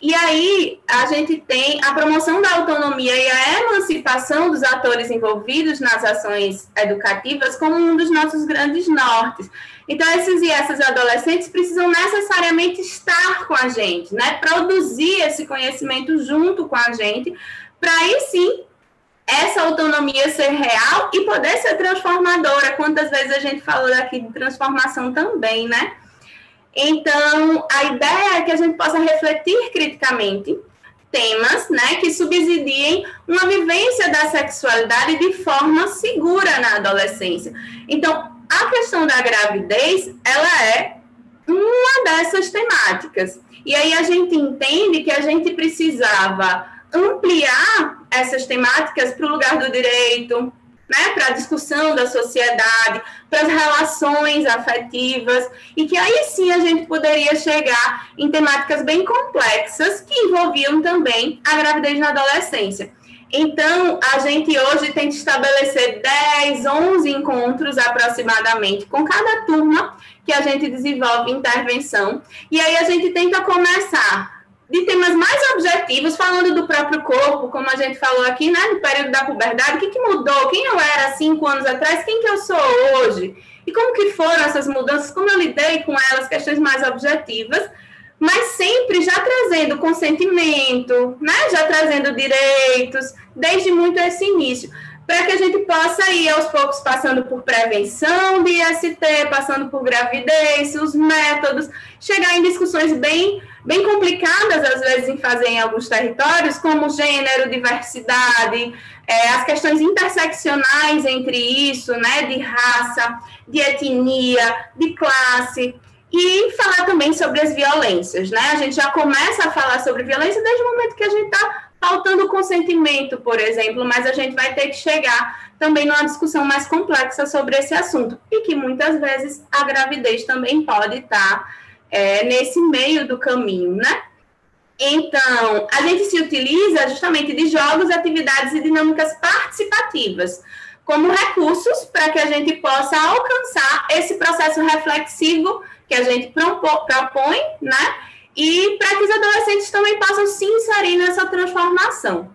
E aí, a gente tem a promoção da autonomia e a emancipação dos atores envolvidos nas ações educativas como um dos nossos grandes nortes. Então, esses e essas adolescentes precisam necessariamente estar com a gente, né? Produzir esse conhecimento junto com a gente, para aí sim essa autonomia ser real e poder ser transformadora. Quantas vezes a gente falou aqui de transformação também, né? Então, a ideia é que a gente possa refletir criticamente temas, né, que subsidiem uma vivência da sexualidade de forma segura na adolescência. Então, a questão da gravidez, ela é uma dessas temáticas. E aí a gente entende que a gente precisava ampliar essas temáticas para o lugar do direito, né, para a discussão da sociedade, para as relações afetivas, e que aí sim a gente poderia chegar em temáticas bem complexas que envolviam também a gravidez na adolescência. Então, a gente hoje tenta estabelecer dez, onze encontros aproximadamente com cada turma que a gente desenvolve intervenção, e aí a gente tenta começar de temas mais objetivos, falando do próprio corpo, como a gente falou aqui, né, no período da puberdade, o que, que mudou, quem eu era cinco anos atrás, quem que eu sou hoje, e como que foram essas mudanças, como eu lidei com elas, questões mais objetivas, mas sempre já trazendo consentimento, né, já trazendo direitos, desde muito esse início, para que a gente possa ir aos poucos passando por prevenção de I S T, passando por gravidez, os métodos, chegar em discussões bem, bem complicadas, às vezes, em fazer em alguns territórios, como gênero, diversidade, é, as questões interseccionais entre isso, né, de raça, de etnia, de classe, e falar também sobre as violências, né? A gente já começa a falar sobre violência desde o momento que a gente está faltando consentimento, por exemplo, mas a gente vai ter que chegar também numa discussão mais complexa sobre esse assunto, e que muitas vezes a gravidez também pode estar é, nesse meio do caminho, né? Então, a gente se utiliza justamente de jogos, atividades e dinâmicas participativas como recursos para que a gente possa alcançar esse processo reflexivo que a gente propõe, né? E para que os adolescentes também possam se inserir nessa transformação.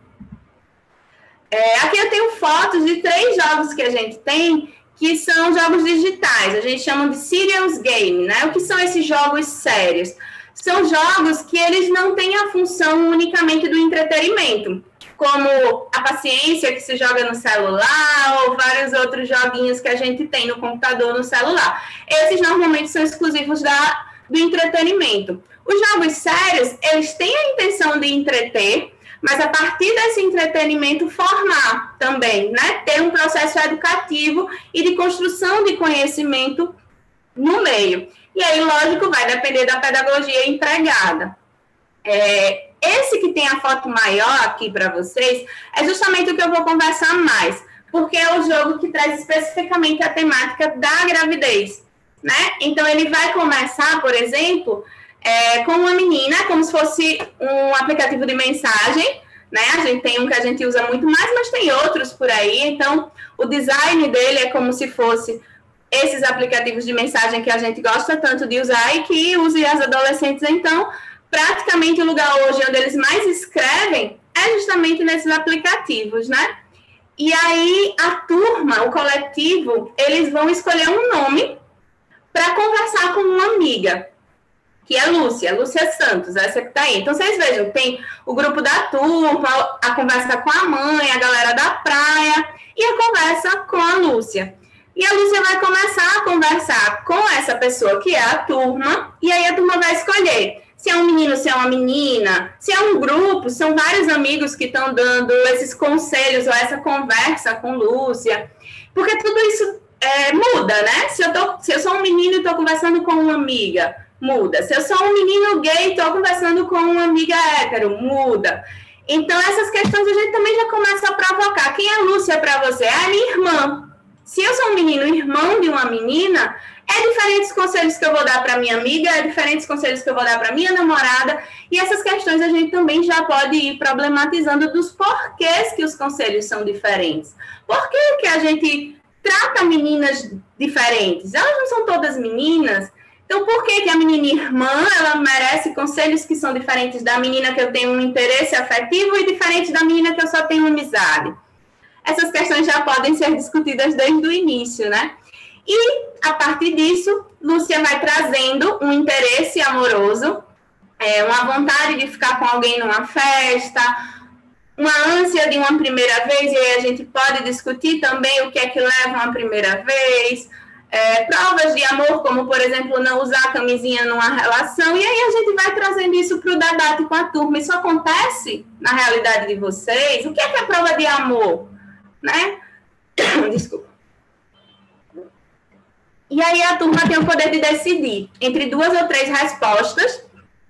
É, aqui eu tenho fotos de três jogos que a gente tem, que são jogos digitais, a gente chama de serious game, né? O que são esses jogos sérios? São jogos que eles não têm a função unicamente do entretenimento, como a paciência que se joga no celular, ou vários outros joguinhos que a gente tem no computador, no celular. Esses normalmente são exclusivos da, do entretenimento. Os jogos sérios, eles têm a intenção de entreter, mas a partir desse entretenimento formar também, né? Ter um processo educativo e de construção de conhecimento no meio. E aí, lógico, vai depender da pedagogia empregada. É, esse que tem a foto maior aqui para vocês é justamente o que eu vou conversar mais, porque é o jogo que traz especificamente a temática da gravidez, né? Então, ele vai começar, por exemplo, é, com uma menina, como se fosse um aplicativo de mensagem, né? A gente tem um que a gente usa muito mais, mas tem outros por aí. Então, o design dele é como se fosse esses aplicativos de mensagem que a gente gosta tanto de usar e que usam as adolescentes. Então, praticamente o lugar hoje onde eles mais escrevem é justamente nesses aplicativos, né? E aí, a turma, o coletivo, eles vão escolher um nome para conversar com uma amiga, que é a Lúcia, Lúcia Santos, essa que está aí. Então, vocês vejam, tem o grupo da turma, a conversa com a mãe, a galera da praia, e a conversa com a Lúcia. E a Lúcia vai começar a conversar com essa pessoa, que é a turma, e aí a turma vai escolher se é um menino, se é uma menina, se é um grupo, são vários amigos que estão dando esses conselhos ou essa conversa com Lúcia, porque tudo isso é, muda, né? Se eu, tô, se eu sou um menino e estou conversando com uma amiga, muda. Se eu sou um menino gay e estou conversando com uma amiga hétero, muda. Então, essas questões a gente também já começa a provocar. Quem é a Lúcia para você? É a minha irmã. Se eu sou um menino irmão de uma menina, é diferentes conselhos que eu vou dar para minha amiga, é diferentes conselhos que eu vou dar para minha namorada, e essas questões a gente também já pode ir problematizando dos porquês que os conselhos são diferentes. Por que que a gente trata meninas diferentes? Elas não são todas meninas. Então, por que que a menina irmã, ela merece conselhos que são diferentes da menina que eu tenho um interesse afetivo e diferente da menina que eu só tenho amizade? Essas questões já podem ser discutidas desde o início, né? E, a partir disso, Lúcia vai trazendo um interesse amoroso, é, uma vontade de ficar com alguém numa festa, uma ânsia de uma primeira vez, e aí a gente pode discutir também o que é que leva uma primeira vez, é, provas de amor, como, por exemplo, não usar camisinha numa relação, e aí a gente vai trazendo isso para o debate com a turma. Isso acontece na realidade de vocês? O que é que é prova de amor? Né? Desculpa. E aí a turma tem o poder de decidir entre duas ou três respostas,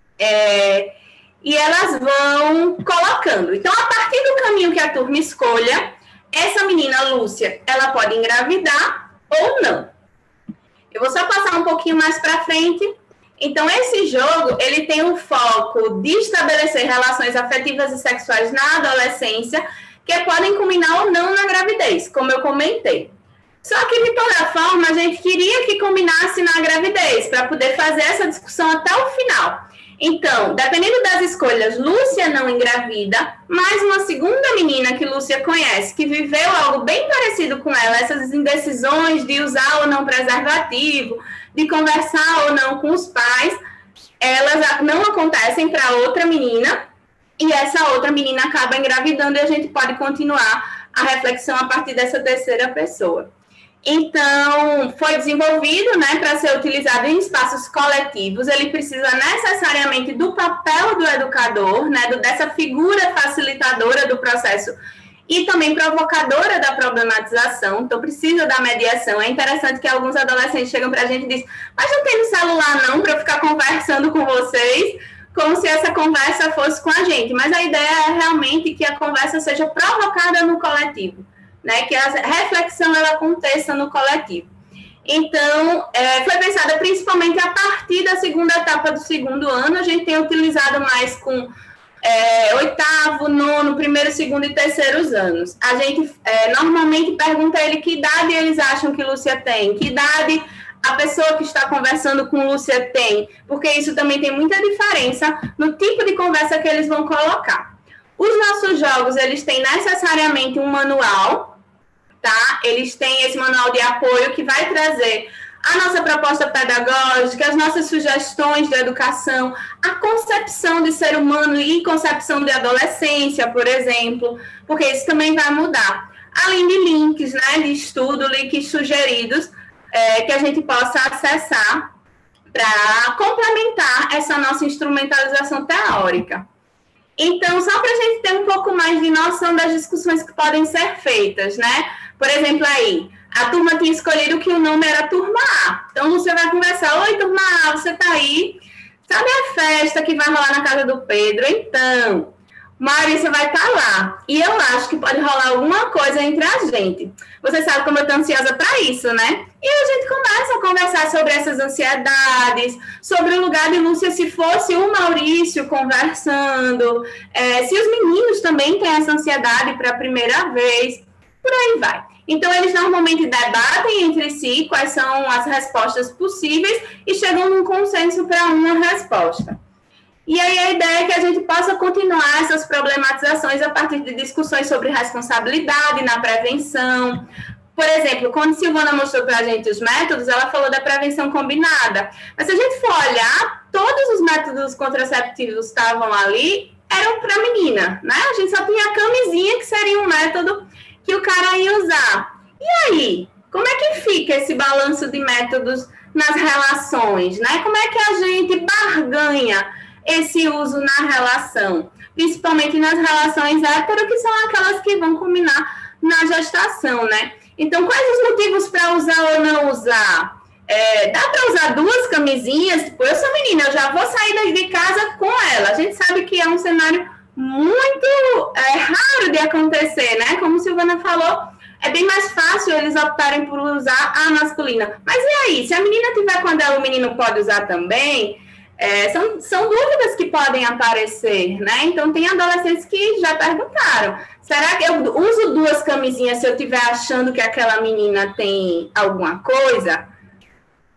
é, e elas vão colocando. Então, a partir do caminho que a turma escolha, essa menina, Lúcia, ela pode engravidar ou não. Eu vou só passar um pouquinho mais para frente. Então, esse jogo, ele tem o foco de estabelecer relações afetivas e sexuais na adolescência, que podem culminar ou não na gravidez, como eu comentei. Só que, de toda forma, a gente queria que combinasse na gravidez, para poder fazer essa discussão até o final. Então, dependendo das escolhas, Lúcia não engravida, mas uma segunda menina que Lúcia conhece, que viveu algo bem parecido com ela, essas indecisões de usar ou não preservativo, de conversar ou não com os pais, elas não acontecem para outra menina, e essa outra menina acaba engravidando, e a gente pode continuar a reflexão a partir dessa terceira pessoa. Então, foi desenvolvido, né, para ser utilizado em espaços coletivos. Ele precisa necessariamente do papel do educador, né, do, dessa figura facilitadora do processo e também provocadora da problematização. Então, precisa da mediação. É interessante que alguns adolescentes chegam para a gente e dizem, mas não tem no celular não para eu ficar conversando com vocês, como se essa conversa fosse com a gente. Mas a ideia é realmente que a conversa seja provocada no coletivo, né, que a reflexão ela aconteça no coletivo. Então, é, foi pensada principalmente a partir da segunda etapa do segundo ano. A gente tem utilizado mais com é, oitavo, nono, primeiro, segundo e terceiros anos. A gente é, normalmente pergunta a ele que idade eles acham que Lúcia tem, que idade a pessoa que está conversando com Lúcia tem, porque isso também tem muita diferença no tipo de conversa que eles vão colocar. Os nossos jogos, eles têm necessariamente um manual, tá? Eles têm esse manual de apoio que vai trazer a nossa proposta pedagógica, as nossas sugestões de educação, a concepção de ser humano e concepção de adolescência, por exemplo, porque isso também vai mudar. Além de links, né, de estudo, links sugeridos, é, que a gente possa acessar para complementar essa nossa instrumentalização teórica. Então, só para a gente ter um pouco mais de noção das discussões que podem ser feitas, né? Por exemplo, aí, a turma tinha escolhido que o nome era Turma A. Então, você vai conversar, oi, Turma A, você tá aí? Sabe a festa que vai rolar na casa do Pedro? Então, Marisa vai estar lá. E eu acho que pode rolar alguma coisa entre a gente. Você sabe como eu estou ansiosa para isso, né? E a gente começa a conversar sobre essas ansiedades, sobre o lugar de Lúcia se fosse o Maurício conversando, é, se os meninos também têm essa ansiedade para a primeira vez, por aí vai. Então, eles normalmente debatem entre si quais são as respostas possíveis e chegam num consenso para uma resposta. E aí a ideia é que a gente possa continuar essas problematizações a partir de discussões sobre responsabilidade na prevenção. Por exemplo, quando Silvana mostrou para a gente os métodos, ela falou da prevenção combinada. Mas se a gente for olhar, todos os métodos contraceptivos que estavam ali eram para menina, né? A gente só tinha a camisinha, que seria um método que o cara ia usar. E aí, como é que fica esse balanço de métodos nas relações, né? Como é que a gente barganha esse uso na relação, principalmente nas relações hétero, que são aquelas que vão culminar na gestação, né? Então, quais os motivos para usar ou não usar? É, dá para usar duas camisinhas? Tipo, eu sou menina, eu já vou sair de casa com ela. A gente sabe que é um cenário muito é, raro de acontecer, né? Como Silvana falou, é bem mais fácil eles optarem por usar a masculina. Mas e aí? Se a menina tiver com ela, o menino pode usar também? É, são, são dúvidas que podem aparecer, né? Então, tem adolescentes que já perguntaram, será que eu uso duas camisinhas se eu estiver achando que aquela menina tem alguma coisa?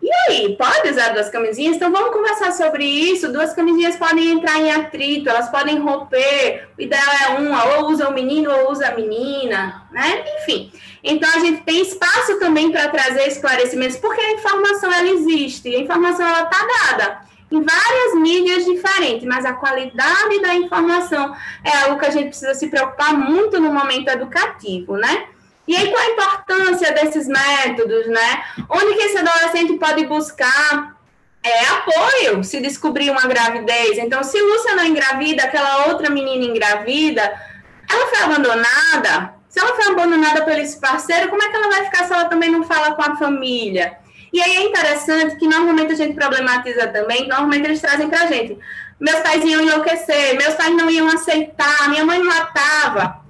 E aí, pode usar duas camisinhas? Então, vamos conversar sobre isso. Duas camisinhas podem entrar em atrito, elas podem romper. O ideal é uma, ou usa o menino ou usa a menina, né? Enfim. Então, a gente tem espaço também para trazer esclarecimentos, porque a informação, ela existe. A informação, ela está dada em várias mídias diferentes, mas a qualidade da informação é algo que a gente precisa se preocupar muito no momento educativo, né? E aí, qual a importância desses métodos, né? Onde que esse adolescente pode buscar é, apoio se descobrir uma gravidez? Então, se Lúcia não engravida, aquela outra menina engravida, ela foi abandonada? Se ela foi abandonada pelo esse parceiro, como é que ela vai ficar se ela também não fala com a família? E aí é interessante que normalmente a gente problematiza também, normalmente eles trazem pra gente. Meus pais iam enlouquecer, meus pais não iam aceitar, minha mãe matava.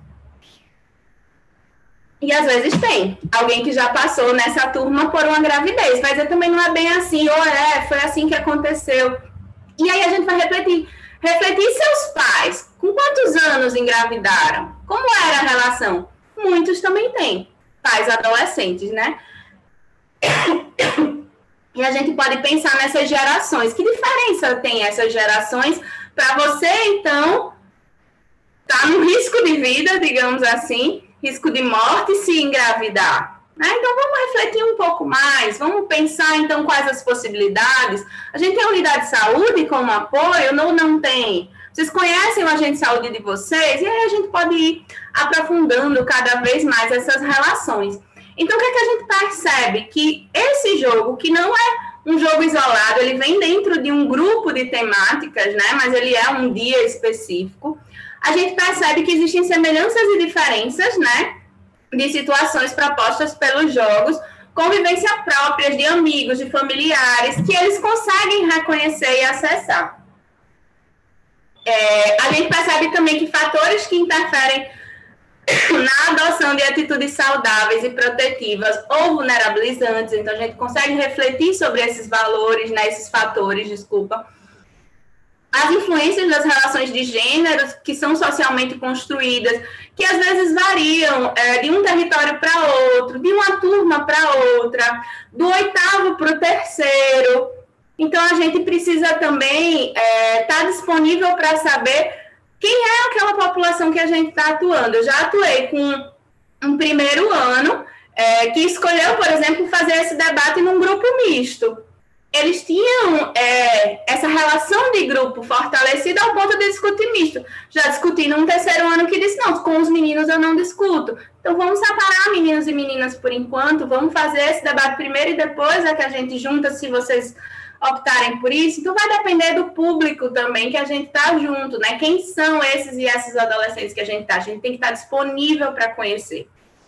E às vezes tem alguém que já passou nessa turma por uma gravidez, mas também não é bem assim, ou é, foi assim que aconteceu. E aí a gente vai refletir. Refletir seus pais, com quantos anos engravidaram? Como era a relação? Muitos também têm, pais adolescentes, né? E a gente pode pensar nessas gerações. Que diferença tem essas gerações para você, então, estar no risco de vida, digamos assim, risco de morte se engravidar? Né? Então, vamos refletir um pouco mais, vamos pensar, então, quais as possibilidades. A gente tem a unidade de saúde como apoio? Não, não tem. Vocês conhecem o agente de saúde de vocês? E aí a gente pode ir aprofundando cada vez mais essas relações. Então, o que é que a gente percebe? Que esse jogo, que não é um jogo isolado, ele vem dentro de um grupo de temáticas, né? Mas ele é um dia específico. A gente percebe que existem semelhanças e diferenças, né? De situações propostas pelos jogos, convivência próprias de amigos, de familiares, que eles conseguem reconhecer e acessar. É, a gente percebe também que fatores que interferem na adoção de atitudes saudáveis e protetivas ou vulnerabilizantes, então a gente consegue refletir sobre esses valores, né, esses fatores, desculpa. As influências das relações de gênero que são socialmente construídas, que às vezes variam é, de um território para outro, de uma turma para outra, do oitavo para o terceiro. Então, a gente precisa também estar é, tá disponível para saber quem é aquela população que a gente está atuando. Eu já atuei com um primeiro ano é, que escolheu, por exemplo, fazer esse debate num grupo misto. Eles tinham é, essa relação de grupo fortalecida ao ponto de discutir misto. Já discuti num terceiro ano que disse, não, com os meninos eu não discuto. Então, vamos separar meninos e meninas por enquanto, vamos fazer esse debate primeiro e depois é que a gente junta, se vocês optarem por isso. Então, vai depender do público também que a gente está junto, né? Quem são esses e essas adolescentes que a gente está? A gente tem que estar disponível para conhecer.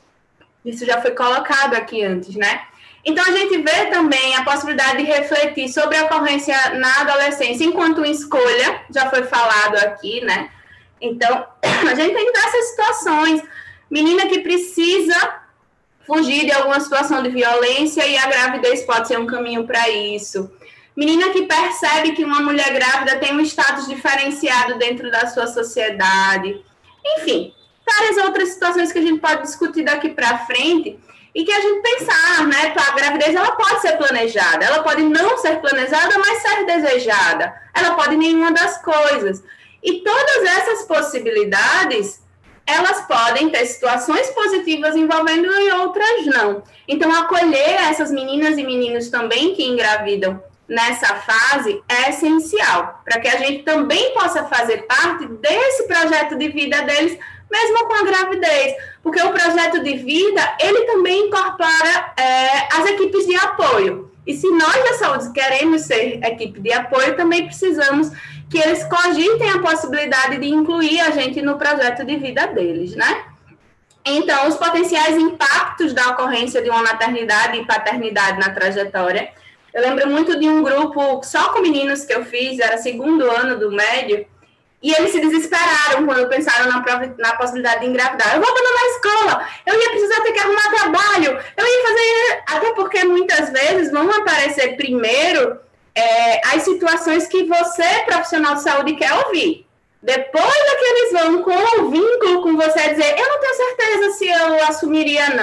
Isso já foi colocado aqui antes, né? Então, a gente vê também a possibilidade de refletir sobre a ocorrência na adolescência enquanto escolha, já foi falado aqui, né? Então, a gente tem diversas situações. Menina que precisa fugir de alguma situação de violência e a gravidez pode ser um caminho para isso. Menina que percebe que uma mulher grávida tem um status diferenciado dentro da sua sociedade. Enfim, várias outras situações que a gente pode discutir daqui para frente e que a gente pensar, né? A gravidez, ela pode ser planejada, ela pode não ser planejada, mas ser desejada. Ela pode nenhuma das coisas. E todas essas possibilidades, elas podem ter situações positivas envolvendo e outras não. Então, acolher essas meninas e meninos também que engravidam nessa fase é essencial, para que a gente também possa fazer parte desse projeto de vida deles, mesmo com a gravidez, porque o projeto de vida, ele também incorpora é, as equipes de apoio, e se nós da saúde queremos ser equipe de apoio, também precisamos que eles cogitem a possibilidade de incluir a gente no projeto de vida deles, né? Então, os potenciais impactos da ocorrência de uma maternidade e paternidade na trajetória. Eu lembro muito de um grupo só com meninos que eu fiz, era segundo ano do médio, e eles se desesperaram quando pensaram na, na possibilidade de engravidar. Eu vou abandonar a escola, eu ia precisar ter que arrumar trabalho, eu ia fazer... Até porque muitas vezes vão aparecer primeiro é, as situações que você, profissional de saúde, quer ouvir. Depois é que eles vão com o vínculo com você dizer, eu não tenho certeza se eu assumiria, não.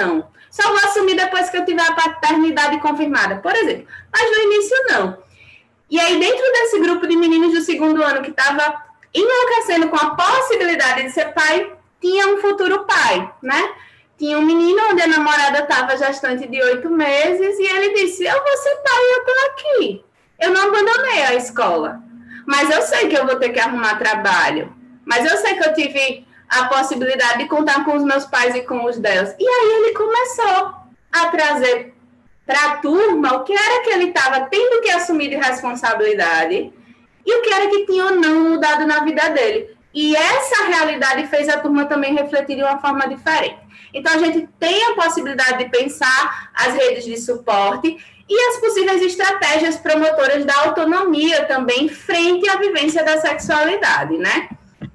só vou assumir depois que eu tiver a paternidade confirmada, por exemplo. Mas no início, não. E aí, dentro desse grupo de meninos do segundo ano que estava enlouquecendo com a possibilidade de ser pai, tinha um futuro pai, né? Tinha um menino onde a namorada estava gestante de oito meses e ele disse, eu vou ser pai e eu estou aqui. Eu não abandonei a escola, mas eu sei que eu vou ter que arrumar trabalho. Mas eu sei que eu tive a possibilidade de contar com os meus pais e com os deles. E aí ele começou a trazer para a turma o que era que ele estava tendo que assumir de responsabilidade e o que era que tinha ou não mudado na vida dele. E essa realidade fez a turma também refletir de uma forma diferente. Então, a gente tem a possibilidade de pensar as redes de suporte e as possíveis estratégias promotoras da autonomia também frente à vivência da sexualidade, né?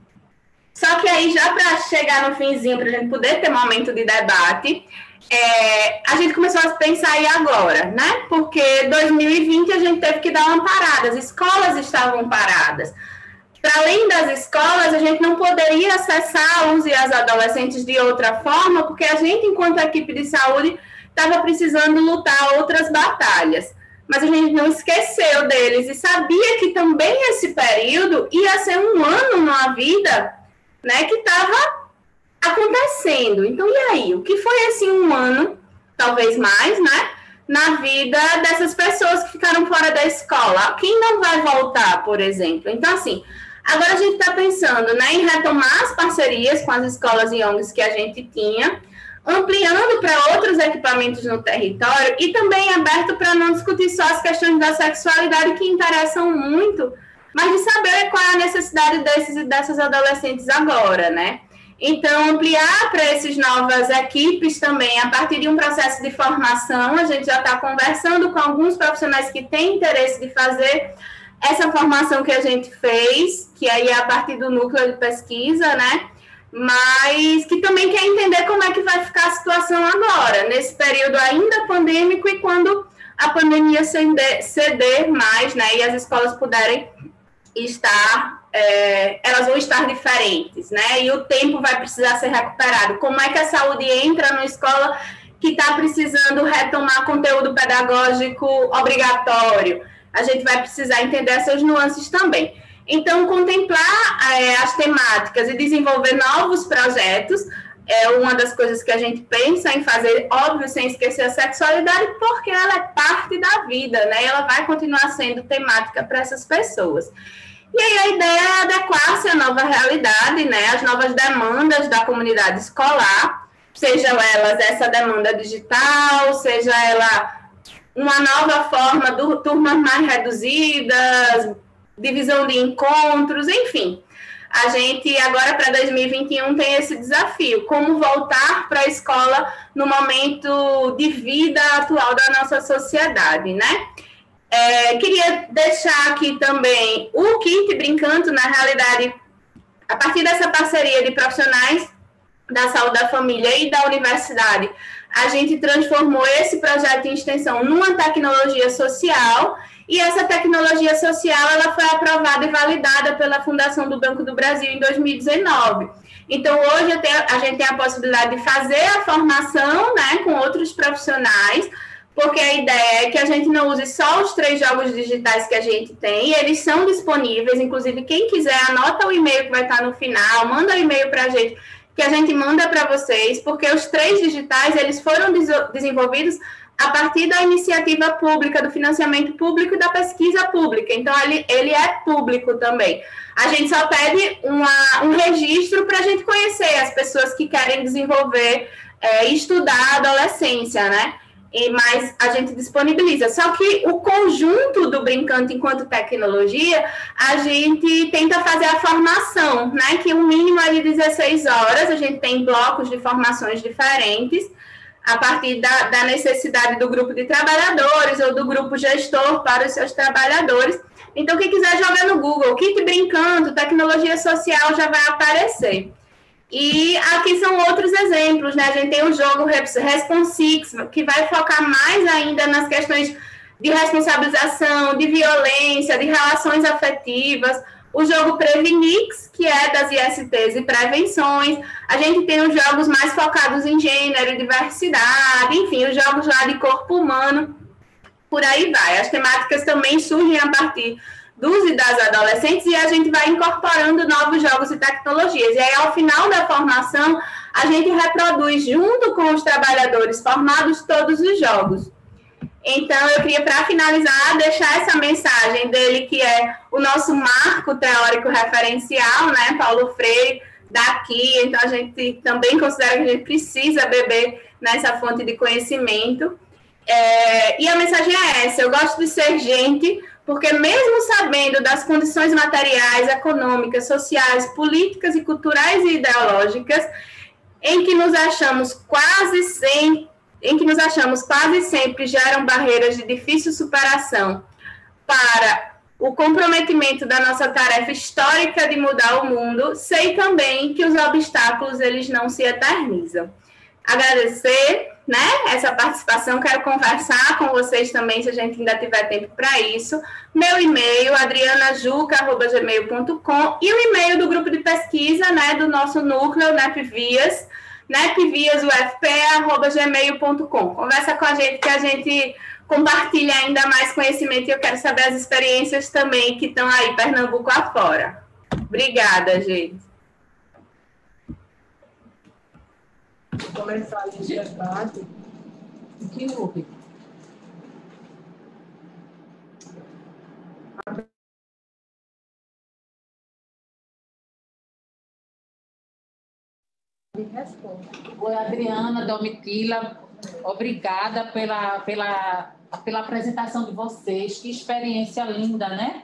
Só que aí, já para chegar no finzinho, para a gente poder ter momento de debate, é, a gente começou a pensar aí agora, né? Porque dois mil e vinte a gente teve que dar uma parada, as escolas estavam paradas. Para além das escolas, a gente não poderia acessar os e as adolescentes de outra forma, porque a gente, enquanto equipe de saúde, estava precisando lutar outras batalhas. Mas a gente não esqueceu deles e sabia que também esse período ia ser um ano na vida, né, que estava acontecendo. Então, e aí? O que foi esse um ano, talvez mais, né, na vida dessas pessoas que ficaram fora da escola? Quem não vai voltar, por exemplo? Então, assim, agora a gente está pensando, né, em retomar as parcerias com as escolas e O N Gs que a gente tinha, ampliando para outros equipamentos no território e também aberto para não discutir só as questões da sexualidade que interessam muito, mas de saber qual é a necessidade desses e dessas adolescentes agora, né? Então, ampliar para essas novas equipes também, a partir de um processo de formação, a gente já está conversando com alguns profissionais que têm interesse de fazer essa formação que a gente fez, que aí é a partir do núcleo de pesquisa, né? Mas que também quer entender como é que vai ficar a situação agora, nesse período ainda pandêmico e quando a pandemia ceder, ceder mais, né? E as escolas puderem estar, é, elas vão estar diferentes, né? E o tempo vai precisar ser recuperado. Como é que a saúde entra numa escola que está precisando retomar conteúdo pedagógico obrigatório? A gente vai precisar entender essas nuances também. Então, contemplar é, as temáticas e desenvolver novos projetos é uma das coisas que a gente pensa em fazer, óbvio, sem esquecer a sexualidade, porque ela é parte da vida, né? Ela vai continuar sendo temática para essas pessoas. E aí a ideia é adequar-se à nova realidade, né? As novas demandas da comunidade escolar, sejam elas essa demanda digital, seja ela uma nova forma de turmas mais reduzidas, divisão de encontros, enfim. A gente, agora para dois mil e vinte e um, tem esse desafio, como voltar para a escola no momento de vida atual da nossa sociedade, né? É, queria deixar aqui também o kit Brincando, na realidade, a partir dessa parceria de profissionais da saúde da família e da universidade, a gente transformou esse projeto em extensão numa tecnologia social, e essa tecnologia social ela foi aprovada e validada pela Fundação do Banco do Brasil em dois mil e dezenove. Então, hoje a gente tem a possibilidade de fazer a formação, né, com outros profissionais, porque a ideia é que a gente não use só os três jogos digitais que a gente tem, eles são disponíveis, inclusive quem quiser anota o e-mail que vai estar no final, manda o e-mail para a gente, que a gente manda para vocês, porque os três digitais, eles foram des- desenvolvidos a partir da iniciativa pública, do financiamento público e da pesquisa pública. Então, ele, ele é público também. A gente só pede uma, um registro para a gente conhecer as pessoas que querem desenvolver e é, estudar a adolescência, né? E, mas a gente disponibiliza. Só que o conjunto do Brincando enquanto tecnologia, a gente tenta fazer a formação, né? Que o mínimo é de dezesseis horas, a gente tem blocos de formações diferentes, a partir da, da necessidade do grupo de trabalhadores ou do grupo gestor para os seus trabalhadores. Então, quem quiser jogar no Google, Kit Brincando, tecnologia social, já vai aparecer. E aqui são outros exemplos, né? A gente tem o jogo Responsix, que vai focar mais ainda nas questões de responsabilização, de violência, de relações afetivas. o jogo Prevenix, que é das I S Ts e prevenções. A gente tem os jogos mais focados em gênero e diversidade, enfim, os jogos lá de corpo humano, por aí vai. As temáticas também surgem a partir dos e das adolescentes e a gente vai incorporando novos jogos e tecnologias. E aí, ao final da formação, a gente reproduz, junto com os trabalhadores formados, todos os jogos. Então, eu queria, para finalizar, deixar essa mensagem dele, que é o nosso marco teórico referencial, né, Paulo Freire, daqui. Então, a gente também considera que a gente precisa beber nessa fonte de conhecimento. É, e a mensagem é essa: eu gosto de ser gente, porque mesmo sabendo das condições materiais, econômicas, sociais, políticas e culturais e ideológicas, em que nos achamos quase sempre em que nos achamos quase sempre geram barreiras de difícil superação para o comprometimento da nossa tarefa histórica de mudar o mundo, sei também que os obstáculos, eles não se eternizam. Agradecer, né, essa participação, quero conversar com vocês também, se a gente ainda tiver tempo para isso. Meu e-mail, adrianajuca arroba gmail ponto com, e o e-mail do grupo de pesquisa, né, do nosso núcleo, nepvias, nepviasufp arroba gmail ponto com. Conversa com a gente, que a gente compartilha ainda mais conhecimento, e eu quero saber as experiências também que estão aí, Pernambuco afora. Obrigada, gente. Vou começar a ler o debate. O que houve? Oi, Adriana, Domitila, obrigada pela, pela, pela apresentação de vocês. Que experiência linda, né?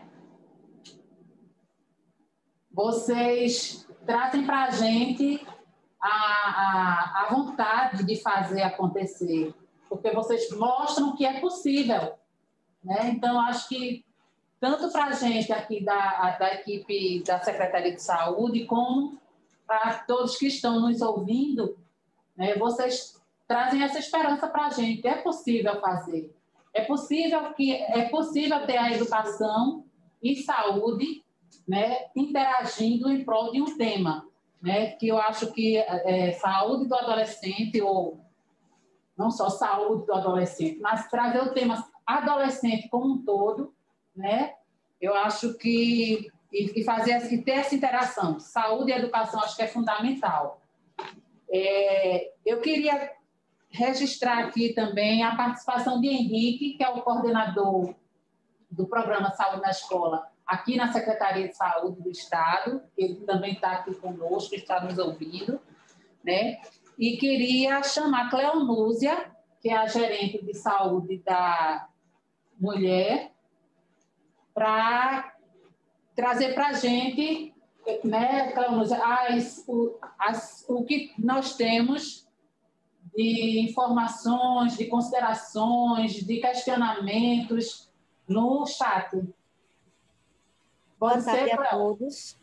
Vocês trazem para a gente a, a, a vontade de fazer acontecer, porque vocês mostram que é possível, né? Então, acho que tanto para a gente aqui da, da equipe da Secretaria de Saúde, como para todos que estão nos ouvindo, né, vocês trazem essa esperança para a gente. É possível fazer. É possível, que, é possível ter a educação e saúde, né, interagindo em prol de um tema, né, que eu acho que é saúde do adolescente, ou não só saúde do adolescente, mas trazer o tema adolescente como um todo, né, eu acho que e fazer e ter essa interação, saúde e educação, acho que é fundamental. É, eu queria registrar aqui também a participação de Henrique, que é o coordenador do programa Saúde na Escola, aqui na Secretaria de Saúde do Estado. Ele também está aqui conosco, está nos ouvindo, né? E queria chamar a Cleonúzia, que é a gerente de saúde da mulher, para trazer para a gente, né, Cleonúzia, as, o, as, o que nós temos de informações, de considerações, de questionamentos no chat. Boa tarde a todos.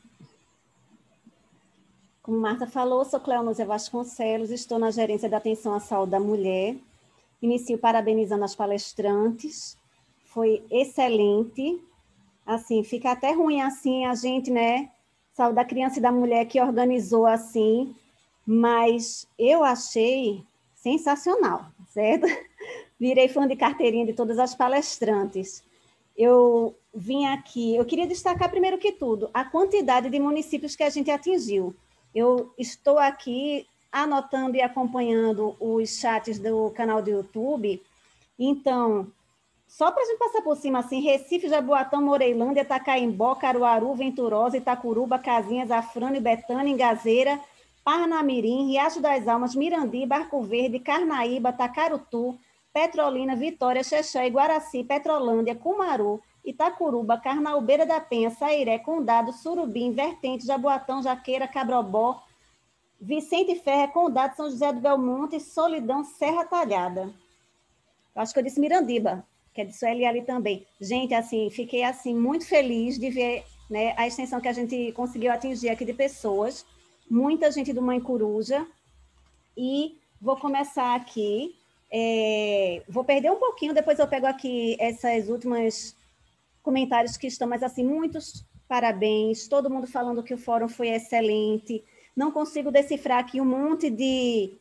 Como Marta falou, sou Cleonúzia Vasconcelos, estou na Gerência de Atenção à Saúde da Mulher. Inicio parabenizando as palestrantes, foi excelente. Assim, fica até ruim assim a gente, né, Saúde da Criança e da Mulher, que organizou assim, mas eu achei sensacional, certo? Virei fã de carteirinha de todas as palestrantes. Eu vim aqui, eu queria destacar primeiro que tudo, a quantidade de municípios que a gente atingiu. Eu estou aqui anotando e acompanhando os chats do canal do YouTube, então... Só para a gente passar por cima, assim, Recife, Jaboatão, Moreilândia, Itacaimbó, Caruaru, Venturosa, Itacuruba, Casinhas, Afrânio, Betânia, Engazeira, Parnamirim, Riacho das Almas, Mirandi, Barco Verde, Carnaíba, Tacarutu, Petrolina, Vitória, Xexé, Guaraci, Petrolândia, Cumaru, Itacuruba, Carnaubeira da Penha, Sairé, Condado, Surubim, Vertente, Jaboatão, Jaqueira, Cabrobó, Vicente Ferre, Condado, São José do Belmonte, Solidão, Serra Talhada. Eu acho que eu disse Mirandiba, que é de Sueli ali também. Gente, assim, fiquei assim, muito feliz de ver, né, a extensão que a gente conseguiu atingir aqui de pessoas, muita gente do Mãe Coruja, e vou começar aqui, é, vou perder um pouquinho, depois eu pego aqui essas últimas comentários que estão, mas assim, muitos parabéns, todo mundo falando que o fórum foi excelente. Não consigo decifrar aqui um monte de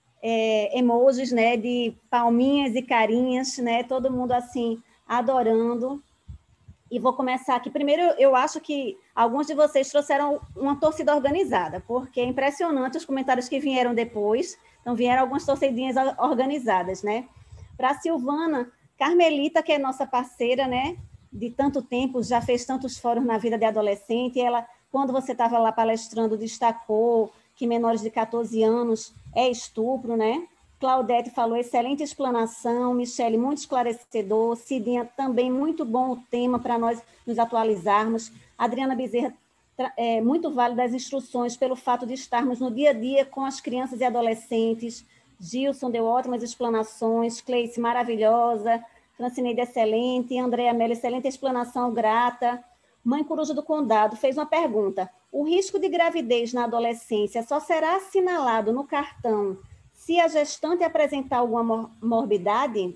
é, emojis, né, de palminhas e carinhas, né, todo mundo assim adorando. E vou começar aqui. Primeiro, eu acho que alguns de vocês trouxeram uma torcida organizada, porque é impressionante os comentários que vieram depois. Então, vieram algumas torcidinhas organizadas, né? Para a Silvana Carmelita, que é nossa parceira, né, de tanto tempo, já fez tantos fóruns na vida de adolescente, ela, quando você estava lá palestrando, destacou que menores de catorze anos é estupro, né? Claudete falou, excelente explanação, Michele, muito esclarecedor, Cidinha, também muito bom o tema para nós nos atualizarmos, Adriana Bezerra, é, muito válido as instruções pelo fato de estarmos no dia a dia com as crianças e adolescentes, Gilson deu ótimas explanações, Cleice, maravilhosa, Francineide, excelente, Andréa Mello, excelente explanação, grata, Mãe Coruja do Condado fez uma pergunta, o risco de gravidez na adolescência só será assinalado no cartão se a gestante apresentar alguma morbidade?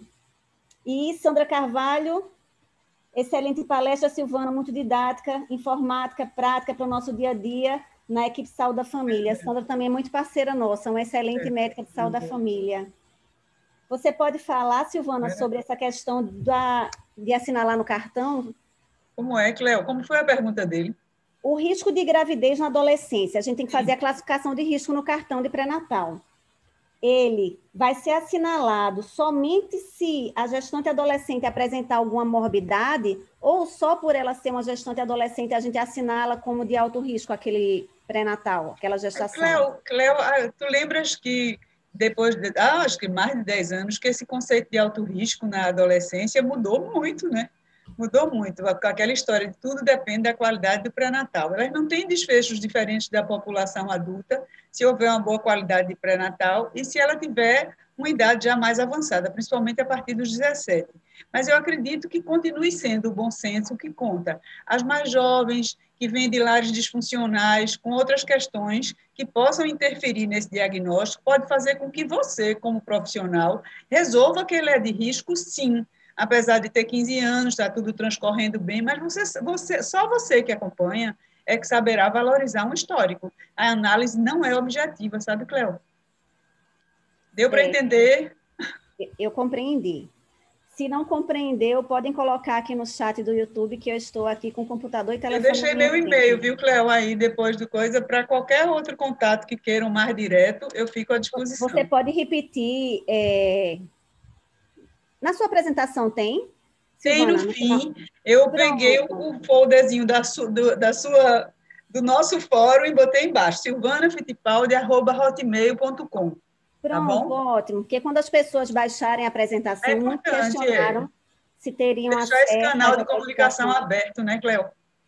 E Sandra Carvalho, excelente palestra, Silvana, muito didática, informática, prática para o nosso dia a dia na equipe Saúde da Família. Sandra também é muito parceira nossa, uma excelente médica de saúde da família. Você pode falar, Silvana, sobre essa questão da, de assinalar no cartão? Como é, Cleo? Como foi a pergunta dele? O risco de gravidez na adolescência. A gente tem que fazer a classificação de risco no cartão de pré-natal. Ele vai ser assinalado somente se a gestante adolescente apresentar alguma morbidade ou só por ela ser uma gestante adolescente a gente assinala como de alto risco aquele pré-natal, aquela gestação? Cleo, Cleo, tu lembras que depois de ah, acho que mais de dez anos que esse conceito de alto risco na adolescência mudou muito, né? Mudou muito. Aquela história de tudo depende da qualidade do pré-natal. Elas não têm desfechos diferentes da população adulta se houver uma boa qualidade de pré-natal e se ela tiver uma idade já mais avançada, principalmente a partir dos dezessete. Mas eu acredito que continue sendo o bom senso que conta. As mais jovens, que vêm de lares disfuncionais, com outras questões que possam interferir nesse diagnóstico, pode fazer com que você, como profissional, resolva que ele é de risco, sim, apesar de ter quinze anos, está tudo transcorrendo bem, mas você, você, só você que acompanha é que saberá valorizar um histórico. A análise não é objetiva, sabe, Cleo? Deu para é, entender? Eu compreendi. Se não compreendeu, podem colocar aqui no chat do YouTube que eu estou aqui com computador e telefone. Eu deixei meu e-mail, viu, Cleo, aí depois do coisa, para qualquer outro contato que queiram mais direto, eu fico à disposição. Você pode repetir... É... Na sua apresentação tem? Tem no fim. Eu Pronto. peguei o folderzinho da, su, do, da sua, do nosso fórum e botei embaixo, silvana fittipaldi arroba hotmail ponto com. Pronto, tá bom? Ótimo. Porque quando as pessoas baixarem a apresentação, é muitos questionaram é. se teriam Deixar acesso esse canal de comunicação aberto, né, Cleo?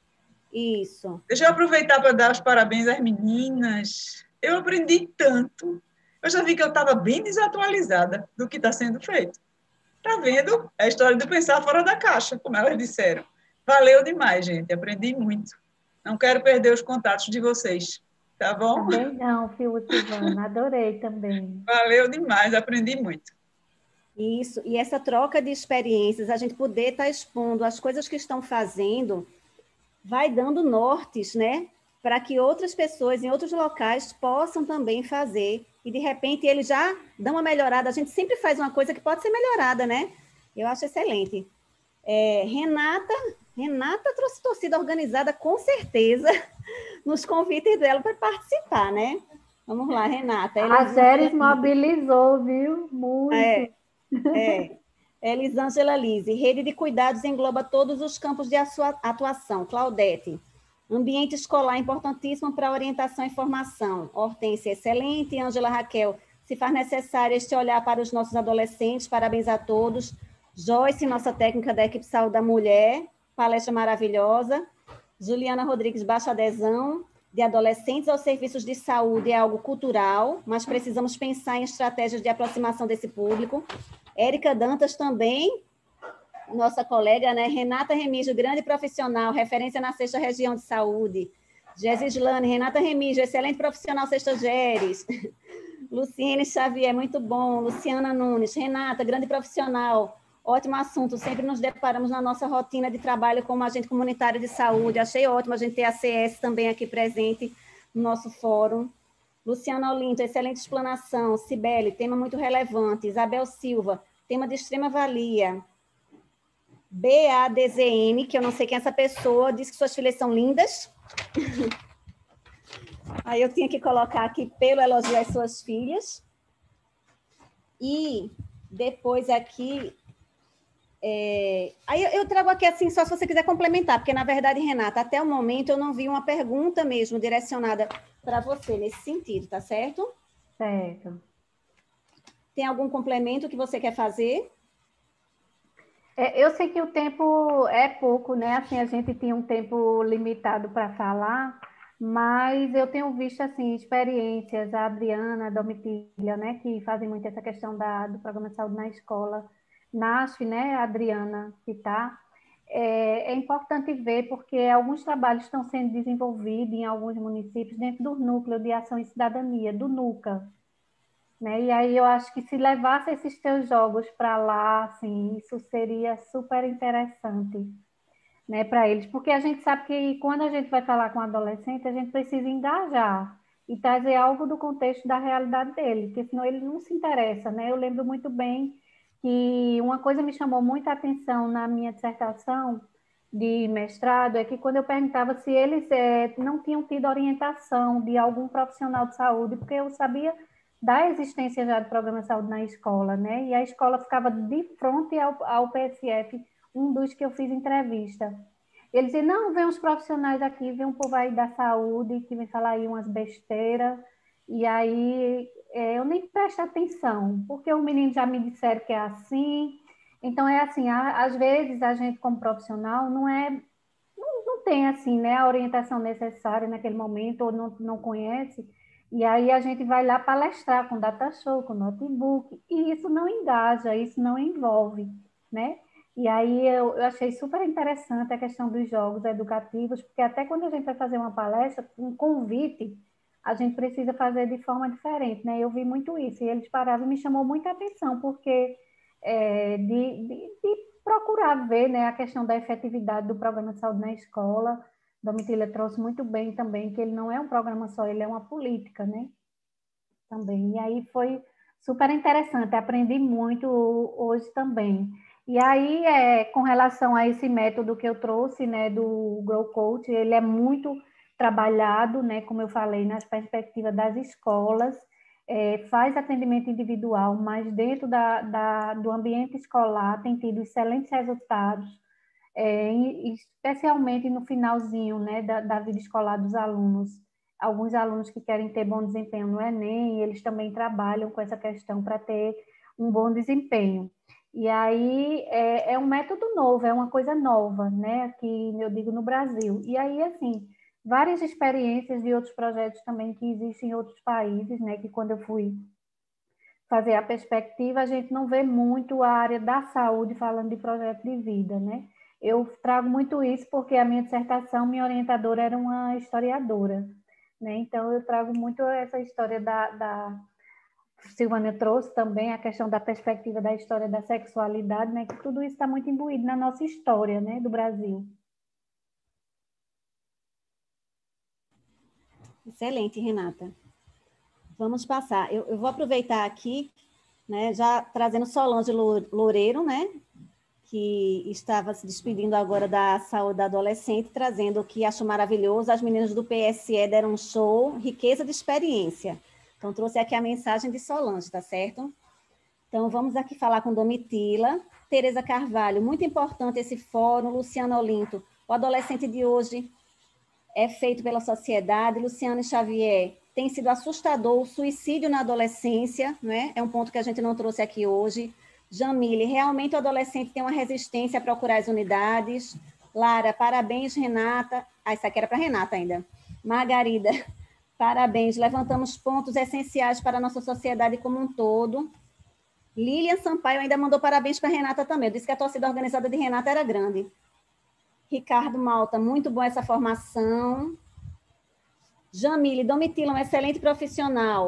Isso. Deixa eu aproveitar para dar os parabéns às meninas. Eu aprendi tanto. Eu já vi que eu estava bem desatualizada do que está sendo feito. Está vendo? É a história do pensar fora da caixa, como elas disseram. Valeu demais, gente. Aprendi muito. Não quero perder os contatos de vocês. Tá bom? Também não, viu, Silvana? Adorei também. Valeu demais. Aprendi muito. Isso. E essa troca de experiências, a gente poder estar expondo as coisas que estão fazendo, vai dando nortes, né? Para que outras pessoas em outros locais possam também fazer. E, de repente, eles já dão uma melhorada. A gente sempre faz uma coisa que pode ser melhorada, né? Eu acho excelente. É, Renata, Renata trouxe torcida organizada, com certeza, nos convites dela para participar, né? Vamos lá, Renata. A Géris mobilizou, viu? Muito. É, é. Elisângela Lise. Rede de cuidados engloba todos os campos de atuação. Claudete. Ambiente escolar importantíssimo para orientação e formação. Hortência, excelente. Ângela Raquel, se faz necessário este olhar para os nossos adolescentes, parabéns a todos. Joyce, nossa técnica da equipe Saúde da Mulher, palestra maravilhosa. Juliana Rodrigues, baixa adesão. De adolescentes aos serviços de saúde é algo cultural, mas precisamos pensar em estratégias de aproximação desse público. Érica Dantas também, nossa colega, né? Renata Remígio, grande profissional, referência na sexta região de saúde. Gesislane, Renata Remígio, excelente profissional, sexta Geres. Luciene Xavier, muito bom. Luciana Nunes, Renata, grande profissional. Ótimo assunto, sempre nos deparamos na nossa rotina de trabalho como agente comunitário de saúde. Achei ótimo a gente ter a C S também aqui presente no nosso fórum. Luciana Olinto, excelente explanação. Cibele, tema muito relevante. Isabel Silva, tema de extrema valia. B A D Z N, que eu não sei quem é essa pessoa, diz que suas filhas são lindas. Aí eu tinha que colocar aqui pelo elogio às suas filhas. E depois aqui... É... Aí eu trago aqui assim, só se você quiser complementar, porque, na verdade, Renata, até o momento eu não vi uma pergunta mesmo direcionada para você nesse sentido, tá certo? Certo. Tem algum complemento que você quer fazer? É, eu sei que o tempo é pouco, né? Assim, a gente tinha um tempo limitado para falar, mas eu tenho visto, assim, experiências, a Adriana, a Domitília, né? Que fazem muito essa questão da, do programa de saúde na escola. Nasce, né, a Adriana, que está. É, é importante ver, porque alguns trabalhos estão sendo desenvolvidos em alguns municípios dentro do Núcleo de Ação e Cidadania, do NUCA. Né? E aí eu acho que se levasse esses teus jogos para lá, assim, isso seria super interessante, né, para eles, porque a gente sabe que quando a gente vai falar com adolescente, a gente precisa engajar e trazer algo do contexto da realidade dele, porque senão ele não se interessa, né? Eu lembro muito bem que uma coisa me chamou muita atenção na minha dissertação de mestrado, é que quando eu perguntava se eles é, não tinham tido orientação de algum profissional de saúde, porque eu sabia da existência já do programa de saúde na escola, né? E a escola ficava de frente ao, ao P S F, um dos que eu fiz entrevista. Ele dizia, não, vem uns profissionais aqui, vem um povo aí da saúde, que vem falar aí umas besteiras, e aí é, eu nem presto atenção, porque os meninos já me disseram que é assim. Então, é assim, a, às vezes a gente como profissional não é, não, não tem assim, né, a orientação necessária naquele momento, ou não, não conhece, e aí a gente vai lá palestrar com data show, com notebook, e isso não engaja, isso não envolve, né? E aí eu, eu achei super interessante a questão dos jogos educativos, porque até quando a gente vai fazer uma palestra, um convite, a gente precisa fazer de forma diferente, né? Eu vi muito isso, e eles paravam e me chamou muita atenção, porque é, de, de, de procurar ver, né, a questão da efetividade do programa de saúde na escola. Domitília trouxe muito bem também, que ele não é um programa só, ele é uma política, né? Também. E aí foi super interessante, aprendi muito hoje também. E aí, é, com relação a esse método que eu trouxe, né, do Grow Coach, ele é muito trabalhado, né, como eu falei, nas perspectivas das escolas, é, faz atendimento individual, mas dentro da, da, do ambiente escolar tem tido excelentes resultados, é, especialmente no finalzinho, né, da, da vida escolar dos alunos. Alguns alunos que querem ter bom desempenho no Enem, eles também trabalham com essa questão para ter um bom desempenho. E aí é, é um método novo, é uma coisa nova, né, aqui eu digo no Brasil. E aí, assim, várias experiências de outros projetos também que existem em outros países, né, que quando eu fui fazer a perspectiva, a gente não vê muito a área da saúde falando de projeto de vida, né. Eu trago muito isso porque a minha dissertação, minha orientadora era uma historiadora, né, então eu trago muito essa história da... da Silvânia trouxe também a questão da perspectiva da história da sexualidade, né, que tudo isso está muito imbuído na nossa história, né, do Brasil. Excelente, Renata. Vamos passar. Eu, eu vou aproveitar aqui, né, já trazendo Solange Loureiro, né, que estava se despedindo agora da saúde da adolescente, trazendo o que acho maravilhoso. As meninas do P S E deram um show, riqueza de experiência. Então, trouxe aqui a mensagem de Solange, tá certo? Então, vamos aqui falar com Domitila. Tereza Carvalho, muito importante esse fórum. Luciana Olinto, o adolescente de hoje é feito pela sociedade. Luciana Xavier, tem sido assustador o suicídio na adolescência, né? É um ponto que a gente não trouxe aqui hoje. Jamile, realmente o adolescente tem uma resistência a procurar as unidades. Lara, parabéns, Renata. Ah, isso aqui era para Renata ainda. Margarida, parabéns, levantamos pontos essenciais para a nossa sociedade como um todo. Lilian Sampaio ainda mandou parabéns para a Renata também. Eu disse que a torcida organizada de Renata era grande. Ricardo Malta, muito boa essa formação. Jamile, Domitila, um excelente profissional.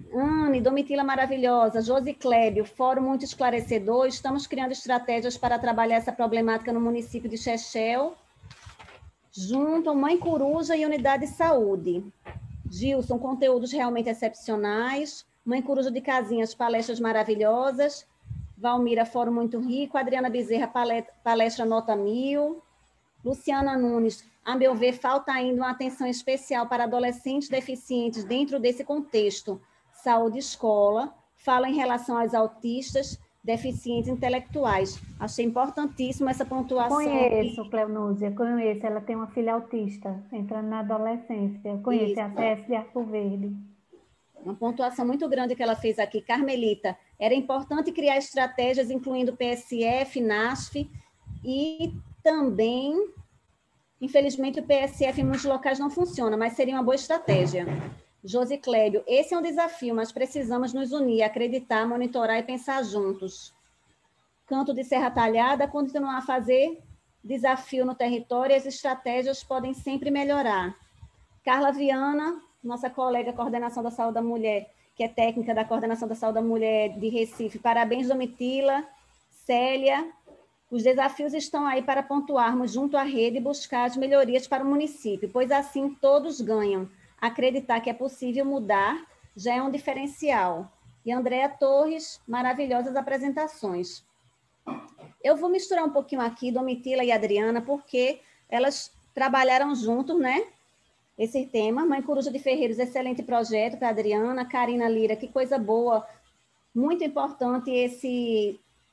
Anne, Domitila maravilhosa, Josi Clébio, fórum muito esclarecedor, estamos criando estratégias para trabalhar essa problemática no município de Chechel, junto a Mãe Coruja e Unidade de Saúde. Gilson, conteúdos realmente excepcionais, Mãe Coruja de Casinhas, palestras maravilhosas, Valmira, fórum muito rico, Adriana Bezerra, palestra nota mil, Luciana Nunes, a meu ver, falta ainda uma atenção especial para adolescentes deficientes dentro desse contexto. Saúde escola, fala em relação aos autistas, deficientes intelectuais. Achei importantíssimo essa pontuação. Conheço, aqui. Cleonúzia, conheço. Ela tem uma filha autista, entrando na adolescência. Conheço Isso. a C S de Arco Verde. Uma pontuação muito grande que ela fez aqui. Carmelita, era importante criar estratégias incluindo P S F, N A S F e também, infelizmente, o P S F em muitos locais não funciona, mas seria uma boa estratégia. Josi Clébio, esse é um desafio, mas precisamos nos unir, acreditar, monitorar e pensar juntos. Canto de Serra Talhada, continuar a fazer desafio no território, as estratégias podem sempre melhorar. Carla Viana, nossa colega Coordenação da Saúde da Mulher, que é técnica da Coordenação da Saúde da Mulher de Recife. Parabéns, Domitila, Célia. Os desafios estão aí para pontuarmos junto à rede e buscar as melhorias para o município, pois assim todos ganham. Acreditar que é possível mudar já é um diferencial. E Andréa Torres, maravilhosas apresentações. Eu vou misturar um pouquinho aqui, Domitila e Adriana, porque elas trabalharam juntos, né? Esse tema. Mãe Coruja de Ferreiros, excelente projeto para a Adriana. Karina Lira, que coisa boa. Muito importante esse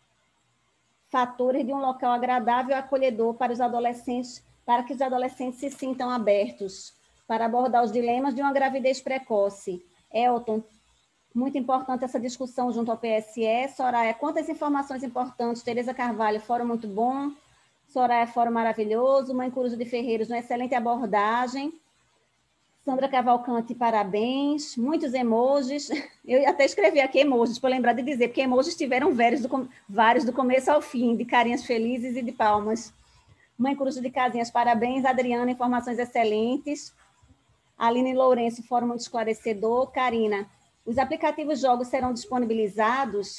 fatores de um local agradável e acolhedor para os adolescentes, para que os adolescentes se sintam abertos para abordar os dilemas de uma gravidez precoce. Elton, muito importante essa discussão junto ao P S E. Soraya, quantas informações importantes. Tereza Carvalho, fórum muito bom. Soraya, fórum maravilhoso. Mãe Coruja de Ferreiros, uma excelente abordagem. Sandra Cavalcante, parabéns. Muitos emojis. Eu até escrevi aqui emojis, para lembrar de dizer, porque emojis tiveram vários do, vários do começo ao fim, de carinhas felizes e de palmas. Mãe Coruja de Casinhas, parabéns. Adriana, informações excelentes. Aline Lourenço, fórum muito esclarecedor. Karina, os aplicativos jogos serão disponibilizados?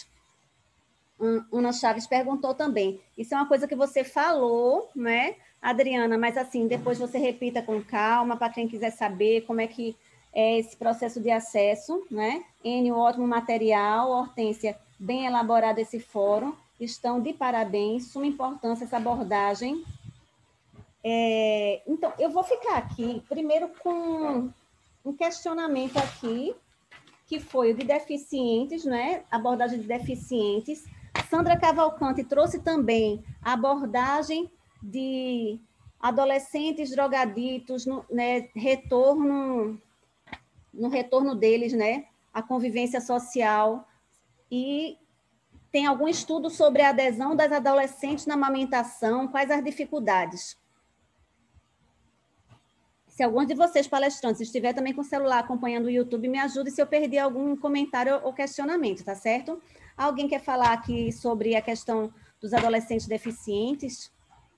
Ana Chaves perguntou também. Isso é uma coisa que você falou, né, Adriana? Mas assim, depois você repita com calma, para quem quiser saber como é que é esse processo de acesso, né? Enio, ótimo material. Hortência, bem elaborado esse fórum. Estão de parabéns, suma importância essa abordagem. É, então, eu vou ficar aqui, primeiro, com um questionamento aqui, que foi o de deficientes, né? Abordagem de deficientes. Sandra Cavalcante trouxe também a abordagem de adolescentes drogaditos, no, né? retorno, no retorno deles, né? A convivência social. E tem algum estudo sobre a adesão das adolescentes na amamentação, quais as dificuldades? Se algum de vocês, palestrantes, estiver também com o celular acompanhando o YouTube, me ajude se eu perdi algum comentário ou questionamento, tá certo? Alguém quer falar aqui sobre a questão dos adolescentes deficientes?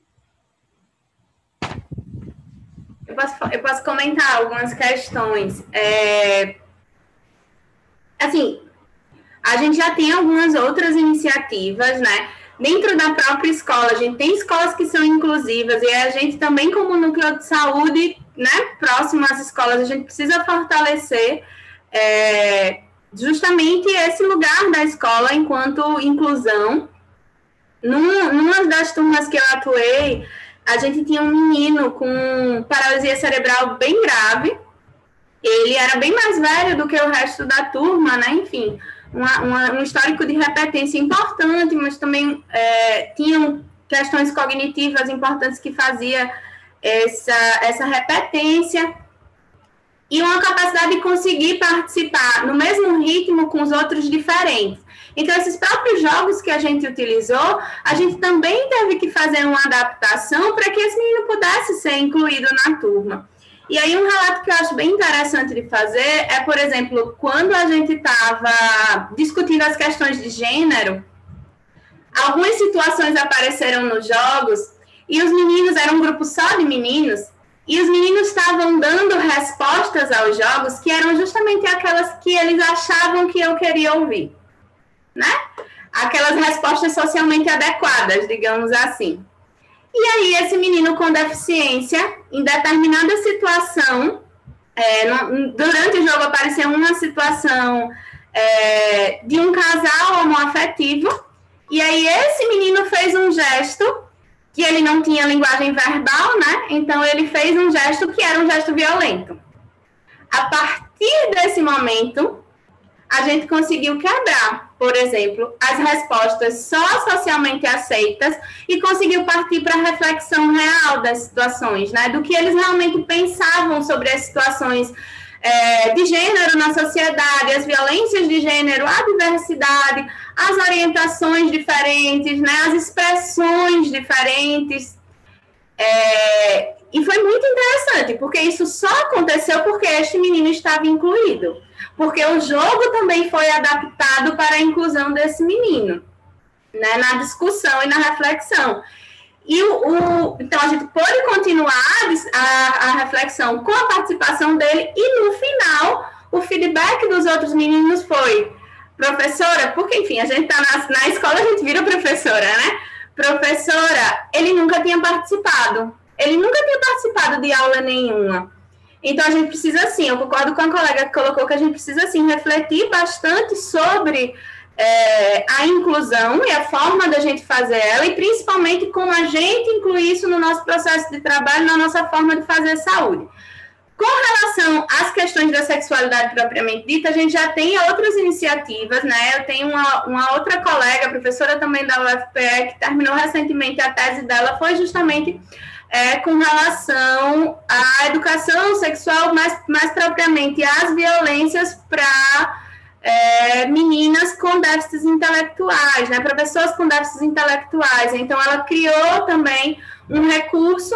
Eu posso, eu posso comentar algumas questões. É, assim, a gente já tem algumas outras iniciativas, né? Dentro da própria escola, a gente tem escolas que são inclusivas, e a gente também, como núcleo de saúde, né, próximo às escolas, a gente precisa fortalecer é, justamente esse lugar da escola enquanto inclusão. Num, numa das turmas que eu atuei, a gente tinha um menino com paralisia cerebral bem grave, ele era bem mais velho do que o resto da turma, né, enfim... Uma, uma, um histórico de repetência importante, mas também é, tinham questões cognitivas importantes que fazia essa, essa repetência e uma capacidade de conseguir participar no mesmo ritmo com os outros diferentes. Então, esses próprios jogos que a gente utilizou, a gente também teve que fazer uma adaptação para que esse menino pudesse ser incluído na turma. E aí, um relato que eu acho bem interessante de fazer é, por exemplo, quando a gente estava discutindo as questões de gênero, algumas situações apareceram nos jogos e os meninos, eram um grupo só de meninos, E os meninos estavam dando respostas aos jogos que eram justamente aquelas que eles achavam que eu queria ouvir, né? Aquelas respostas socialmente adequadas, digamos assim. E aí, esse menino com deficiência, em determinada situação, é, no, durante o jogo apareceu uma situação é, de um casal homoafetivo, e aí esse menino fez um gesto, que ele não tinha linguagem verbal, né? Então, ele fez um gesto que era um gesto violento. A partir desse momento, a gente conseguiu quebrar, por exemplo, as respostas só socialmente aceitas e conseguiu partir para a reflexão real das situações, né? Do que eles realmente pensavam sobre as situações é, de gênero na sociedade, as violências de gênero, a diversidade, as orientações diferentes, né? As expressões diferentes. É, e foi muito interessante, porque isso só aconteceu porque este menino estava incluído. Porque o jogo também foi adaptado para a inclusão desse menino, né, na discussão e na reflexão. E o, o, então, a gente pôde continuar a, a reflexão com a participação dele, e no final, o feedback dos outros meninos foi: professora, porque, enfim, a gente está na, na escola, a gente vira professora, né? Professora, ele nunca tinha participado, ele nunca tinha participado de aula nenhuma. Então, a gente precisa, sim, eu concordo com a colega que colocou que a gente precisa, sim, refletir bastante sobre é, a inclusão e a forma da gente fazer ela, e principalmente como a gente incluir isso no nosso processo de trabalho, na nossa forma de fazer saúde. Com relação às questões da sexualidade propriamente dita, a gente já tem outras iniciativas, né? Eu tenho uma, uma outra colega, professora também da U F P E, que terminou recentemente a tese dela, foi justamente... É, com relação à educação sexual, mais, mais propriamente às violências para é, meninas com déficits intelectuais, né, para pessoas com déficits intelectuais. Então, ela criou também um recurso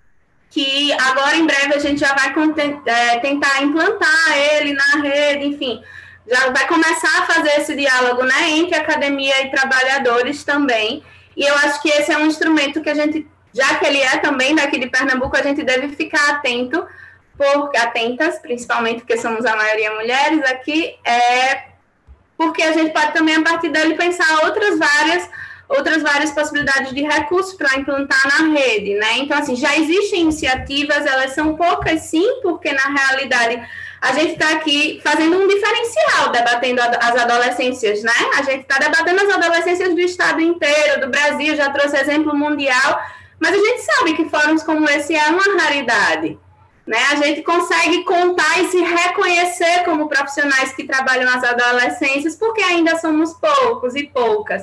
que agora, em breve, a gente já vai é, tentar implantar ele na rede, enfim, já vai começar a fazer esse diálogo, né, entre academia e trabalhadores também. E eu acho que esse é um instrumento que a gente, já que ele é também daqui de Pernambuco, a gente deve ficar atento, porque, atentas, principalmente porque somos a maioria mulheres aqui, é, porque a gente pode também, a partir dele, pensar outras várias, outras várias possibilidades de recursos para implantar na rede, né? Então, assim, já existem iniciativas, elas são poucas, sim, porque, na realidade, a gente está aqui fazendo um diferencial, debatendo as adolescências, né? A gente está debatendo as adolescências do estado inteiro, do Brasil, já trouxe exemplo mundial, mas a gente sabe que fóruns como esse é uma raridade, né? A gente consegue contar e se reconhecer como profissionais que trabalham nas adolescências, porque ainda somos poucos e poucas,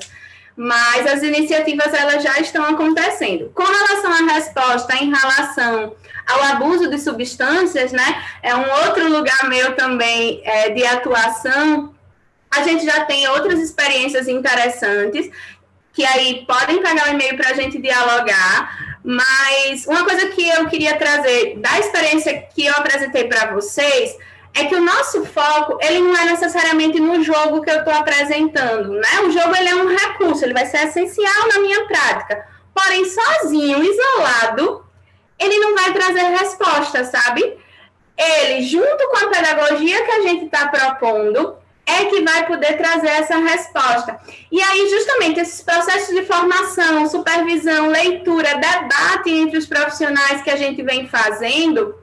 mas as iniciativas elas já estão acontecendo. Com relação à resposta em relação ao abuso de substâncias, né? É um outro lugar meu também é, de atuação. A gente já tem outras experiências interessantes, que aí podem pegar o e-mail para a gente dialogar, mas uma coisa que eu queria trazer da experiência que eu apresentei para vocês é que o nosso foco, ele não é necessariamente no jogo que eu estou apresentando, né? O jogo, ele é um recurso, ele vai ser essencial na minha prática, porém, sozinho, isolado, ele não vai trazer resposta, sabe? Ele, junto com a pedagogia que a gente está propondo, é que vai poder trazer essa resposta. E aí, justamente, esses processos de formação, supervisão, leitura, debate entre os profissionais que a gente vem fazendo,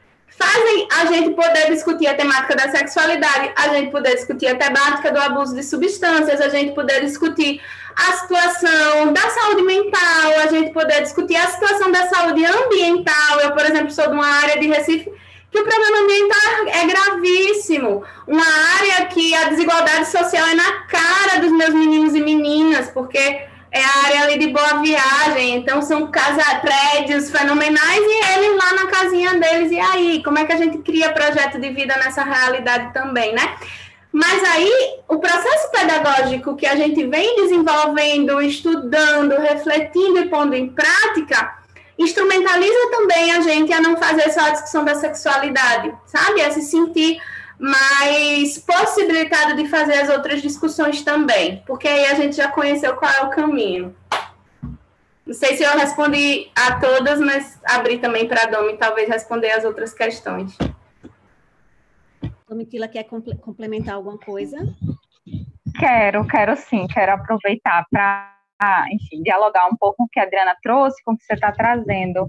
fazem a gente poder discutir a temática da sexualidade, a gente poder discutir a temática do abuso de substâncias, a gente poder discutir a situação da saúde mental, a gente poder discutir a situação da saúde ambiental. Eu, por exemplo, sou de uma área de Recife que o problema ambiental é gravíssimo, uma área que a desigualdade social é na cara dos meus meninos e meninas, porque é a área ali de Boa Viagem, então são casa, prédios fenomenais e eles lá na casinha deles, e aí, como é que a gente cria projeto de vida nessa realidade também, né? Mas aí, o processo pedagógico que a gente vem desenvolvendo, estudando, refletindo e pondo em prática, instrumentaliza também a gente a não fazer só a discussão da sexualidade, sabe? A se sentir mais possibilitado de fazer as outras discussões também, porque aí a gente já conheceu qual é o caminho. Não sei se eu respondi a todas, mas abri também para a Domi, talvez responder as outras questões. Domitila, quer complementar alguma coisa? Quero, quero sim, quero aproveitar para, enfim, dialogar um pouco com o que a Adriana trouxe, com o que você está trazendo.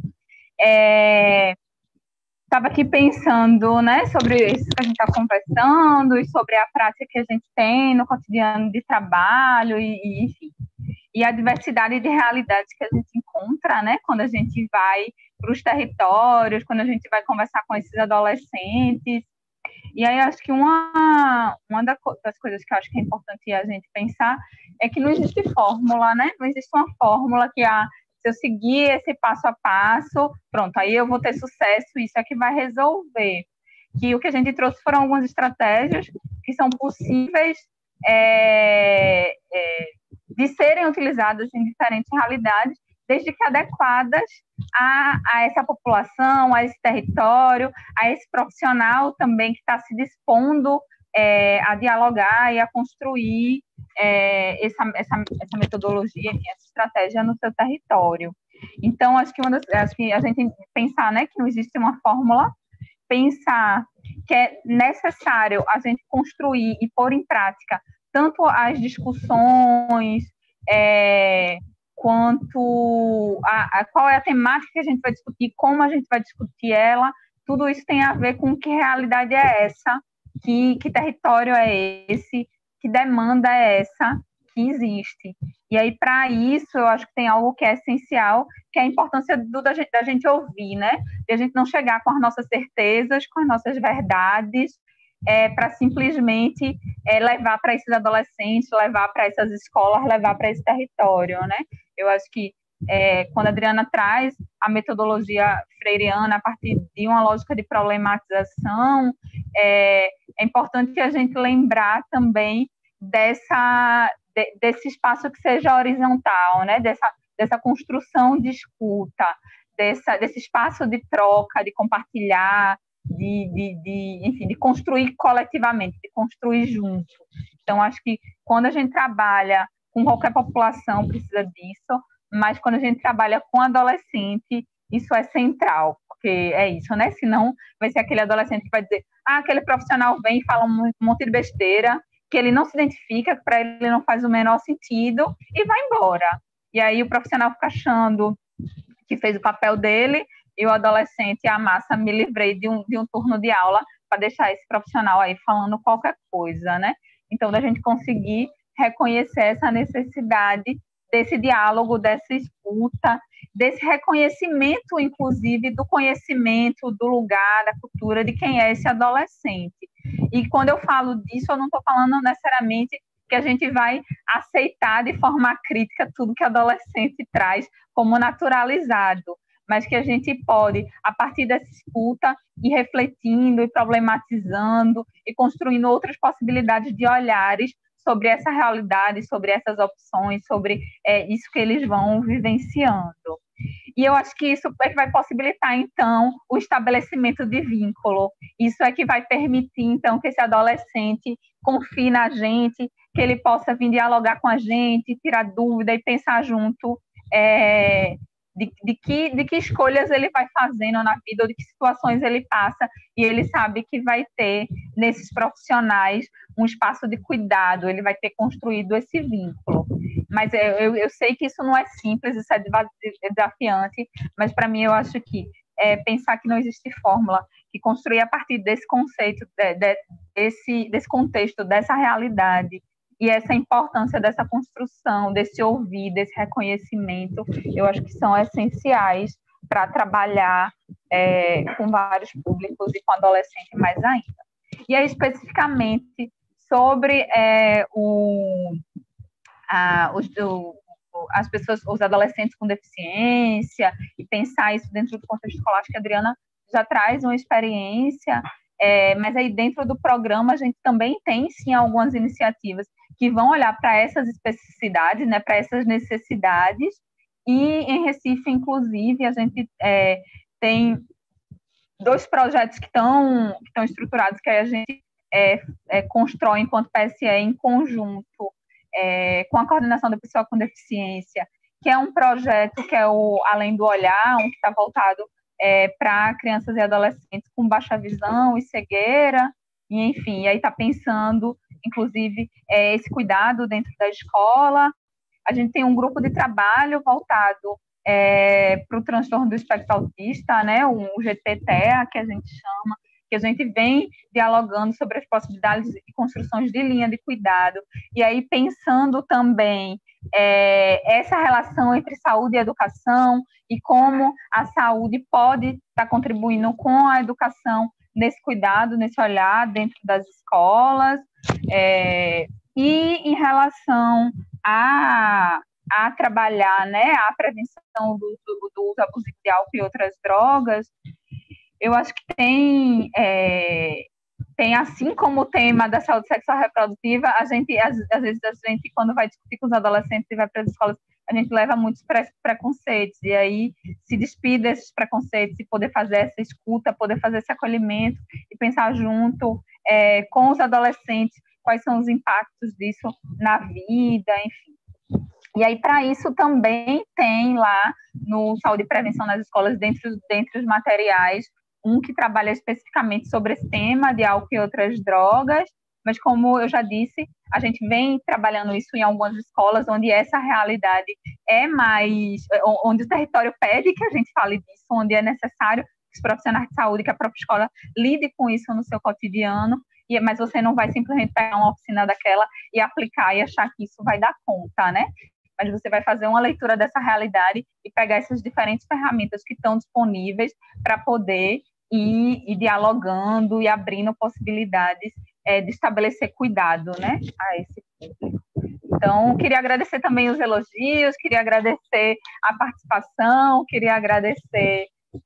Estava é, aqui pensando, né, sobre isso que a gente está conversando e sobre a prática que a gente tem no cotidiano de trabalho e, e enfim, e a diversidade de realidades que a gente encontra, né, quando a gente vai para os territórios, quando a gente vai conversar com esses adolescentes. E aí, acho que uma, uma das coisas que eu acho que é importante a gente pensar é que não existe fórmula, né? Não existe uma fórmula que, ah, se eu seguir esse passo a passo, pronto, aí eu vou ter sucesso, isso é que vai resolver. Que o que a gente trouxe foram algumas estratégias que são possíveis é, é, de serem utilizadas em diferentes realidades, desde que adequadas a, a essa população, a esse território, a esse profissional também que está se dispondo é, a dialogar e a construir é, essa, essa, essa metodologia, essa estratégia no seu território. Então, acho que, uma das, acho que a gente pensar, né, que não existe uma fórmula, pensar que é necessário a gente construir e pôr em prática tanto as discussões, é, quanto a, a qual é a temática que a gente vai discutir, como a gente vai discutir ela, tudo isso tem a ver com que realidade é essa, que, que território é esse, que demanda é essa que existe. E aí, para isso, eu acho que tem algo que é essencial, que é a importância do, da, gente, da gente ouvir, né? De a gente não chegar com as nossas certezas, com as nossas verdades, é, para simplesmente é, levar para esses adolescentes, levar para essas escolas, levar para esse território, né? Eu acho que é, quando a Adriana traz a metodologia freiriana a partir de uma lógica de problematização, é, é importante que a gente lembrar também dessa, de, desse espaço que seja horizontal, né? Dessa, dessa construção de escuta, dessa, desse espaço de troca, de compartilhar, De, de, de, enfim, de construir coletivamente, de construir junto. Então, acho que quando a gente trabalha com qualquer população, precisa disso, mas quando a gente trabalha com adolescente, isso é central, porque é isso, né? Senão vai ser aquele adolescente que vai dizer, ah, aquele profissional vem e fala um monte de besteira, que ele não se identifica, que para ele não faz o menor sentido, e vai embora. E aí o profissional fica achando que fez o papel dele, e o adolescente, a massa, me livrei de um, de um turno de aula para deixar esse profissional aí falando qualquer coisa, né? Então, da gente conseguir reconhecer essa necessidade desse diálogo, dessa escuta, desse reconhecimento, inclusive, do conhecimento, do lugar, da cultura, de quem é esse adolescente. E quando eu falo disso, eu não estou falando necessariamente que a gente vai aceitar de forma crítica tudo que o adolescente traz como naturalizado, mas que a gente pode, a partir dessa escuta, ir refletindo e problematizando e construindo outras possibilidades de olhares sobre essa realidade, sobre essas opções, sobre é, isso que eles vão vivenciando. E eu acho que isso é que vai possibilitar, então, o estabelecimento de vínculo. Isso é que vai permitir, então, que esse adolescente confie na gente, que ele possa vir dialogar com a gente, tirar dúvida e pensar junto é, De, de, que, de que escolhas ele vai fazendo na vida, ou de que situações ele passa, e ele sabe que vai ter, nesses profissionais, um espaço de cuidado, ele vai ter construído esse vínculo. Mas eu, eu sei que isso não é simples, isso é desafiante, mas para mim eu acho que é, pensar que não existe fórmula, que construir a partir desse conceito, de, de, desse, desse contexto, dessa realidade, e essa importância dessa construção, desse ouvir, desse reconhecimento, eu acho que são essenciais para trabalhar é, com vários públicos e com adolescentes mais ainda. E aí, especificamente, sobre é, o, a, os, o, as pessoas, os adolescentes com deficiência, e pensar isso dentro do contexto escolar, acho que a Adriana já traz uma experiência, é, mas aí dentro do programa a gente também tem, sim, algumas iniciativas que vão olhar para essas especificidades, né, para essas necessidades, e em Recife, inclusive, a gente é, tem dois projetos que estão que estão estruturados, que a gente é, é, constrói enquanto P S E em conjunto é, com a coordenação da pessoa com deficiência que é um projeto que é o Além do Olhar, um que está voltado é, para crianças e adolescentes com baixa visão e cegueira, e enfim, aí está pensando, inclusive, é, esse cuidado dentro da escola. A gente tem um grupo de trabalho voltado é, para o transtorno do espectro autista, né, o G T T E A, que a gente chama, que a gente vem dialogando sobre as possibilidades e construções de linha de cuidado, e aí pensando também é, essa relação entre saúde e educação, e como a saúde pode estar contribuindo com a educação nesse cuidado, nesse olhar dentro das escolas, é, e em relação a, a trabalhar, né, a prevenção do, do, do uso abusivo de álcool e outras drogas. Eu acho que tem, é, tem, assim como o tema da saúde sexual reprodutiva, a gente, às, às vezes, a gente, quando vai discutir com os adolescentes e vai para as escolas, a gente leva muitos pre preconceitos, e aí se despir desses preconceitos e poder fazer essa escuta, poder fazer esse acolhimento e pensar junto é, com os adolescentes quais são os impactos disso na vida, enfim. E aí, para isso, também tem lá no Saúde e Prevenção nas Escolas, dentre, dentre os materiais, um que trabalha especificamente sobre esse tema de álcool e outras drogas, mas como eu já disse, a gente vem trabalhando isso em algumas escolas onde essa realidade é mais, onde o território pede que a gente fale disso, onde é necessário que os profissionais de saúde, que a própria escola lide com isso no seu cotidiano, e, mas você não vai simplesmente pegar uma oficina daquela e aplicar e achar que isso vai dar conta, né? Mas você vai fazer uma leitura dessa realidade e pegar essas diferentes ferramentas que estão disponíveis para poder ir, ir dialogando e abrindo possibilidades é, de estabelecer cuidado, né, a esse público. Então, queria agradecer também os elogios, queria agradecer a participação, queria agradecer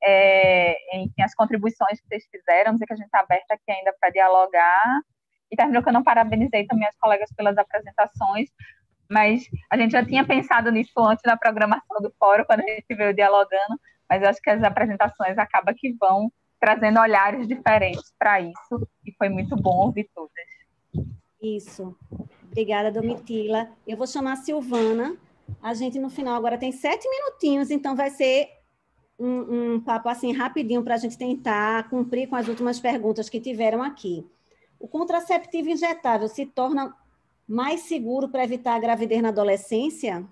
é, enfim, as contribuições que vocês fizeram, dizer que a gente está aberta aqui ainda para dialogar. E terminou que eu não parabenizei também as colegas pelas apresentações, mas a gente já tinha pensado nisso antes da programação do fórum, quando a gente veio dialogando, mas eu acho que as apresentações acabam que vão trazendo olhares diferentes para isso, e foi muito bom ouvir todas. Isso. Obrigada, Domitila. Eu vou chamar a Silvana. A gente, no final, agora tem sete minutinhos, então vai ser um, um papo assim rapidinho para a gente tentar cumprir com as últimas perguntas que tiveram aqui. O contraceptivo injetável se torna mais seguro para evitar a gravidez na adolescência?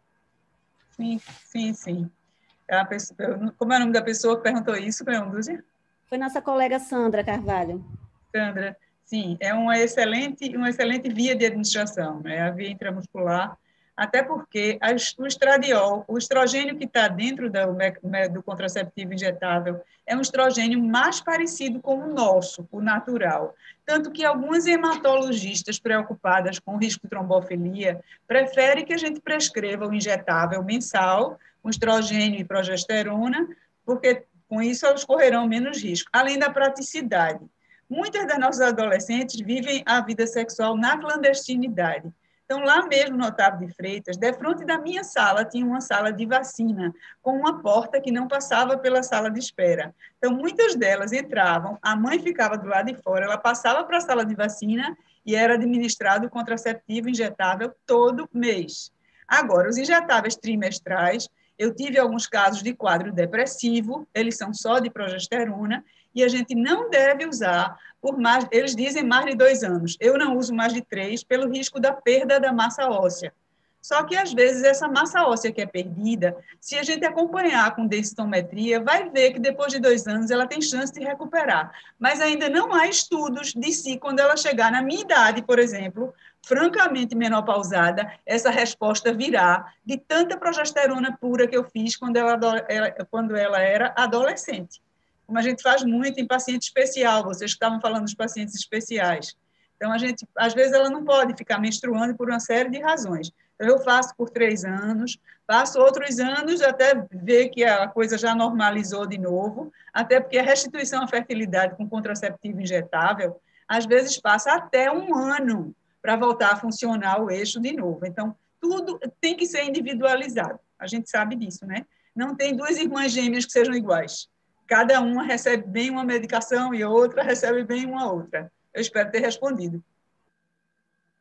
Sim, sim, sim. A pessoa, como é o nome da pessoa que perguntou isso, Cleondúzia? Foi nossa colega Sandra Carvalho. Sandra, sim, é uma excelente, uma excelente via de administração, né? A via intramuscular, até porque as, o estradiol, o estrogênio que está dentro do, do contraceptivo injetável, é um estrogênio mais parecido com o nosso, o natural. Tanto que algumas hematologistas preocupadas com o risco de trombofilia preferem que a gente prescreva o injetável mensal, com estrogênio e progesterona, porque com isso elas correrão menos risco, além da praticidade. Muitas das nossas adolescentes vivem a vida sexual na clandestinidade. Então, lá mesmo no Otávio de Freitas, de frente da minha sala, tinha uma sala de vacina, com uma porta que não passava pela sala de espera. Então, muitas delas entravam, a mãe ficava do lado de fora, ela passava para a sala de vacina e era administrado o contraceptivo injetável todo mês. Agora, os injetáveis trimestrais, eu tive alguns casos de quadro depressivo, eles são só de progesterona, e a gente não deve usar por mais, eles dizem mais de dois anos. Eu não uso mais de três pelo risco da perda da massa óssea. Só que, às vezes, essa massa óssea que é perdida, se a gente acompanhar com densitometria, vai ver que depois de dois anos ela tem chance de recuperar. Mas ainda não há estudos de si, quando ela chegar na minha idade, por exemplo, francamente menopausada, essa resposta virá de tanta progesterona pura que eu fiz quando ela, quando ela era adolescente. Como a gente faz muito em paciente especial, vocês estavam falando dos pacientes especiais. Então, a gente, às vezes, ela não pode ficar menstruando por uma série de razões. Então, eu faço por três anos, passo outros anos até ver que a coisa já normalizou de novo, até porque a restituição à fertilidade com contraceptivo injetável, às vezes, passa até um ano para voltar a funcionar o eixo de novo. Então, tudo tem que ser individualizado. A gente sabe disso, né? Não tem duas irmãs gêmeas que sejam iguais. Cada uma recebe bem uma medicação e a outra recebe bem uma outra. Eu espero ter respondido.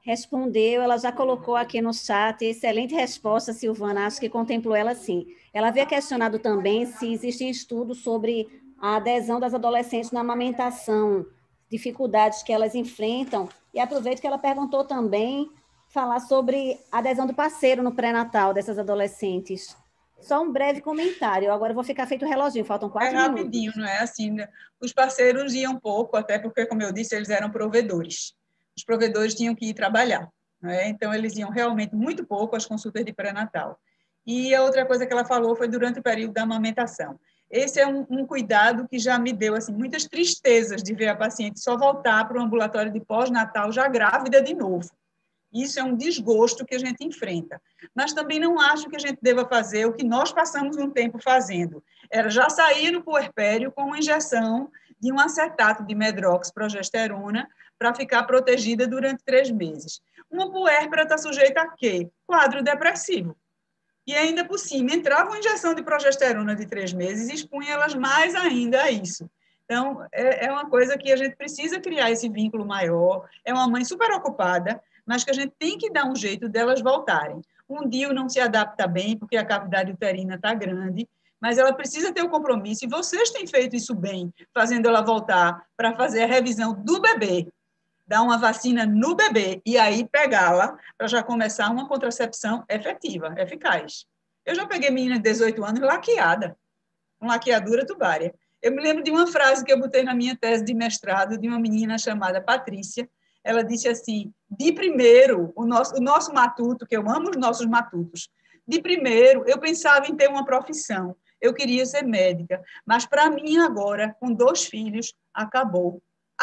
respondeu, ela já colocou aqui no chat, excelente resposta, Silvana, acho que contemplou ela sim. Ela havia questionado também se existem estudos sobre a adesão das adolescentes na amamentação, dificuldades que elas enfrentam, e aproveito que ela perguntou também, falar sobre a adesão do parceiro no pré-natal dessas adolescentes. Só um breve comentário, agora eu vou ficar feito o reloginho, faltam quatro minutos. É rapidinho, minutos. Não é assim, né? Os parceiros iam pouco, até porque, como eu disse, eles eram provedores. Os provedores tinham que ir trabalhar, não é? Então eles iam realmente muito pouco às consultas de pré-natal. E a outra coisa que ela falou foi durante o período da amamentação. Esse é um, um cuidado que já me deu assim, muitas tristezas de ver a paciente só voltar para o ambulatório de pós-natal já grávida de novo. Isso é um desgosto que a gente enfrenta. Mas também não acho que a gente deva fazer o que nós passamos um tempo fazendo. Era já sair no puerpério com uma injeção de um acetato de medroxprogesterona para ficar protegida durante três meses. Uma puérpera está sujeita a quê? Quadro depressivo. E ainda por cima, entrava uma injeção de progesterona de três meses e expunha elas mais ainda a isso. Então, é, é uma coisa que a gente precisa criar esse vínculo maior. É uma mãe super ocupada, mas que a gente tem que dar um jeito delas voltarem. Um D I U não se adapta bem, porque a cavidade uterina está grande, mas ela precisa ter o compromisso, e vocês têm feito isso bem, fazendo ela voltar para fazer a revisão do bebê, dar uma vacina no bebê, e aí pegá-la para já começar uma contracepção efetiva, eficaz. Eu já peguei menina de dezoito anos laqueada, com laqueadura tubária. Eu me lembro de uma frase que eu botei na minha tese de mestrado, de uma menina chamada Patrícia. Ela disse assim, de primeiro, o nosso, o nosso matuto, que eu amo os nossos matutos, de primeiro eu pensava em ter uma profissão, eu queria ser médica, mas para mim agora, com dois filhos, acabou.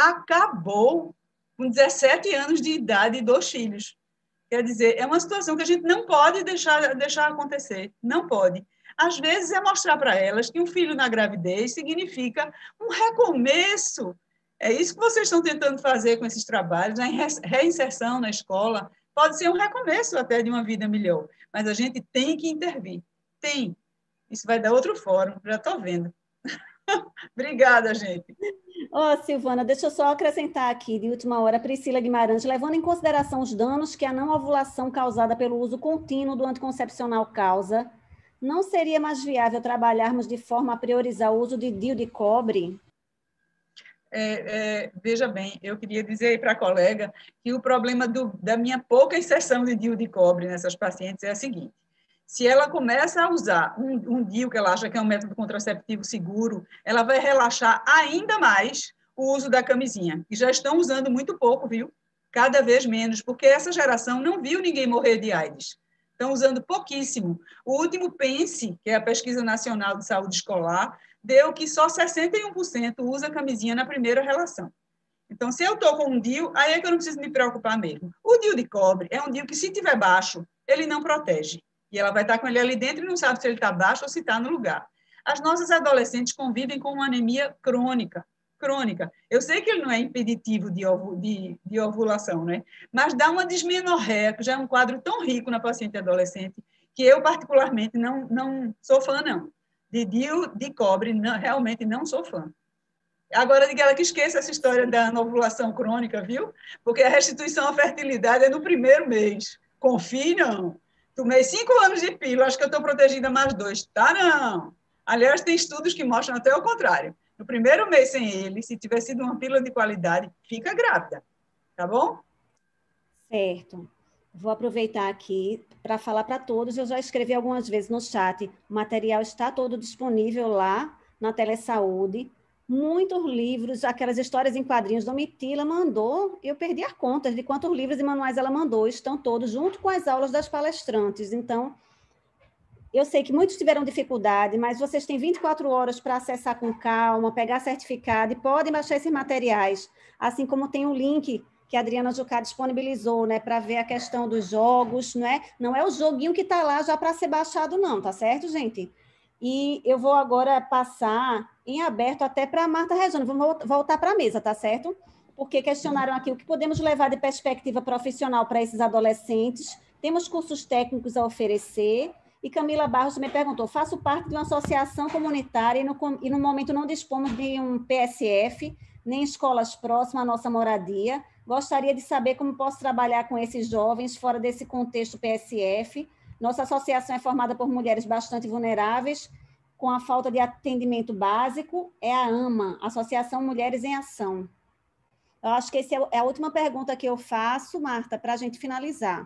Acabou com dezessete anos de idade e dois filhos. Quer dizer, é uma situação que a gente não pode deixar, deixar acontecer, não pode. Às vezes é mostrar para elas que um filho na gravidez significa um recomeço. É isso que vocês estão tentando fazer com esses trabalhos, a reinserção na escola pode ser um recomeço até de uma vida melhor, mas a gente tem que intervir, tem. Isso vai dar outro fórum, já estou vendo. Obrigada, gente. Ó, oh, Silvana, deixa eu só acrescentar aqui, de última hora, Priscila Guimarães, levando em consideração os danos que a não ovulação causada pelo uso contínuo do anticoncepcional causa, não seria mais viável trabalharmos de forma a priorizar o uso de D I U de cobre? É, é, veja bem, eu queria dizer para a colega que o problema do, da minha pouca inserção de D I U de cobre nessas pacientes é o seguinte: se ela começa a usar um, um D I U que ela acha que é um método contraceptivo seguro, ela vai relaxar ainda mais o uso da camisinha, que já estão usando muito pouco, viu? Cada vez menos, porque essa geração não viu ninguém morrer de AIDS. Estão usando pouquíssimo. O último PENSE, que é a Pesquisa Nacional de Saúde Escolar, deu que só sessenta e um por cento usa camisinha na primeira relação. Então, se eu estou com um D I U, aí é que eu não preciso me preocupar mesmo. O D I U de cobre é um D I U que, se estiver baixo, ele não protege. E ela vai estar com ele ali dentro e não sabe se ele está baixo ou se está no lugar. As nossas adolescentes convivem com uma anemia crônica. Crônica. Eu sei que ele não é impeditivo de, ovo, de, de ovulação, né? Mas dá uma dismenorreia, que já é um quadro tão rico na paciente adolescente, que eu, particularmente, não, não sou fã, não. De D I U de cobre, não, realmente não sou fã. Agora, diga ela que esqueça essa história da ovulação crônica, viu? Porque a restituição à fertilidade é no primeiro mês. Confie, não. Tomei cinco anos de pílula, acho que eu estou protegida mais dois. Tá, não. Aliás, tem estudos que mostram até o contrário. No primeiro mês sem ele, se tiver sido uma pílula de qualidade, fica grávida. Tá bom? Certo. Vou aproveitar aqui para falar para todos. Eu já escrevi algumas vezes no chat. O material está todo disponível lá na Telesaúde. Muitos livros, aquelas histórias em quadrinhos, Domitila mandou, eu perdi a conta de quantos livros e manuais ela mandou, estão todos junto com as aulas das palestrantes. Então, eu sei que muitos tiveram dificuldade, mas vocês têm vinte e quatro horas para acessar com calma, pegar certificado e podem baixar esses materiais, assim como tem um link que a Adriana Jucá disponibilizou, né, para ver a questão dos jogos, não é? Não é o joguinho que está lá já para ser baixado, não, tá certo, gente? E eu vou agora passar em aberto até para a Marta Regiane. Vamos voltar para a mesa, tá certo? Porque questionaram aqui o que podemos levar de perspectiva profissional para esses adolescentes. Temos cursos técnicos a oferecer. E Camila Barros me perguntou, faço parte de uma associação comunitária e no, e no momento não dispomos de um P S F, nem escolas próximas à nossa moradia. Gostaria de saber como posso trabalhar com esses jovens fora desse contexto P S F. Nossa associação é formada por mulheres bastante vulneráveis, com a falta de atendimento básico. É a AMA, Associação Mulheres em Ação. Eu acho que essa é a última pergunta que eu faço, Marta, para a gente finalizar.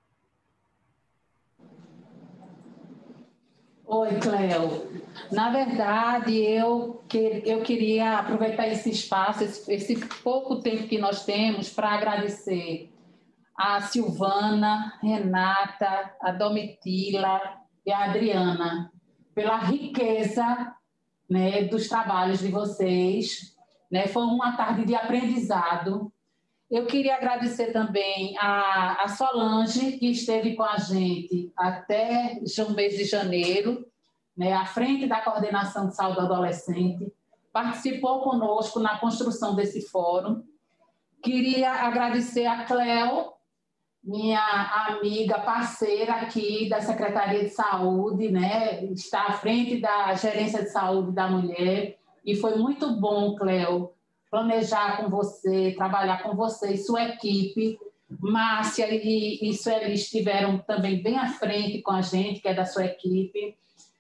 Oi, Cleo. Na verdade, eu, que, eu queria aproveitar esse espaço, esse, esse pouco tempo que nós temos, para agradecer a Silvana, Renata, a Domitila e a Adriana pela riqueza, né, dos trabalhos de vocês. Né? Foi uma tarde de aprendizado. Eu queria agradecer também a, a Solange, que esteve com a gente até o mês de janeiro, né, à frente da Coordenação de Saúde Adolescente, participou conosco na construção desse fórum. Queria agradecer a Cleo, minha amiga, parceira aqui da Secretaria de Saúde, né, está à frente da Gerência de Saúde da Mulher, e foi muito bom, Cleo, planejar com você, trabalhar com você e sua equipe. Márcia e, e Sueli estiveram também bem à frente com a gente, que é da sua equipe,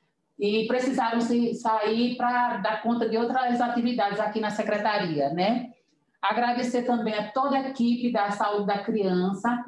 e precisaram se sair para dar conta de outras atividades aqui na Secretaria, né? Agradecer também a toda a equipe da Saúde da Criança.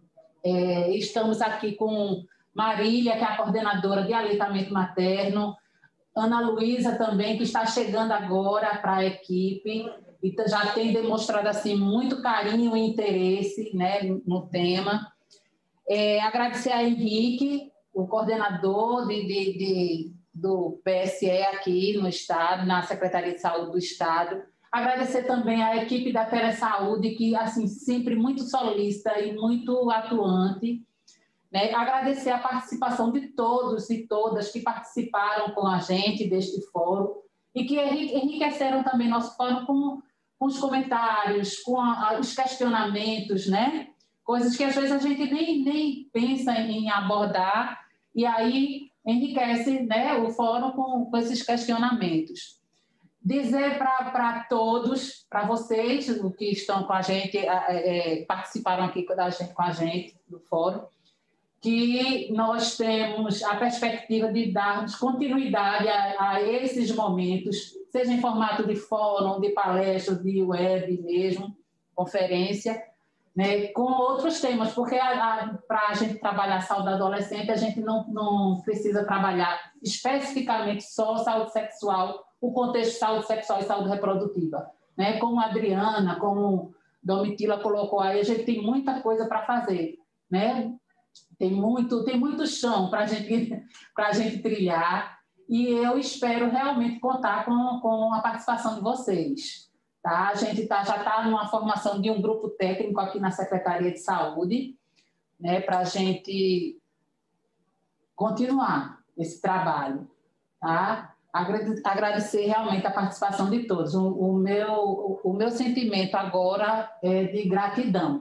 É, estamos aqui com Marília, que é a coordenadora de aleitamento materno, Ana Luísa também, que está chegando agora para a equipe, e já tem demonstrado assim, muito carinho e interesse, né, no tema. É, agradecer a Henrique, o coordenador de, de, de, do P S E aqui no Estado, na Secretaria de Saúde do Estado. Agradecer também a equipe da Telesaúde, que assim, sempre muito solícita e muito atuante. Né? Agradecer a participação de todos e todas que participaram com a gente deste fórum e que enriqueceram também nosso fórum com, com os comentários, com a, os questionamentos, né? Coisas que às vezes a gente nem, nem pensa em abordar, e aí enriquece, né, o fórum com, com esses questionamentos. Dizer para todos, para vocês que estão com a gente, é, participaram aqui da gente, com a gente do fórum, que nós temos a perspectiva de darmos continuidade a, a esses momentos, seja em formato de fórum, de palestra, de web mesmo, conferência, né, com outros temas, porque para a gente trabalhar saúde adolescente, a gente não, não precisa trabalhar especificamente só saúde sexual, o contexto de saúde sexual e saúde reprodutiva. Né? Como a Adriana, como Domitila colocou aí, a gente tem muita coisa para fazer, né? Tem muito, tem muito chão para gente, a gente trilhar, e eu espero realmente contar com, com a participação de vocês. Tá? A gente tá, já está numa formação de um grupo técnico aqui na Secretaria de Saúde, né, para a gente continuar esse trabalho. Tá? Agradecer realmente a participação de todos. O, o, meu, o, o meu sentimento agora é de gratidão.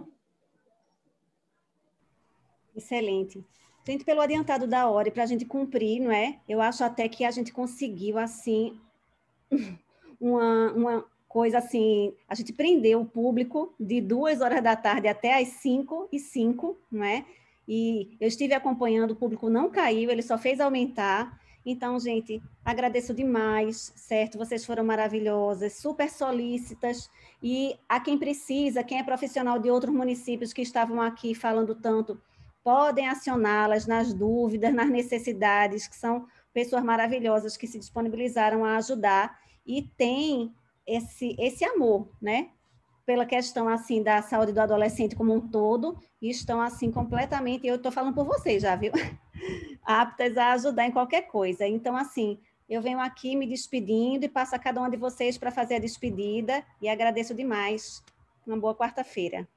Excelente. Gente, pelo adiantado da hora e para a gente cumprir, não é? Eu acho até que a gente conseguiu, assim, uma, uma coisa assim, a gente prendeu o público de duas horas da tarde até às cinco e cinco, não é? E eu estive acompanhando, o público não caiu, ele só fez aumentar. Então, gente, agradeço demais, certo? Vocês foram maravilhosas, super solícitas, e a quem precisa, quem é profissional de outros municípios que estavam aqui falando tanto, podem acioná-las nas dúvidas, nas necessidades, que são pessoas maravilhosas que se disponibilizaram a ajudar e têm esse, esse amor, né? Pela questão, assim, da saúde do adolescente como um todo, e estão, assim, completamente, eu estou falando por vocês já, viu? Aptas a ajudar em qualquer coisa. Então, assim, eu venho aqui me despedindo e passo a cada uma de vocês para fazer a despedida, e agradeço demais. Uma boa quarta-feira.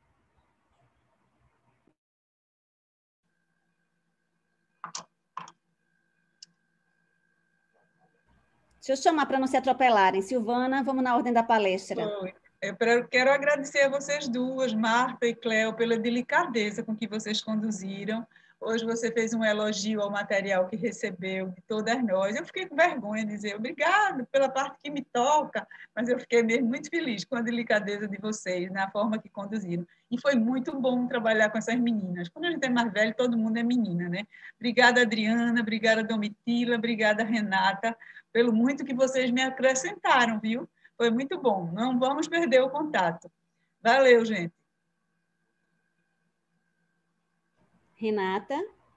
Deixa eu chamar para não se atropelarem. Silvana, vamos na ordem da palestra. Oi. Eu quero agradecer a vocês duas, Marta e Cleo, pela delicadeza com que vocês conduziram. Hoje você fez um elogio ao material que recebeu de todas nós. Eu fiquei com vergonha de dizer obrigado pela parte que me toca, mas eu fiquei mesmo muito feliz com a delicadeza de vocês, na forma que conduziram. E foi muito bom trabalhar com essas meninas. Quando a gente é mais velho, todo mundo é menina, né? Obrigada, Adriana, obrigada, Domitila, obrigada, Renata, pelo muito que vocês me acrescentaram, viu? Foi muito bom. Não vamos perder o contato. Valeu, gente. Renata?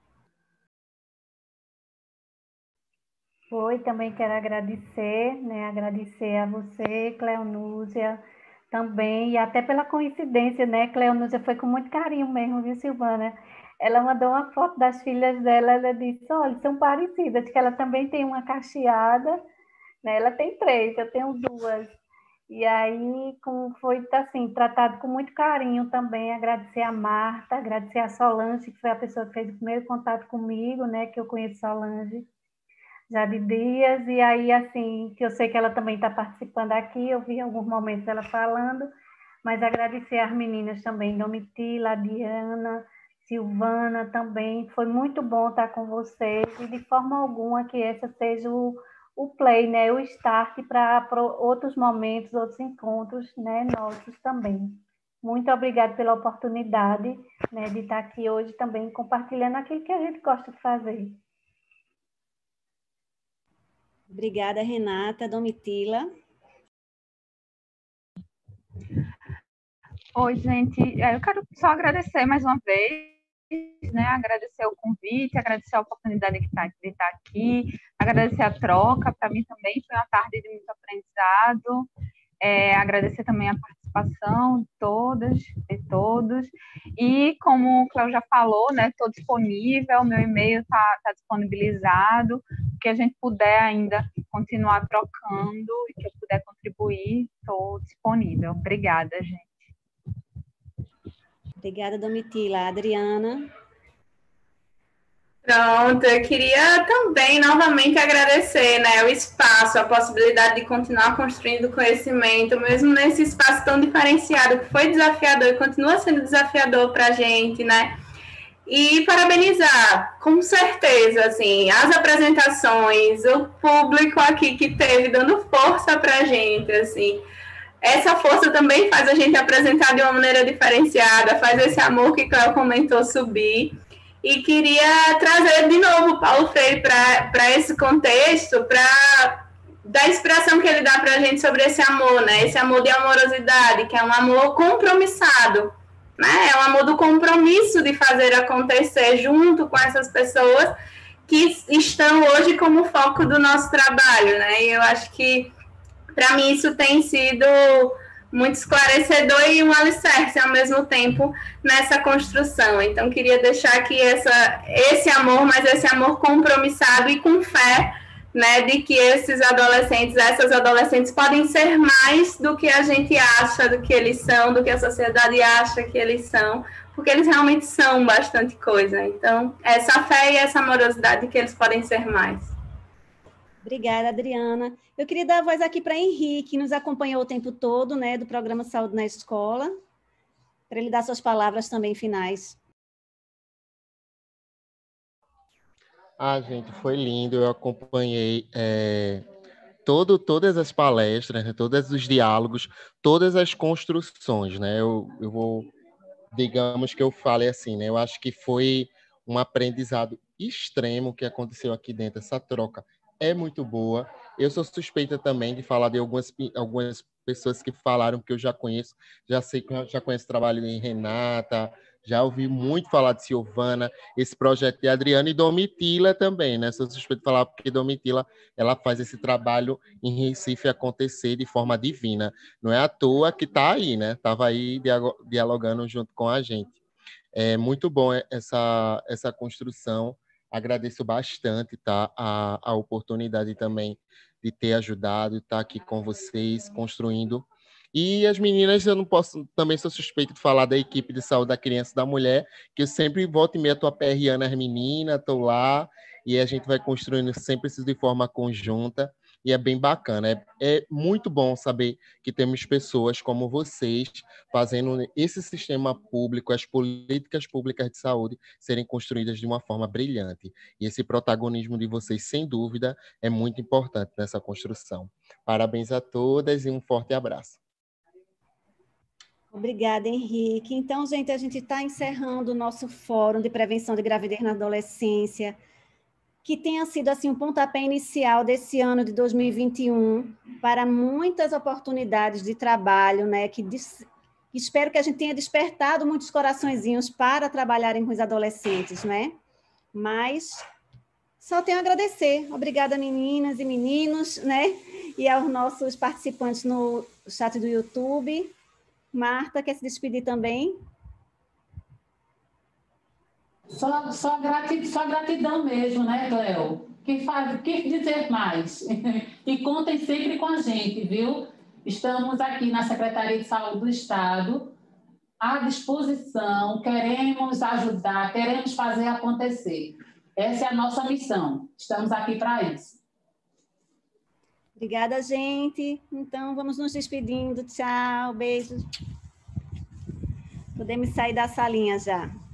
Oi, também quero agradecer, né? Agradecer a você, Cleonúzia, também, e até pela coincidência, né? Cleonúzia foi com muito carinho mesmo, viu, Silvana? Ela mandou uma foto das filhas dela, ela disse, olha, são parecidas, que ela também tem uma cacheada, né? Ela tem três, eu tenho duas. E aí com, foi assim, tratado com muito carinho também, agradecer a Marta, agradecer a Solange, que foi a pessoa que fez o primeiro contato comigo, né, que eu conheço Solange já de dias, e aí assim, que eu sei que ela também está participando aqui, eu vi alguns momentos ela falando, mas agradecer às meninas também, Domitila, Diana, Silvana também, foi muito bom estar com vocês, e de forma alguma que essa seja o o play, né, o start para outros momentos, outros encontros, né, nossos também. Muito obrigada pela oportunidade, né, de estar aqui hoje também compartilhando aquilo que a gente gosta de fazer. Obrigada, Renata. Domitila. Oi, gente. Eu quero só agradecer mais uma vez, né, agradecer o convite, agradecer a oportunidade de estar, de estar aqui, agradecer a troca, para mim também foi uma tarde de muito aprendizado, é, agradecer também a participação de todas e todos, e como o Cléo já falou, né, estou disponível, meu e-mail está tá disponibilizado, o que a gente puder ainda continuar trocando e que eu puder contribuir, estou disponível. Obrigada, gente. Obrigada, Domitila. Adriana? Pronto, eu queria também novamente agradecer, né, o espaço, a possibilidade de continuar construindo conhecimento, mesmo nesse espaço tão diferenciado, que foi desafiador e continua sendo desafiador para a gente, né? E parabenizar, com certeza, assim, as apresentações, o público aqui que teve dando força para a gente, assim. Essa força também faz a gente apresentar de uma maneira diferenciada, faz esse amor que Cléo comentou subir. E queria trazer de novo o Paulo Freire para esse contexto, para da inspiração que ele dá para a gente sobre esse amor, né? Esse amor de amorosidade, que é um amor compromissado, né? É um amor do compromisso de fazer acontecer junto com essas pessoas que estão hoje como foco do nosso trabalho, né? E eu acho que para mim isso tem sido muito esclarecedor e um alicerce ao mesmo tempo nessa construção. Então, queria deixar aqui essa, esse amor, mas esse amor compromissado e com fé, né, de que esses adolescentes, essas adolescentes podem ser mais do que a gente acha do que eles são, do que a sociedade acha que eles são, porque eles realmente são bastante coisa. Então, essa fé e essa amorosidade que eles podem ser mais. Obrigada, Adriana. Eu queria dar a voz aqui para Henrique, que nos acompanhou o tempo todo, né, do programa Saúde na Escola, para ele dar suas palavras também finais. Ah, gente, foi lindo. Eu acompanhei é, todo, todas as palestras, né, todos os diálogos, todas as construções, né? Eu, eu vou, digamos que eu fale assim, né? Eu acho que foi um aprendizado extremo que aconteceu aqui dentro, essa troca é muito boa. Eu sou suspeita também de falar de algumas, algumas pessoas que falaram que eu já conheço, já sei que já conheço o trabalho de Renata, já ouvi muito falar de Silvana, esse projeto de Adriana e Domitila também, né? Sou suspeita de falar porque Domitila, ela faz esse trabalho em Recife acontecer de forma divina. Não é à toa que está aí, né? Estava aí dialogando junto com a gente. É muito bom essa, essa construção. Agradeço bastante, tá, a, a oportunidade também de ter ajudado, estar aqui com vocês, construindo. E as meninas, eu não posso, também sou suspeito de falar da equipe de saúde da criança e da mulher, que eu sempre volto e meia, estou aperreando as meninas, estou lá, e a gente vai construindo sempre isso de forma conjunta. e é bem bacana. É, é muito bom saber que temos pessoas como vocês fazendo esse sistema público, as políticas públicas de saúde serem construídas de uma forma brilhante. E esse protagonismo de vocês, sem dúvida, é muito importante nessa construção. Parabéns a todas e um forte abraço. Obrigada, Henrique. Então, gente, a gente está encerrando o nosso Fórum de Prevenção de Gravidez na Adolescência, que tenha sido assim um pontapé inicial desse ano de dois mil e vinte e um para muitas oportunidades de trabalho, né? Que des... espero que a gente tenha despertado muitos coraçõezinhos para trabalharem com os adolescentes, né? Mas só tenho a agradecer. Obrigada, meninas e meninos, né? E aos nossos participantes no chat do YouTube. Marta, quer se despedir também? Só, só, gratidão, só gratidão mesmo, né, Cleo? Que faz, que dizer mais? E contem sempre com a gente, viu? Estamos aqui na Secretaria de Saúde do Estado, à disposição, queremos ajudar, queremos fazer acontecer. Essa é a nossa missão. Estamos aqui para isso. Obrigada, gente. Então, vamos nos despedindo. Tchau, beijos. Podemos sair da salinha já.